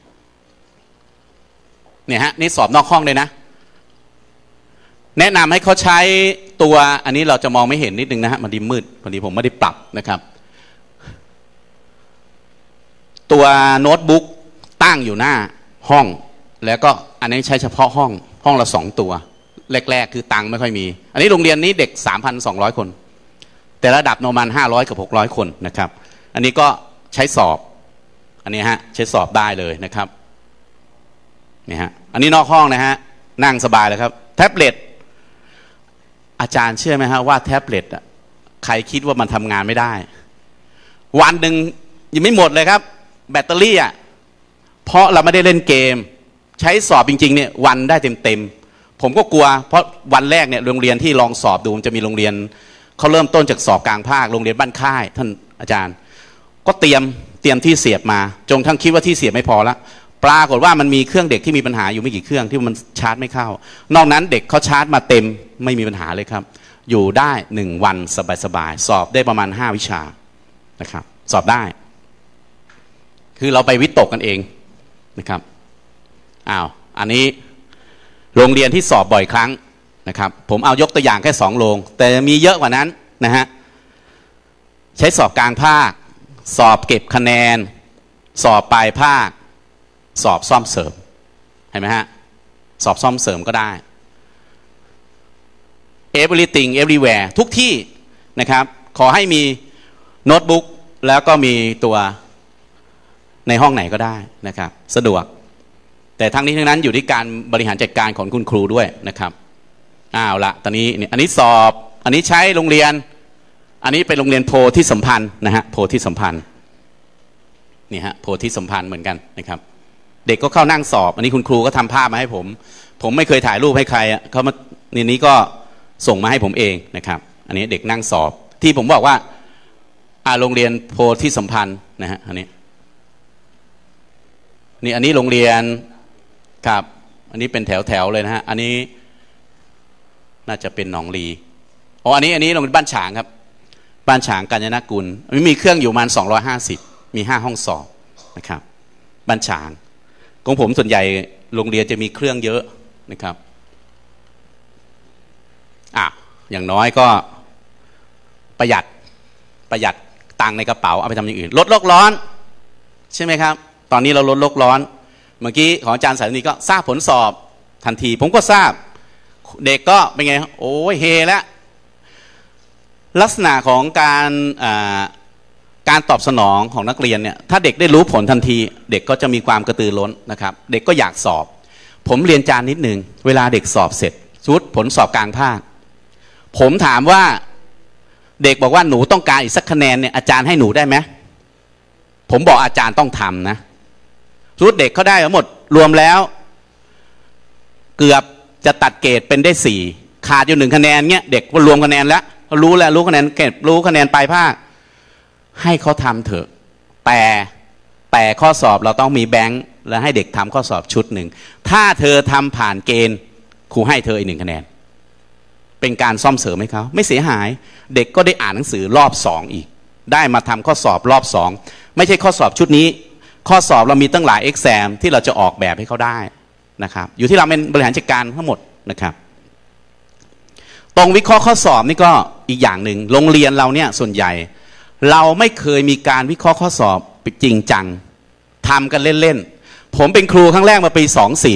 เนี่ยฮะนี่สอบนอกห้องเลยนะแนะนำให้เขาใช้ตัวอันนี้เราจะมองไม่เห็นนิดนึงนะฮะมันมืดพอดีผมไม่ได้ปรับนะครับตัวโน้ตบุ๊กตั้งอยู่หน้าห้องแล้วก็อันนี้ใช้เฉพาะห้องละ2ตัวแรกๆคือตังค์ไม่ค่อยมีอันนี้โรงเรียนนี้เด็ก 3,200 คนแต่ระดับประมาณ500กับ600คนนะครับอันนี้ก็ใช้สอบอันนี้ฮะใช้สอบได้เลยนะครับนี่ฮะอันนี้นอกห้องนะฮะนั่งสบายเลยครับแท็บเล็ตอาจารย์เชื่อไหมฮะว่าแท็บเล็ตอ่ะใครคิดว่ามันทำงานไม่ได้วันหนึ่งยังไม่หมดเลยครับแบตเตอรี่อ่ะเพราะเราไม่ได้เล่นเกมใช้สอบจริงๆเนี่ยวันได้เต็มผมก็กลัวเพราะวันแรกเนี่ยโรงเรียนที่ลองสอบดูมันจะมีโรงเรียนเขาเริ่มต้นจากสอบกลางภาคโรงเรียนบ้านค่ายท่านอาจารย์ก็เตรียมที่เสียบมาจนทั้งคิดว่าที่เสียบไม่พอละปรากฏว่ามันมีเครื่องเด็กที่มีปัญหาอยู่ไม่กี่เครื่องที่มันชาร์จไม่เข้านอกนั้นเด็กเขาชาร์จมาเต็มไม่มีปัญหาเลยครับอยู่ได้1วันสบายๆสอบได้ประมาณ5วิชานะครับสอบได้คือเราไปวิตกกันเองนะครับอันนี้โรงเรียนที่สอบบ่อยครั้งนะครับผมเอายกตัวอย่างแค่2โรงแต่มีเยอะกว่านั้นนะฮะใช้สอบกลางภาคสอบเก็บคะแนนสอบปลายภาคสอบซ่อมเสริมเห็นไหมฮะสอบซ่อมเสริมก็ได้ everything everywhere ทุกที่นะครับขอให้มีโน้ตบุ๊กแล้วก็มีตัวในห้องไหนก็ได้นะครับสะดวกแต่ทั้งนี้ทั้งนั้นอยู่ที่การบริหารจัดการของคุณครูด้วยนะครับละตอนนี้อันนี้สอบอันนี้ใช้โรงเรียนอันนี้เป็นโรงเรียนโพธิสัมพันธ์นะฮะโพธิสัมพันธ์นี่ฮะโพธิสัมพันธ์เหมือนกันนะครับเด็กก็เข้านั่งสอบอันนี้คุณครูก็ทำภาพมาให้ผมไม่เคยถ่ายรูปให้ใครเขามานี้ก็ส่งมาให้ผมเองนะครับอันนี้เด็กนั่งสอบที่ผมบอกว่าโรงเรียนโพธิสัมพันธ์นะฮะอันนี้อันนี้โรงเรียนครับอันนี้เป็นแถวเลยนะฮะอันนี้น่าจะเป็นหนองลีอันนี้โรงเรียนบ้านฉางครับบ้านฉางกาญจนกุลมีเครื่องอยู่ประมาณ250มี5ห้องสอบนะครับบ้านฉางของผมส่วนใหญ่โรงเรียนจะมีเครื่องเยอะนะครับอย่างน้อยก็ประหยัดตังค์ในกระเป๋าเอาไปทำอย่างอื่นลดโลกร้อนใช่ไหมครับตอนนี้เราลดโลกร้อนเมื่อกี้ของอาจารย์สายนีก็ทราบผลสอบทันทีผมก็ทราบเด็กก็เป็นไงโอ้ยเฮแล้วลักษณะของการตอบสนองของนักเรียนเนี่ยถ้าเด็กได้รู้ผลทันทีเด็กก็จะมีความกระตือร้นนะครับเด็กก็อยากสอบผมเรียนอาจารย์นิดนึงเวลาเด็กสอบเสร็จชุดผลสอบกลางภาคผมถามว่าเด็กบอกว่าหนูต้องการอีกสักคะแนนเนี่ยอาจารย์ให้หนูได้ไหมผมบอกอาจารย์ต้องทำนะชุดเด็กเขาได้ทั้งหมดรวมแล้วเกือบจะตัดเกรดเป็นได้4ขาดอยู่1คะแนนเนี่ยเด็กก็รวมคะแนนแล้วรู้คะแนนเกรดรู้คะแนนปลายภาคให้เขาทำเถอะแต่ข้อสอบเราต้องมีแบงค์แล้วให้เด็กทำข้อสอบชุดหนึ่งถ้าเธอทำผ่านเกณฑ์ครูให้เธออีก1คะแนนเป็นการซ่อมเสริมให้เขาไม่เสียหายเด็กก็ได้อ่านหนังสือรอบ2อีกได้มาทำข้อสอบรอบ2ไม่ใช่ข้อสอบชุดนี้ข้อสอบเรามีตั้งหลาย exam ที่เราจะออกแบบให้เขาได้นะครับอยู่ที่เราเป็นบริหารจัดการทั้งหมดนะครับตรงวิเคราะห์ข้อสอบนี่ก็อีกอย่างหนึ่งโรงเรียนเราเนี่ยส่วนใหญ่เราไม่เคยมีการวิเคราะห์ข้อสอบจริงจังทำกันเล่นๆผมเป็นครูครั้งแรกมาปี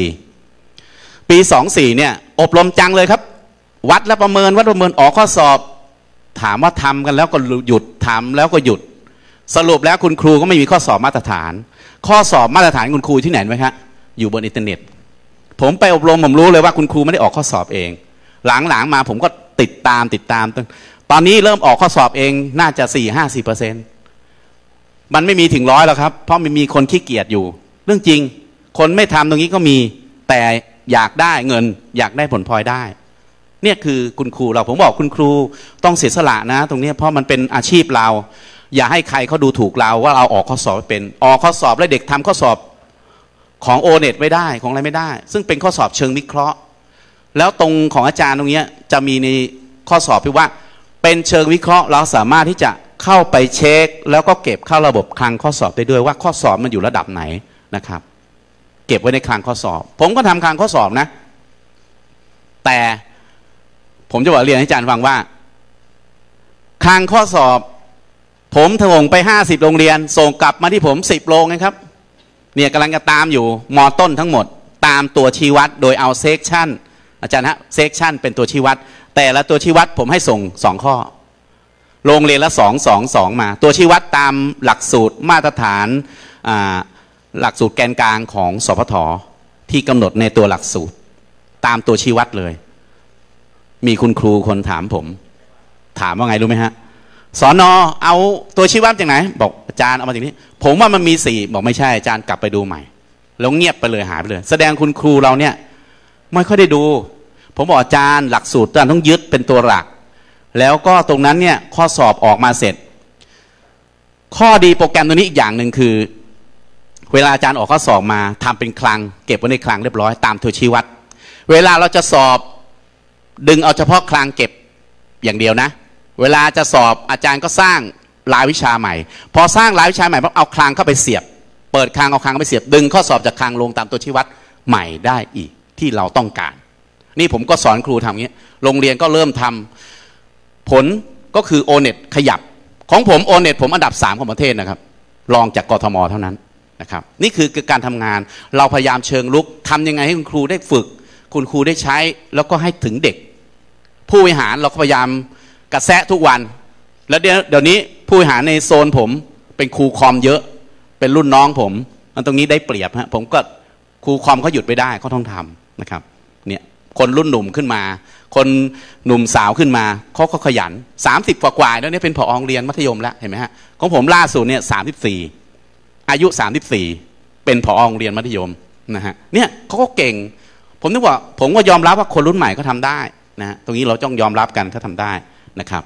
24เนี่ยอบรมจังเลยครับวัดและประเมินออกข้อสอบถามว่าทำกันแล้วก็หยุดทำแล้วก็หยุดสรุปแล้วคุณครูก็ไม่มีข้อสอบมาตรฐานข้อสอบมาตรฐานคุณครูที่ไหนไหมครับอยู่บนอินเทอร์เน็ตผมไปอบรมผมรู้เลยว่าคุณครูไม่ได้ออกข้อสอบเองหลังๆมาผมก็ติดตามตอนนี้เริ่มออกข้อสอบเองน่าจะ 4-50%มันไม่มีถึง100แล้วครับเพราะมันมีคนขี้เกียจอยู่เรื่องจริงคนไม่ทำตรงนี้ก็มีแต่อยากได้เงินอยากได้ผลพลอยได้เนี่ยคือคุณครูเราผมบอกคุณครูต้องเสียสละนะตรงนี้เพราะมันเป็นอาชีพเราอย่าให้ใครเขาดูถูกเราว่าเราออกข้อสอบเป็นออกข้อสอบแล้วเด็กทำข้อสอบของโอเน็ตไม่ได้ของอะไรไม่ได้ซึ่งเป็นข้อสอบเชิงวิเคราะห์แล้วตรงของอาจารย์ตรงนี้จะมีในข้อสอบที่ว่าเป็นเชิงวิเคราะห์เราสามารถที่จะเข้าไปเช็คแล้วก็เก็บเข้าระบบคลังข้อสอบได้ด้วยว่าข้อสอบมันอยู่ระดับไหนนะครับเก็บไว้ในคลังข้อสอบผมก็ทำคลังข้อสอบนะแต่ผมจะบอกเรียนให้อาจารย์ฟังว่าคลังข้อสอบผมส่งไป50โรงเรียนส่งกลับมาที่ผม10โรงนะครับเนี่ยกำลังจะตามอยู่ม.ต้นทั้งหมดตามตัวชี้วัดโดยเอาเซกชันอาจารย์ฮะเซกชันเป็นตัวชี้วัดแต่ละตัวชี้วัดผมให้ส่ง2ข้อโรงเรียนละ2มาตัวชี้วัดตามหลักสูตรมาตรฐานหลักสูตรแกนกลางของสพทที่กำหนดในตัวหลักสูตรตามตัวชี้วัดเลยมีคุณครูคนถามผมถามว่าไงรู้ไหมฮะสน.เอาตัวชี้วัดจากไหนบอกอาจารย์เอามาจากนี้ผมว่ามันมี4บอกไม่ใช่อาจารย์กลับไปดูใหม่แล้วเงียบไปเลยหายไปเลยแสดงคุณครูเราเนี่ยไม่ค่อยได้ดูผมบอกอาจารย์หลักสูตรอาจารย์ต้องยึดเป็นตัวหลักแล้วก็ตรงนั้นเนี่ยข้อสอบออกมาเสร็จข้อดีโปรแกรมตัวนี้อีกอย่างหนึ่งคือเวลาอาจารย์ออกข้อสอบมาทำเป็นคลังเก็บไว้ในคลังเรียบร้อยตามตัวชี้วัดเวลาเราจะสอบดึงเอาเฉพาะคลังเก็บอย่างเดียวนะเวลาจะสอบอาจารย์ก็สร้างรายวิชาใหม่พอสร้างรายวิชาใหม่ปั๊บเอาคลังเข้าไปเสียบเปิดคลังเอาคลังไปเสียบดึงข้อสอบจากคลังลงตามตัวชี้วัดใหม่ได้อีกที่เราต้องการนี่ผมก็สอนครูทำอย่างนี้โรงเรียนก็เริ่มทำผลก็คือโอเน็ตขยับของผมโอเน็ตผมอันดับ3ของประเทศนะครับรองจากกทมเท่านั้นนะครับนี่คือการทำงานเราพยายามเชิงลุกทำยังไงให้คุณครูได้ฝึกคุณครูได้ใช้แล้วก็ให้ถึงเด็กผู้บริหารเราก็พยายามกระแสะทุกวันแล้วเดี๋ยวนี้ผู้บริหารในโซนผมเป็นครูคอมเยอะเป็นรุ่นน้องผมตรงนี้ได้เปรียบฮะผมก็ครูคอมเขาหยุดไม่ได้เขาต้องทำนะครับเนี่ยคนรุ่นหนุ่มขึ้นมาคนหนุ่มสาวขึ้นมาเขาก็ขยัน30กว่าแล้วเนี่ยเป็นผอโรงเรียนมัธยมแล้วเห็นไหมฮะของผมล่าสุดเนี่ย34อายุ34เป็นผอโรงเรียนมัธยมนะฮะเนี่ยเขาก็เก่งผมนึกว่าผมก็ยอมรับว่าคนรุ่นใหม่เขาทำได้นะฮะตรงนี้เราต้องยอมรับกันเขาทำได้นะครับ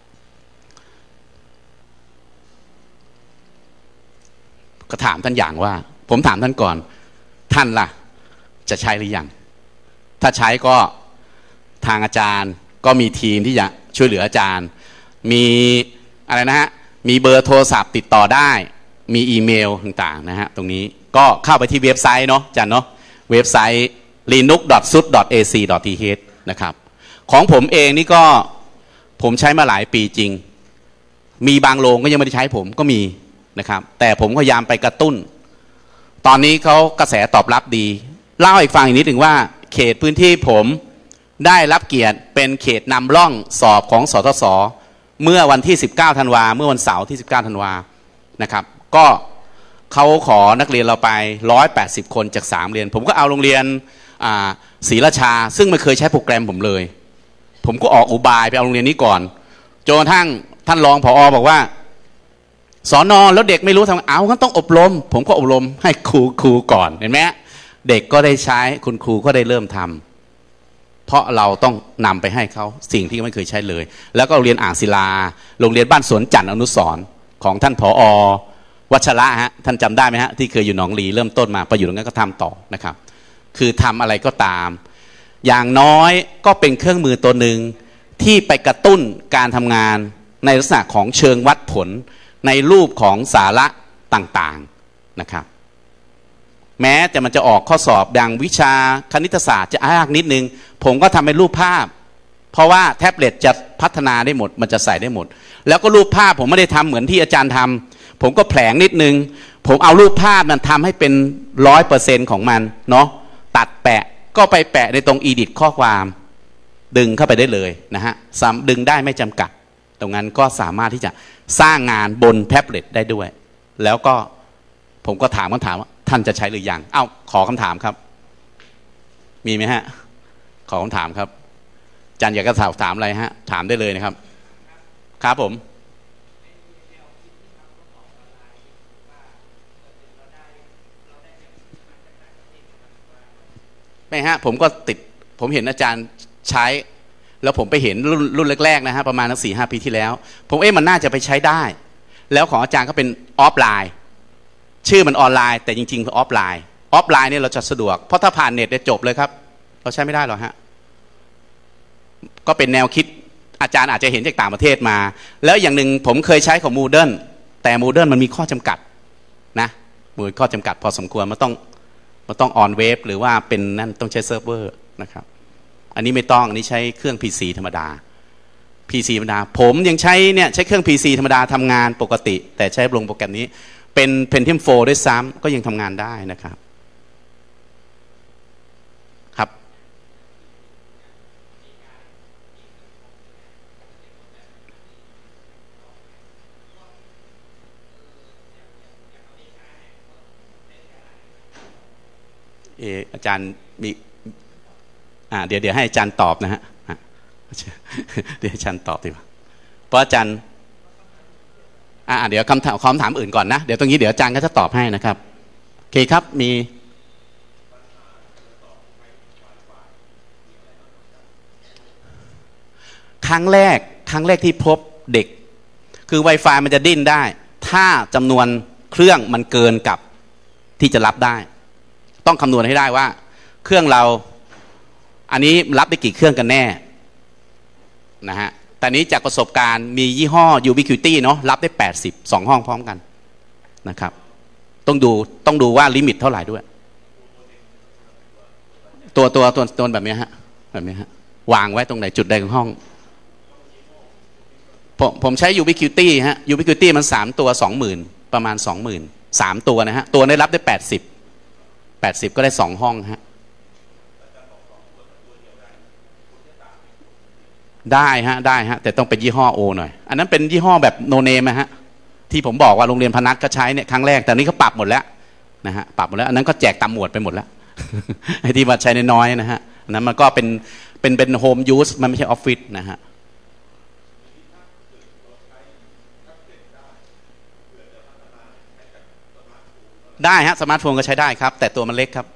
ก็ถามท่านอย่างว่าผมถามท่านก่อนท่านล่ะจะใช้หรือยังถ้าใช้ก็ทางอาจารย์ก็มีทีมที่จะช่วยเหลืออาจารย์มีอะไรนะฮะมีเบอร์โทรศัพท์ติดต่อได้มีอีเมลต่างๆนะฮะตรงนี้ก็เข้าไปที่เว็บไซต์เนาะอาจารย์เนาะเว็บไซต์ linux.sud.ac.th นะครับของผมเองนี่ก็ผมใช้มาหลายปีจริงมีบางโรงก็ยังไม่ได้ใช้ผมก็มีนะครับแต่ผมพยายามไปกระตุ้นตอนนี้เขากระแสตอบรับดีเล่าอีกฟังอีกนิดหนึ่งว่าเขตพื้นที่ผมได้รับเกียรติเป็นเขตนำร่องสอบของสทศเมื่อวันที่19ธันวาเมื่อวันเสาร์ที่19ธันวานะครับก็เขาขอนักเรียนเราไป180คนจาก3เรียนผมก็เอาโรงเรียนศรีราชาซึ่งไม่เคยใช้โปรแกรมผมเลยผมก็ออกอุบายไปเอาโรงเรียนนี้ก่อนจนกระทั่งท่านรองผอ.บอกว่าสอนอแล้วเด็กไม่รู้ทำเอางั้นต้องอบรมผมก็อบรมให้ครูก่อนเห็นไหมเด็กก็ได้ใช้คุณครูก็ได้เริ่มทำเพราะเราต้องนำไปให้เขาสิ่งที่ไม่เคยใช้เลยแล้วก็โรงเรียนอ่างศิลาโรงเรียนบ้านสวนจันทร์อนุสรณ์ของท่านผอ.วัชระฮะท่านจำได้ไหมฮะที่เคยอยู่หนองลีเริ่มต้นมาไปอยู่ตรงนั้นก็ทำต่อนะครับคือทำอะไรก็ตามอย่างน้อยก็เป็นเครื่องมือตัวหนึ่งที่ไปกระตุ้นการทำงานในลักษณะของเชิงวัดผลในรูปของสาระต่างๆนะครับแม้แต่มันจะออกข้อสอบอย่างวิชาคณิตศาสตร์จะยากนิดนึงผมก็ทำเป็นรูปภาพเพราะว่าแท็บเล็ตจะพัฒนาได้หมดมันจะใส่ได้หมดแล้วก็รูปภาพผมไม่ได้ทำเหมือนที่อาจารย์ทำผมก็แผลงนิดนึงผมเอารูปภาพมันทำให้เป็น100%ของมันเนาะตัดแปะก็ไปแปะในตรงอีดิทข้อความดึงเข้าไปได้เลยนะฮะดึงได้ไม่จำกัดตรงนั้นก็สามารถที่จะสร้างงานบนแท็บเล็ตได้ด้วยแล้วก็ผมก็ถามคำถามว่าท่านจะใช้หรือยังขอคำถามครับมีไหมฮะขอคำถามครับอาจารย์อยากจะถามอะไรฮะถามได้เลยนะครับครับผมไม่ฮะผมก็ผมเห็นอาจารย์ใช้แล้วผมไปเห็นรุ่นแรกๆนะฮะประมาณสัก4-5 ปีที่แล้วผมมันน่าจะไปใช้ได้แล้วของอาจารย์ก็เป็นออฟไลน์ชื่อมันออนไลน์แต่จริงๆคือออฟไลน์เนี่ยเราจะสะดวกเพราะถ้าผ่านเน็ตเนี่ยจบเลยครับเราใช้ไม่ได้หรอกฮะก็เป็นแนวคิดอาจารย์อาจจะเห็นจากต่างประเทศมาแล้วอย่างหนึ่งผมเคยใช้ของ Moodle แต่ Moodle มันมีข้อจำกัดนะมีข้อจำกัดพอสมควรมันต้องออนเว็บหรือว่าเป็นนั่นต้องใช้เซิร์ฟเวอร์นะครับอันนี้ไม่ต้องอันนี้ใช้เครื่อง PC ธรรมดา PC ธรรมดาผมยังใช้เครื่อง PC ธรรมดาทำงานปกติแต่ใช้ลงโปรแกรมนี้เป็น Pentium 4ด้วยซ้ำก็ยังทำงานได้นะครับครับอาจารย์มีเดี๋ยวให้อาจารย์ตอบนะฮะเดี๋ยวอาจารย์ตอบดีกว่าเพราะอาจารย์เดี๋ยวคำถามอื่นก่อนนะเดี๋ยวตรงนี้เดี๋ยวอาจารย์ก็จะตอบให้นะครับโอเคครับมีครั้งแรกที่พบเด็กคือ Wi-Fi มันจะดิ้นได้ถ้าจำนวนเครื่องมันเกินกับที่จะรับได้ต้องคำนวณให้ได้ว่าเครื่องเราอันนี้รับได้กี่เครื่องกันแน่นะฮะแต่นี้จากประสบการณ์มียี่ห้อ Ubiquiti เนาะรับได้80 2 ห้องพร้อมกันนะครับต้องดูว่าลิมิตเท่าไหร่ด้วยตัวแบบนี้ฮะวางไว้ตรงไหนจุดใดของห้องผมใช้ Ubiquiti ฮะ Ubiquiti มัน3ตัว 20,000ประมาณ 20,000 3 ตัวนะฮะตัวได้รับได้80ก็ได้2 ห้องฮะได้ฮะแต่ต้องเป็นยี่ห้อโอหน่อยอันนั้นเป็นยี่ห้อแบบโนเนมนะฮะที่ผมบอกว่าโรงเรียนพนัสก็ใช้เนี่ยครั้งแรกแต่นี้เขาปรับหมดแล้วนะฮะปรับหมดแล้วอันนั้นก็แจกตามหมวดไปหมดแล้ว ไอ้ที่มาใช้น้อยๆนะฮะอันนั้นมันก็เป็นโฮมยูสมันไม่ใช่ออฟฟิศนะฮะได้ฮะสมาร์ทโฟนก็ใช้ได้ครับแต่ตัวมันเล็กครับ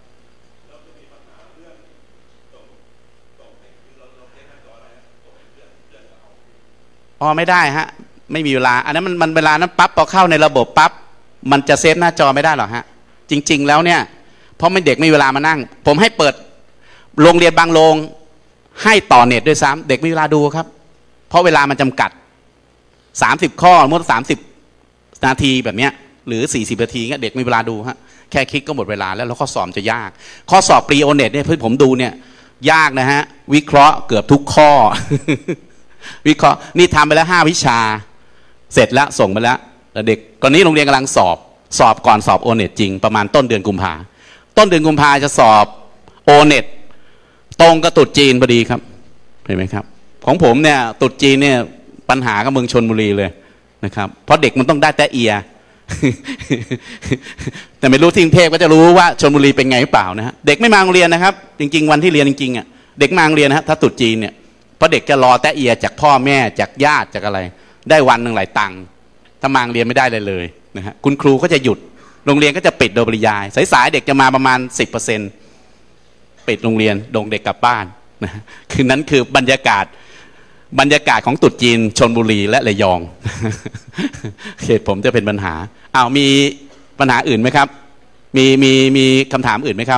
อ๋อไม่ได้ฮะไม่มีเวลาอันนั้นมันเวลานั้นปั๊บพอเข้าในระบบปั๊บมันจะเซฟหน้าจอไม่ได้หรอกฮะจริงๆแล้วเนี่ยเพราะไม่เด็กไม่มีเวลามานั่งผมให้เปิดโรงเรียนบางโรงให้ต่อเน็ตด้วยซ้ำเด็กไม่มีเวลาดูครับเพราะเวลามันจำกัด30 ข้อสมมติ30 นาทีแบบเนี้ยหรือ40 นาทีเงี้ยเด็กไม่มีเวลาดูฮะแค่คลิกก็หมดเวลาแล้วข้อสอบจะยากข้อสอบปรีโอเน็ตเนี่ยเพื่อผมดูเนี่ยยากนะฮะวิเคราะห์เกือบทุกข้อ วิเคราะห์นี่ทำไปแล้ว5 วิชาเสร็จแล้วส่งไปแล้วเด็กตอนนี้โรงเรียนกำลังสอบก่อนสอบโอเน็ตจริงประมาณต้นเดือนกุมภาจะสอบโอเน็ตตรงกับตรุษจีนพอดีครับเห็นไหมครับของผมเนี่ยตรุษจีนเนี่ยปัญหากับเมืองชลบุรีเลยนะครับเพราะเด็กมันต้องได้แต่เอีย แต่ไม่รู้ที่กรุงเทพก็จะรู้ว่าชลบุรีเป็นไงหรือเปล่านะฮะเด็กไม่มาโรงเรียนนะครับจริงๆวันที่เรียนจริงๆอ่ะเด็กมาโรงเรียนนะฮะถ้าตรุษจีนเนี่ยเพราะเด็กจะรอแต่เอียจากพ่อแม่จากญาติจากอะไรได้วันหนึ่งหลายตังค์ถ้ามาโรงเรียนไม่ได้เลยนะฮะคุณครูก็จะหยุดโรงเรียนก็จะปิดโดยปริยายสายๆเด็กจะมาประมาณ 10%ปิดโรงเรียนดงเด็กกลับบ้านนะคือนั้นคือบรรยากาศของตรุษจีนชลบุรีและระยอง เขตผมจะเป็นปัญหามีปัญหาอื่นไหมครับมีคำถามอื่นไหมครับ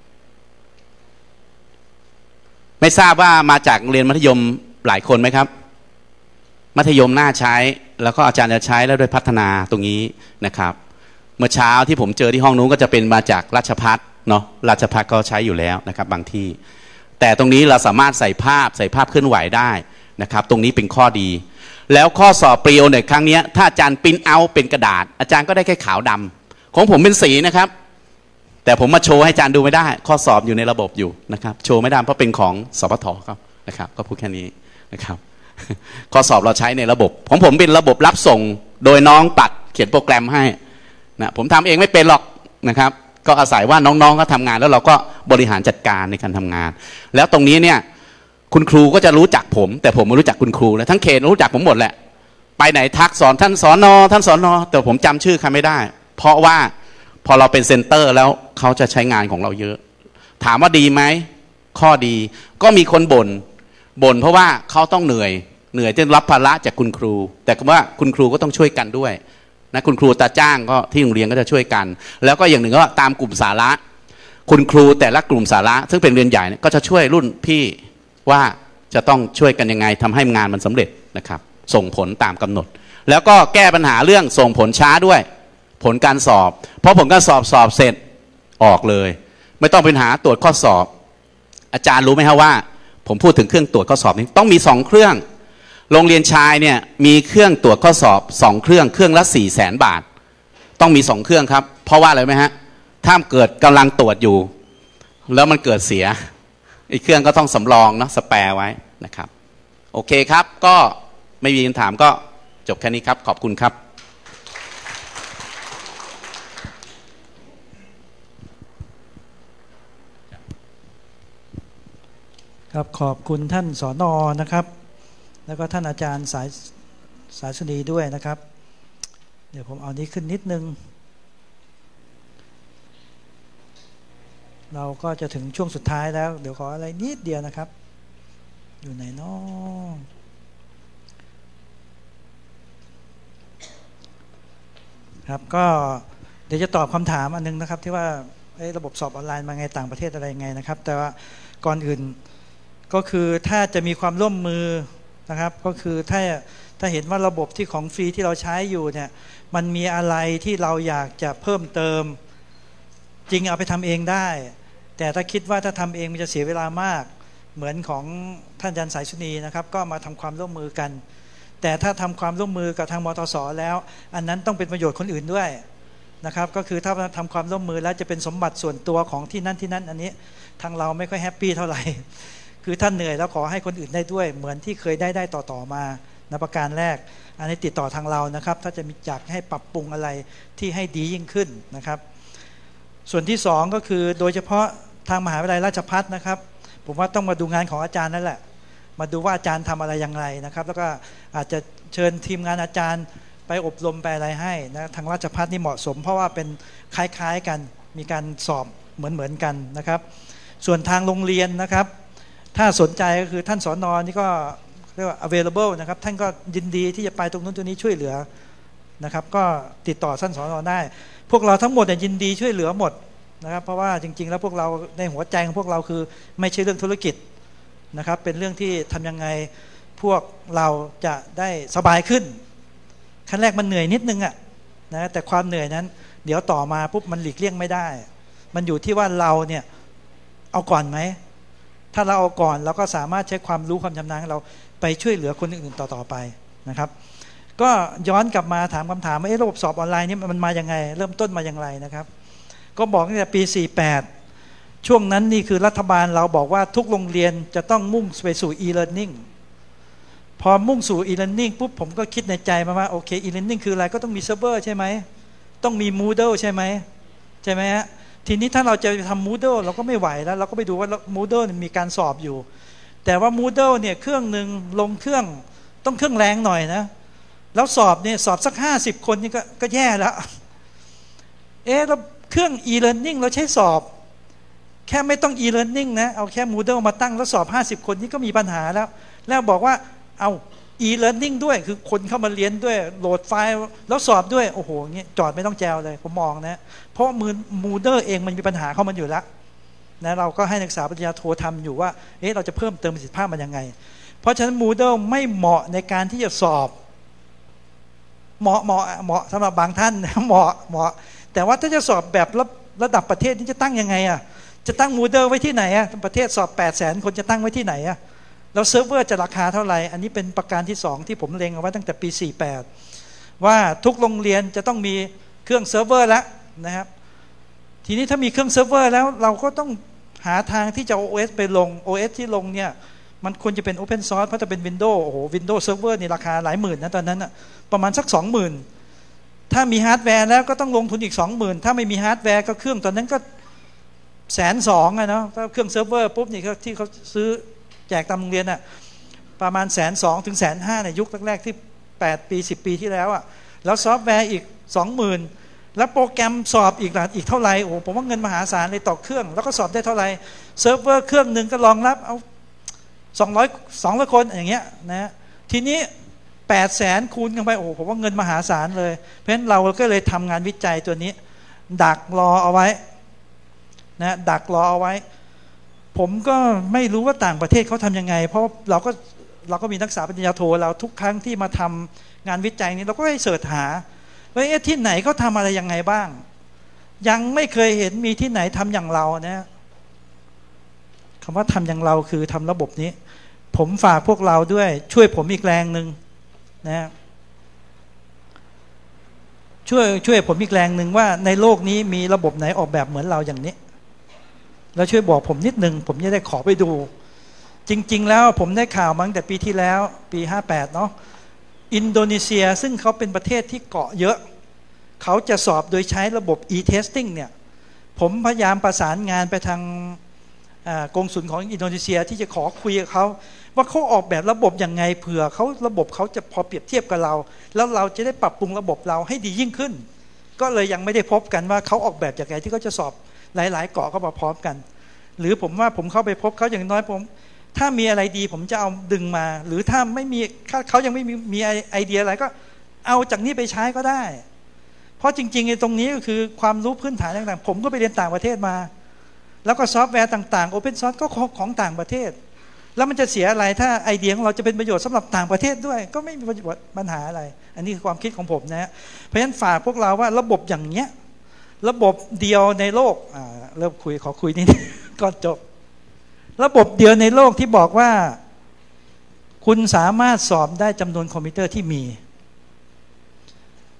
ไม่ทราบว่ามาจากโรงเรียนมัธยมหลายคนไหมครับมัธยมน่าใช้แล้วก็อาจารย์จะใช้แล้วด้วยพัฒนาตรงนี้นะครับเมื่อเช้าที่ผมเจอที่ห้องนู้นก็จะเป็นมาจากราชภัฏเนาะราชภัฏก็ใช้อยู่แล้วนะครับบางที่แต่ตรงนี้เราสามารถใส่ภาพเคลื่อนไหวได้นะครับตรงนี้เป็นข้อดีแล้วข้อสอบปรีโอเน็ตครั้งนี้ถ้าอาจารย์ปริ้นเอาเป็นกระดาษอาจารย์ก็ได้แค่ขาวดำของผมเป็นสีนะครับแต่ผมมาโชว์ให้อาจารย์ดูไม่ได้ข้อสอบอยู่ในระบบอยู่นะครับโชว์ไม่ได้เพราะเป็นของสปทครับนะครับก็พูดแค่นี้นะครับข้อสอบเราใช้ในระบบของผมเป็นระบบรับส่งโดยน้องปัดเขียนโปรแกรมให้นะผมทำเองไม่เป็นหรอกนะครับก็อาศัยว่าน้องๆก็ทำงานแล้วเราก็บริหารจัดการในการทำงานแล้วตรงนี้เนี่ยคุณครูก็จะรู้จักผมแต่ผมไม่รู้จักคุณครูนะทั้งเขตรู้จักผมหมดแหละไปไหนทักสอนท่านสอนอแต่ผมจำชื่อใครไม่ได้เพราะว่าพอเราเป็นเซ็นเตอร์แล้วเขาจะใช้งานของเราเยอะถามว่าดีไหมข้อดีก็มีคนบ่นเพราะว่าเขาต้องเหนื่อยที่รับภาระจากคุณครูแต่ว่าคุณครูก็ต้องช่วยกันด้วยนะคุณครูตาจ้างก็ที่โรงเรียนก็จะช่วยกันแล้วก็อย่างหนึ่งก็ตามกลุ่มสาระคุณครูแต่ละกลุ่มสาระซึ่งเป็นเรียนใหญ่ก็จะช่วยรุ่นพี่ว่าจะต้องช่วยกันยังไงทำให้งานมันสำเร็จนะครับส่งผลตามกำหนดแล้วก็แก้ปัญหาเรื่องส่งผลช้าด้วยผลการสอบเพราะผลการสอบเสร็จออกเลยไม่ต้องเป็นหาตรวจข้อสอบอาจารย์รู้ไหมครับว่าผมพูดถึงเครื่องตรวจข้อสอบนี้ต้องมี2 เครื่องโรงเรียนชายเนี่ยมีเครื่องตรวจข้อสอบ2 เครื่องละ 400,000 บาทต้องมี2 เครื่องครับเพราะว่าอะไรไหมฮะถ้าเกิดกำลังตรวจอยู่แล้วมันเกิดเสียอีกเครื่องก็ต้องสำรองเนาะสแปร์ไว้นะครับโอเคครับก็ไม่มีคำถามก็จบแค่นี้ครับขอบคุณครับครับขอบคุณท่านสน.นะครับแล้วก็ท่านอาจารย์สายสุนีด้วยนะครับเดี๋ยวผมเอานี้ขึ้นนิดนึงเราก็จะถึงช่วงสุดท้ายแล้วเดี๋ยวขออะไรนิดเดียวนะครับอยู่ไหนน้องครับก็เดี๋ยวจะตอบคำถามอันนึงนะครับที่ว่าระบบสอบออนไลน์มาไงต่างประเทศอะไรไงนะครับแต่ว่าก่อนอื่นก็คือถ้าจะมีความร่วมมือนะครับก็คือถ้าเห็นว่าระบบที่ของฟรีที่เราใช้อยู่เนี่ยมันมีอะไรที่เราอยากจะเพิ่มเติมจริงเอาไปทำเองได้แต่ถ้าคิดว่าถ้าทำเองมันจะเสียเวลามากเหมือนของท่านอาจารย์สายสุนีนะครับก็มาทำความร่วมมือกันแต่ถ้าทำความร่วมมือกับทางมตส.แล้วอันนั้นต้องเป็นประโยชน์คนอื่นด้วยนะครับก็คือถ้าทำความร่วมมือแล้วจะเป็นสมบัติส่วนตัวของที่นั่นที่นั่นอันนี้ทางเราไม่ค่อยแฮปปี้เท่าไหร่คือท่านเหนื่อยแล้วขอให้คนอื่นได้ด้วยเหมือนที่เคยได้ต่อมาในประการแรกอันนี้ติดต่อทางเรานะครับถ้าจะมีอยากให้ปรับปรุงอะไรที่ให้ดียิ่งขึ้นนะครับส่วนที่2ก็คือโดยเฉพาะทางมหาวิทยาลัยราชภัฏนะครับผมว่าต้องมาดูงานของอาจารย์นั่นแหละมาดูว่าอาจารย์ทำอะไรอย่างไรนะครับแล้วก็อาจจะเชิญทีมงานอาจารย์ไปอบรมไปอะไรให้นะทางราชภัฏนี่เหมาะสมเพราะว่าเป็นคล้ายๆกันมีการสอบเหมือนกันนะครับส่วนทางโรงเรียนนะครับถ้าสนใจก็คือท่านสน.นี่ก็เรียกว่า available นะครับท่านก็ยินดีที่จะไปตรงนู้นตรงนี้ช่วยเหลือนะครับก็ติดต่อท่านสน.ได้พวกเราทั้งหมดยินดีช่วยเหลือหมดนะครับเพราะว่าจริงๆแล้วพวกเราในหัวใจของพวกเราคือไม่ใช่เรื่องธุรกิจนะครับเป็นเรื่องที่ทำยังไงพวกเราจะได้สบายขึ้นขั้นแรกมันเหนื่อยนิดนึงนะแต่ความเหนื่อยนั้นเดี๋ยวต่อมาปุ๊บมันหลีกเลี่ยงไม่ได้มันอยู่ที่ว่าเราเนี่ยเอาก่อนไหมถ้าเราเอาก่อนเราก็สามารถใช้ความรู้ความชำนาญของเราไปช่วยเหลือคนอื่นต่อไปนะครับก็ย้อนกลับมาถามคำถามว่าระบบสอบออนไลน์นี่มันมาอย่างไงเริ่มต้นมาอย่างไรนะครับก็บอกตั้งแต่ปี48ช่วงนั้นนี่คือรัฐบาลเราบอกว่าทุกโรงเรียนจะต้องมุ่งไปสู่ e-learning พอมุ่งสู่ e-learning ปุ๊บผมก็คิดในใจมาว่าโอเค e-learning คืออะไรก็ต้องมีเซิร์ฟเวอร์ใช่ไหมต้องมี Moodle ใช่ไหมฮะทีนี้ถ้าเราจะทำ Moodle เราก็ไม่ไหวแล้วเราก็ไปดูว่า Moodle มีการสอบอยู่แต่ว่า Moodle เนี่ยเครื่องหนึ่งลงเครื่องต้องเครื่องแรงหน่อยนะแล้วสอบเนี่ยสอบสัก50คนนี่ก็แย่แล้วเราเครื่อง e-learning เราใช้สอบแค่ไม่ต้อง e-learning นะเอาแค่ Moodle มาตั้งแล้วสอบ50คนนี่ก็มีปัญหาแล้วบอกว่าเอา e-learning ด้วยคือคนเข้ามาเรียนด้วยโหลดไฟล์แล้วสอบด้วยโอ้โหเงี้ยจอดไม่ต้องแจวเลยผมมองนะเพราะMoodle เองมันมีปัญหาเข้ามันอยู่แล้วนะเราก็ให้นักศึกษาปริญญาโททำอยู่ว่าเราจะเพิ่มเติมประสิทธิภาพมันยังไงเพราะฉะนั้น Moodle ไม่เหมาะในการที่จะสอบเหมาะสำหรับบางท่านเหมาะแต่ว่าถ้าจะสอบแบบระดับประเทศนี่จะตั้งยังไงจะตั้ง Moodle ไว้ที่ไหนประเทศสอบ 800,000 คนจะตั้งไว้ที่ไหนแล้วเซิร์ฟเวอร์จะราคาเท่าไหร่อันนี้เป็นประการที่2ที่ผมเล็งเอาไว้ตั้งแต่ปี48ว่าทุกโรงเรียนจะต้องมีเครื่องเซิร์ฟเวอร์แล้วนะครับทีนี้ถ้ามีเครื่องเซิร์ฟเวอร์แล้วเราก็ต้องหาทางที่จะ OS ไปลง OS ที่ลงเนี่ยมันควรจะเป็น Open Source เพราะจะเป็น Windows โอ้โห Windows Server นี่ราคาหลายหมื่นนะตอนนั้นประมาณสัก 20,000 ถ้ามีฮาร์ดแวร์แล้วก็ต้องลงทุนอีก 20,000 ถ้าไม่มีฮาร์ดแวร์ก็เครื่องตอนนั้นก็120,000เนาะถ้าเครื่องเซิร์ฟเวอร์ปุ๊บนี่ที่เขาซื้อแจกตามโรงเรียนประมาณ120,000 ถึง 150,000 ในยุคแรกๆที่8 ปี 10 ปีที่แล้วแล้วซอฟต์แวร์อีก 20,000 แล้วโปรแกรมสอบอีกเท่าไหร่โอ้ผมว่าเงินมหาศาลเลยต่อเครื่องแล้วก็สอบได้เท่าไหร่เซิร์ฟเวอร์เครื่องนึงก็รองรับเอา200 คนอย่างเงี้ยนะทีนี้800,000 คูณกันไปโอ้ผมว่าเงินมหาศาลเลยเพราะฉะนั้นเราก็เลยทำงานวิจัยตัวนี้ดักรอเอาไว้นะดักรอเอาไว้ผมก็ไม่รู้ว่าต่างประเทศเขาทำยังไงเพราะเราก็มีนักศึกษาปริญญาโทเราทุกครั้งที่มาทำงานวิจัยนี้เราก็ให้เสิร์ชหาว่าที่ไหนเขาทำอะไรยังไงบ้างยังไม่เคยเห็นมีที่ไหนทำอย่างเรานะคำว่าทำอย่างเราคือทำระบบนี้ผมฝากพวกเราด้วยช่วยผมอีกแรงหนึ่งนะช่วยผมอีกแรงหนึ่งว่าในโลกนี้มีระบบไหนออกแบบเหมือนเราอย่างนี้แล้วช่วยบอกผมนิดนึงผมจะได้ขอไปดูจริงๆแล้วผมได้ข่าวมาตั้งแต่ปีที่แล้วปี58เนาะอินโดนีเซียซึ่งเขาเป็นประเทศที่เกาะเยอะเขาจะสอบโดยใช้ระบบ e-testing เนี่ยผมพยายามประสานงานไปทางกงสุลของอินโดนีเซียที่จะขอคุยกับเขาว่าเขาออกแบบระบบยังไงเผื่อระบบเขาจะพอเปรียบเทียบกับเราแล้วเราจะได้ปรับปรุงระบบเราให้ดียิ่งขึ้นก็เลยยังไม่ได้พบกันว่าเขาออกแบบอย่างไรที่เขาจะสอบหลายๆเกาะเข้ามาพร้อมกันหรือผมว่าผมเข้าไปพบเขาอย่างน้อยผมถ้ามีอะไรดีผมจะเอาดึงมาหรือถ้าไม่มีเขายังไม่มีไอเดียอะไรก็เอาจากนี้ไปใช้ก็ได้เพราะจริงๆตรงนี้ก็คือความรู้พื้นฐานต่างๆผมก็ไปเรียนต่างประเทศมาแล้วก็ซอฟต์แวร์ต่างๆ Open Source ก็ของต่างประเทศแล้วมันจะเสียอะไรถ้าไอเดียของเราจะเป็นประโยชน์สำหรับต่างประเทศด้วยก็ไม่มีปัญหาอะไรอันนี้คือความคิดของผมนะเพราะฉะนั้นฝากพวกเราว่าระบบอย่างเนี้ยระบบเดียวในโลกเริ่มขอคุยนิดก่อนจบระบบเดียวในโลกที่บอกว่าคุณสามารถสอบได้จำนวนคอมพิวเตอร์ที่มี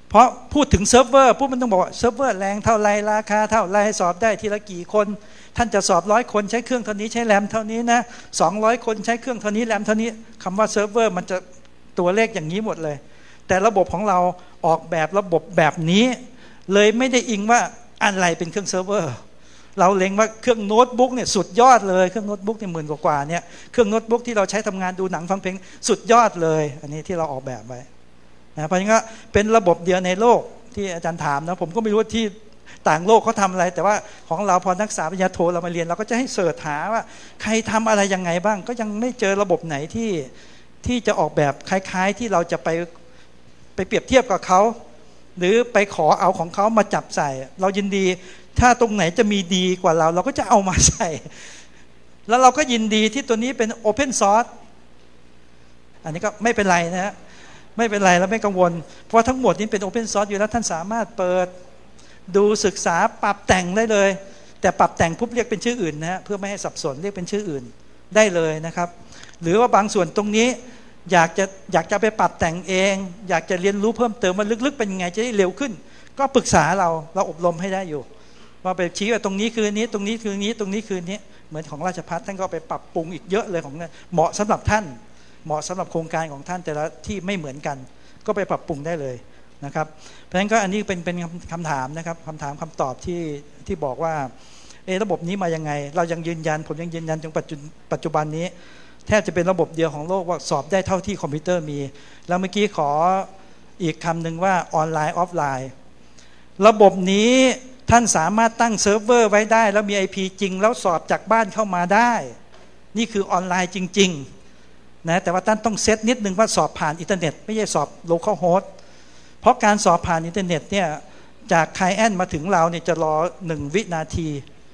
เพราะพูดถึงเซิร์ฟเวอร์ปุ๊บมันต้องบอกว่าเซิร์ฟเวอร์แรงเท่าไรราคาเท่าไรสอบได้ทีละกี่คนท่านจะสอบ100 คนใช้เครื่องเท่านี้ใช้แรมเท่านี้นะ200 คนใช้เครื่องเท่านี้แรมเท่านี้คำว่าเซิร์ฟเวอร์มันจะตัวเลขอย่างนี้หมดเลยแต่ระบบของเราออกแบบระบบแบบนี้เลยไม่ได้อิงว่าอะไรเป็นเครื่องเซิร์ฟเวอร์เราเล็งว่าเครื่องโน้ตบุ๊กเนี่ยสุดยอดเลยเครื่องโน้ตบุ๊กเนี่ย10,000 กว่าเนี่ยเครื่องโน้ตบุ๊กที่เราใช้ทำงานดูหนังฟังเพลงสุดยอดเลยอันนี้ที่เราออกแบบไว้นะเพราะงั้นก็เป็นระบบเดียวในโลกที่อาจารย์ถามนะผมก็ไม่รู้ที่ต่างโลกเขาทำอะไรแต่ว่าของเราพอนักศึกษาปริญญาโทเรามาเรียนเราก็จะให้เสิร์ชหาว่าใครทำอะไรยังไงบ้างก็ยังไม่เจอระบบไหนที่จะออกแบบคล้ายๆที่เราจะไปเปรียบเทียบกับเขาหรือไปขอเอาของเขามาจับใส่เรายินดีถ้าตรงไหนจะมีดีกว่าเราก็จะเอามาใส่แล้วเราก็ยินดีที่ตัวนี้เป็น Open Source อันนี้ก็ไม่เป็นไรนะฮะไม่เป็นไรแล้วไม่กังวลเพราะทั้งหมดนี้เป็น Open Source อยู่แล้วท่านสามารถเปิดดูศึกษาปรับแต่งได้เลยแต่ปรับแต่งปุ๊บเรียกเป็นชื่ออื่นนะฮะเพื่อไม่ให้สับสนเรียกเป็นชื่ออื่นได้เลยนะครับหรือว่าบางส่วนตรงนี้อยากจะไปปรับแต่งเองอยากจะเรียนรู้เพิ่มเติมว่าลึกๆเป็นยังไงจะได้เร็วขึ้นก็ปรึกษาเราอบรมให้ได้อยู่ว่าไปชี้ว่าตรงนี้คือนี้ตรงนี้คือนี้ตรงนี้คือนี้เหมือนของราชภัฏท่านก็ไปปรับปรุงอีกเยอะเลยของเหมาะสำหรับท่านเหมาะสำหรับโครงการของท่านแต่ละที่ไม่เหมือนกันก็ไปปรับปรุงได้เลยนะครับเพราะฉะนั้นก็อันนี้เป็นคำถามนะครับคำถามคำตอบที่บอกว่าระบบนี้มายังไงเรายังยืนยันผมยังยืนยันจนปัจจุบันนี้แทบจะเป็นระบบเดียวของโลกว่าสอบได้เท่าที่คอมพิวเตอร์มีแล้วเมื่อกี้ขออีกคำหนึ่งว่าออนไลน์ออฟไลน์ระบบนี้ท่านสามารถตั้งเซิร์ฟเวอร์ไว้ได้แล้วมี IP จริงแล้วสอบจากบ้านเข้ามาได้นี่คือออนไลน์จริงๆนะแต่ว่าท่านต้องเซตนิดนึงว่าสอบผ่านอินเทอร์เน็ตไม่ใช่สอบ local host เพราะการสอบผ่านอินเทอร์เน็ตเนี่ยจากไคลเอนต์มาถึงเราเนี่ยจะรอ1 วินาที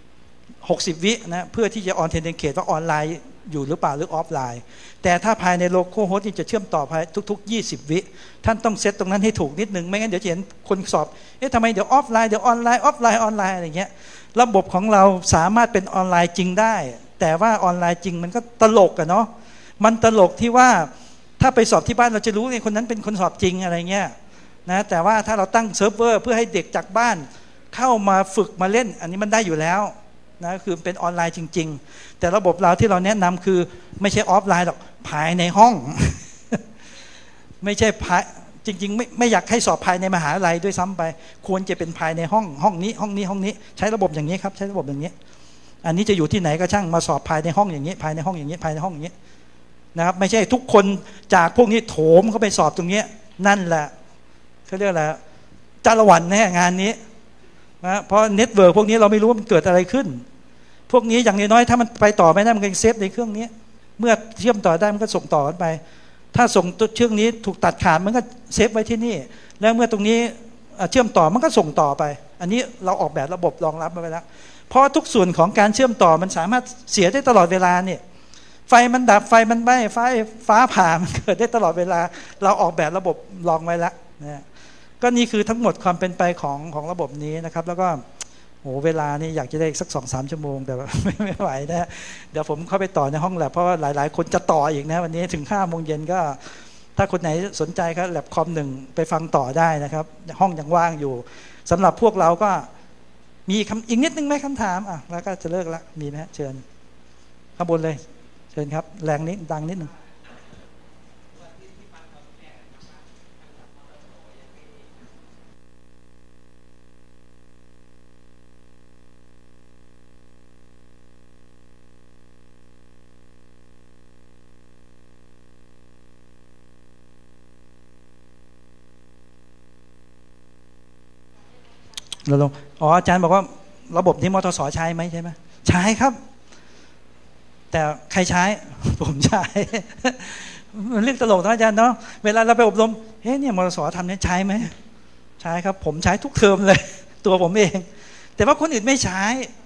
60 วินะเพื่อที่จะออนเทนเคทว่าออนไลน์อยู่หรือเปล่าหรือออฟไลน์แต่ถ้าภายในโลโก้โฮสต์นี่จะเชื่อมต่อภายทุกๆ20 วิท่านต้องเซตตรงนั้นให้ถูกนิดนึงไม่งั้นเดี๋ยวจะเห็นคนสอบทำไมเดี๋ยวออฟไลน์เดี๋ยวออนไลน์ออฟไลน์ออนไลน์อะไรเงี้ยระบบของเราสามารถเป็นออนไลน์จริงได้แต่ว่าออนไลน์จริงมันก็ตลกอะเนาะมันตลกที่ว่าถ้าไปสอบที่บ้านเราจะรู้ไงคนนั้นเป็นคนสอบจริงอะไรเงี้ยนะแต่ว่าถ้าเราตั้งเซิร์ฟเวอร์เพื่อให้เด็กจากบ้านเข้ามาฝึกมาเล่นอันนี้มันได้อยู่แล้วนะคือเป็นออนไลน์จริงๆแต่ระบบเราที่เราแนะนำคือไม่ใช่ออฟไลน์หรอกภายในห้อง ไม่ใช่จริงๆไม่อยากให้สอบภายในมหาวิทยาลัยด้วยซ้ำไปควรจะเป็นภายในห้องนี้ใช้ระบบอย่างนี้ครับใช้ระบบอย่างนี้อันนี้จะอยู่ที่ไหนก็ช่างมาสอบภายในห้องอย่างนี้ภายในห้องอย่างนี้ภายในห้องอย่างนี้นะครับไม่ใช่ทุกคนจากพวกนี้โถมเข้าไปสอบตรงนี้นั่นแหละเขาเรียกอะไรจ้าละวันแน่งานนี้นะเพราะเน็ตเวิร์กพวกนี้เราไม่รู้ว่ามันเกิดอะไรขึ้นพวกนี้อย่างน้อยๆถ้ามันไปต่อไม่ได้มันก็เซฟในเครื่องนี้เมื่อเชื่อมต่อได้มันก็ส่งต่อกันไปถ้าส่งเครื่องนี้ถูกตัดขาดมันก็เซฟไว้ที่นี่แล้วเมื่อตรงนี้เชื่อมต่อมันก็ส่งต่อไปอันนี้เราออกแบบระบบรองรับมาไว้แล้วเพราะทุกส่วนของการเชื่อมต่อมันสามารถเสียได้ตลอดเวลาเนี่ยไฟมันดับไฟมันไหม้ฟ้าผ่ามันเกิดได้ตลอดเวลาเราออกแบบระบบรองไว้แล้วนะก็นี่คือทั้งหมดความเป็นไปของระบบนี้นะครับแล้วก็โหเวลานี่อยากจะได้สัก 2-3 ชั่วโมงแต่ไม่ไหวนะเดี๋ยวผมเข้าไปต่อในห้องแลบเพราะว่าหลายๆคนจะต่ออีกนะวันนี้ถึง 5:00 นก็ถ้าคนไหนสนใจครับแลบคอม1ไปฟังต่อได้นะครับห้องยังว่างอยู่สำหรับพวกเราก็มีอีกนิดนึงไหมคำถามแล้วก็จะเลิกละมีไหมเชิญข้างบนเลยเชิญครับแรงนิดดังนิดนึงเราลงอาจารย์บอกว่าระบบนี้มทส.ใช้ไหมใช่ไหมใช้ครับแต่ใครใช้ผมใช้มันเรื่องตลกนะอาจารย์เนาะเวลาเราไปอบรมเนี่ยมทส.ทำเนี่ยใช้ไหมใช้ครับผมใช้ทุกเทอมเลยตัวผมเองแต่ว่าคนอื่นไม่ใช้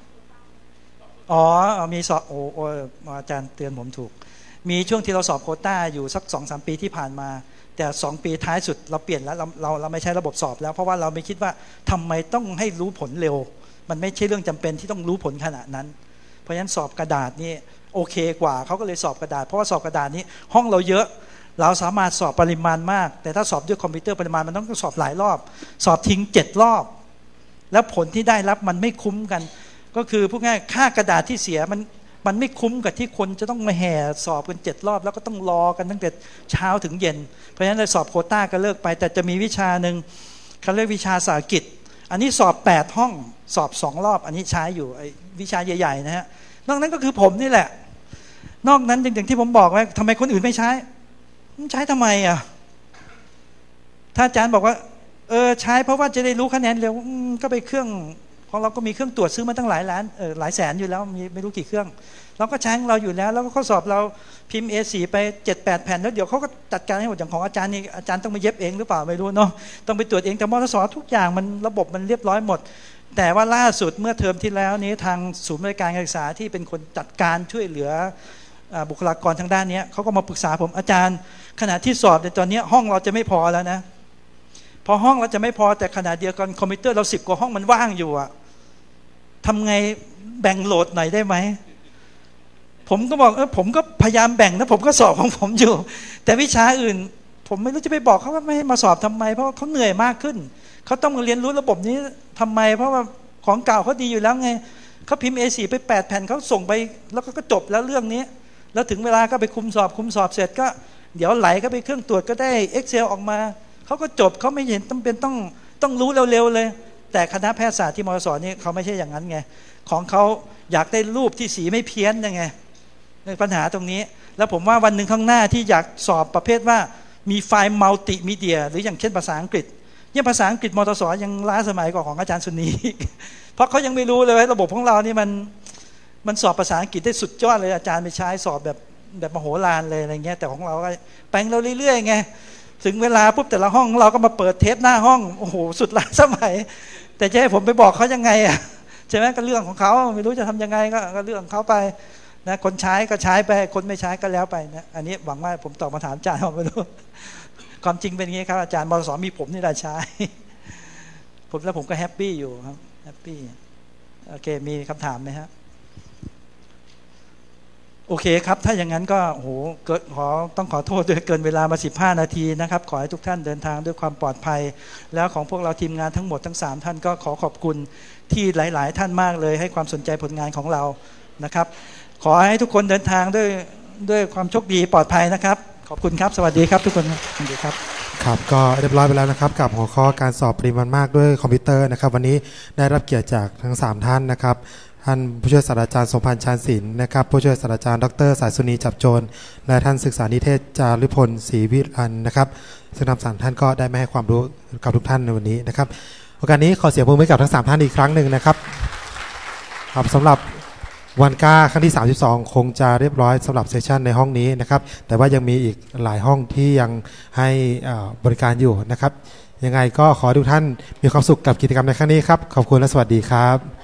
มีสอบอาจารย์เตือนผมถูกมีช่วงที่เราสอบโควต้าอยู่สัก 2-3 ปีที่ผ่านมาแต่2 ปีท้ายสุดเราเปลี่ยนแล้วเราไม่ใช้ระบบสอบแล้วเพราะว่าเราไม่คิดว่าทำไมต้องให้รู้ผลเร็วมันไม่ใช่เรื่องจำเป็นที่ต้องรู้ผลขนาดนั้นเพราะฉะนั้นสอบกระดาษนี่โอเคกว่าเขาก็เลยสอบกระดาษเพราะว่าสอบกระดาษนี้ห้องเราเยอะเราสามารถสอบปริมาณมากแต่ถ้าสอบด้วยคอมพิวเตอร์ปริมาณมันต้องสอบหลายรอบสอบทิ้ง7 รอบแล้วผลที่ได้รับมันไม่คุ้มกันก็คือพูดง่ายค่ากระดาษที่เสียมันไม่คุ้มกับที่คนจะต้องมาแห่สอบกัน7 รอบแล้วก็ต้องรอกันตั้งแต่เช้าถึงเย็นเพราะฉะนั้นเลยสอบโควต้าก็เลิกไปแต่จะมีวิชาหนึ่งเขาเรียกวิชาภาษาอังกฤษอันนี้สอบ8 ห้องสอบ2 รอบอันนี้ใช้อยู่ไอ้วิชาใหญ่ๆนะฮะนอกนั้นก็คือผมนี่แหละนอกนั้นอย่างที่ผมบอกว่าทำไมคนอื่นไม่ใช้ใช้ทำไมอ่ะถ้าอาจารย์บอกว่าใช้เพราะว่าจะได้รู้คะแนนเร็วก็ไปเครื่องของเราก็มีเครื่องตรวจซื้อมาตั้งหลายล้านหลายแสนอยู่แล้วมีไม่รู้กี่เครื่องเราก็ใช้ของเราอยู่แล้วแล้วก็ข้อสอบเราพิมพ์ A4 ไป 7-8 แผ่นแล้วเดี๋ยวเขาก็จัดการให้หมดอย่างของอาจารย์นี่อาจารย์ต้องมาเย็บเองหรือเปล่าไม่รู้เนาะต้องไปตรวจเองแต่มทส.ทุกอย่างมันระบบมันเรียบร้อยหมดแต่ว่าล่าสุดเมื่อเทอมที่แล้วนี้ทางศูนย์บริการการศึกษาที่เป็นคนจัดการช่วยเหลือบุคลากรทางด้านนี้เขาก็มาปรึกษาผมอาจารย์ขณะที่สอบในตอนนี้ห้องเราจะไม่พอแล้วนะพอห้องเราจะไม่พอแต่ขณะเดียวกันคอมพิวเตอร์เรา10 กว่าห้องมันว่างอยู่อะทำไงแบ่งโหลดหน่อยได้ไหมผมก็บอกผมก็พยายามแบ่งนะผมก็สอบของผมอยู่แต่วิชาอื่นผมไม่รู้จะไปบอกเขาว่าไม่ให้มาสอบทำไมเพราะเขาเหนื่อยมากขึ้นเขาต้องมาเรียนรู้ระบบนี้ทำไมเพราะว่าของเก่าเขาดีอยู่แล้วไงเขาพิมพ์ A4 ไป8 แผ่นเขาส่งไปแล้วก็จบแล้วเรื่องนี้แล้วถึงเวลาก็ไปคุมสอบเสร็จก็เดี๋ยวไหลก็ไปเครื่องตรวจก็ได้ Excel ออกมาเขาก็จบเขาไม่เห็นต้องเป็นต้องรู้เร็วๆเลยแต่คณะแพทยศาสตร์ที่มทส.นี่เขาไม่ใช่อย่างนั้นไงของเขาอยากได้รูปที่สีไม่เพี้ยนยังไงปัญหาตรงนี้แล้วผมว่าวันหนึ่งข้างหน้าที่อยากสอบประเภทว่ามีไฟล์มัลติมีเดียหรืออย่างเช่นภาษาอังกฤษยิ่งภาษาอังกฤษมทส.ยังล้าสมัยกว่าของอาจารย์สุนีเพราะเขายังไม่รู้เลยว่าระบบของเรานี่มันสอบภาษาอังกฤษได้สุดยอดเลยอาจารย์ไปใช้สอบแบบมโหฬารเลยอะไรเงี้ยแต่ของเราก็แปลงเราเรื่อยๆไงถึงเวลาปุ๊บแต่ละห้องเราก็มาเปิดเทปหน้าห้องโอ้โหสุดล้าสมัยแต่จะให้ผมไปบอกเขายังไงอ่ะใช่ไหมก็เรื่องของเขาไม่รู้จะทำยังไงก็เรื่องของเขาไปนะคนใช้ก็ใช้ไปคนไม่ใช้ก็แล้วไปนะอันนี้หวังว่าผมตอบมาถามอาจารย์ไม่รู้ความจริงเป็นอย่างนี้ครับอาจารย์มทส.มีผมนี่แหละใช้ผมก็แฮปปี้อยู่ครับแฮปปี้โอเคมีคำถามไหมครับโอเคครับถ้าอย่างนั้นก็โหต้องขอโทษด้วยเกินเวลามา15 นาทีนะครับขอให้ทุกท่านเดินทางด้วยความปลอดภัยแล้วของพวกเราทีมงานทั้งหมดทั้ง3 ท่านก็ขอขอบคุณที่หลายๆท่านมากเลยให้ความสนใจผลงานของเรานะครับขอให้ทุกคนเดินทางด้วยความโชคดีปลอดภัยนะครับขอบคุณครับสวัสดีครับทุกคนสวัสดีครับครับก็เรียบร้อยไปแล้วนะครับกับหัวข้อการสอบปริมาณมากด้วยคอมพิวเตอร์นะครับวันนี้ได้รับเกียรติจากทั้ง3 ท่านนะครับท่านผู้ช่วยศาสตราจารย์สมพันธ์ชาญศิลป์นะครับผู้ช่วยศาสตราจารย์ดร.สายสุนีจับโจรและท่านศึกษานิเทศจารุพลศรีวิรันนะครับซึ่งทั้ง3 ท่านก็ได้มาให้ความรู้กับทุกท่านในวันนี้นะครับโอกาสนี้ขอเสียงปรบมือให้กับทั้ง3 ท่านอีกครั้งหนึ่งนะครับครับสำหรับวันก้าครั้งที่32คงจะเรียบร้อยสำหรับเซสชันในห้องนี้นะครับแต่ว่ายังมีอีกหลายห้องที่ยังให้บริการอยู่นะครับยังไงก็ขอทุกท่านมีความสุขกับกิจกรรมในครั้งนี้ครับขอบคุณและสวัสดีครับ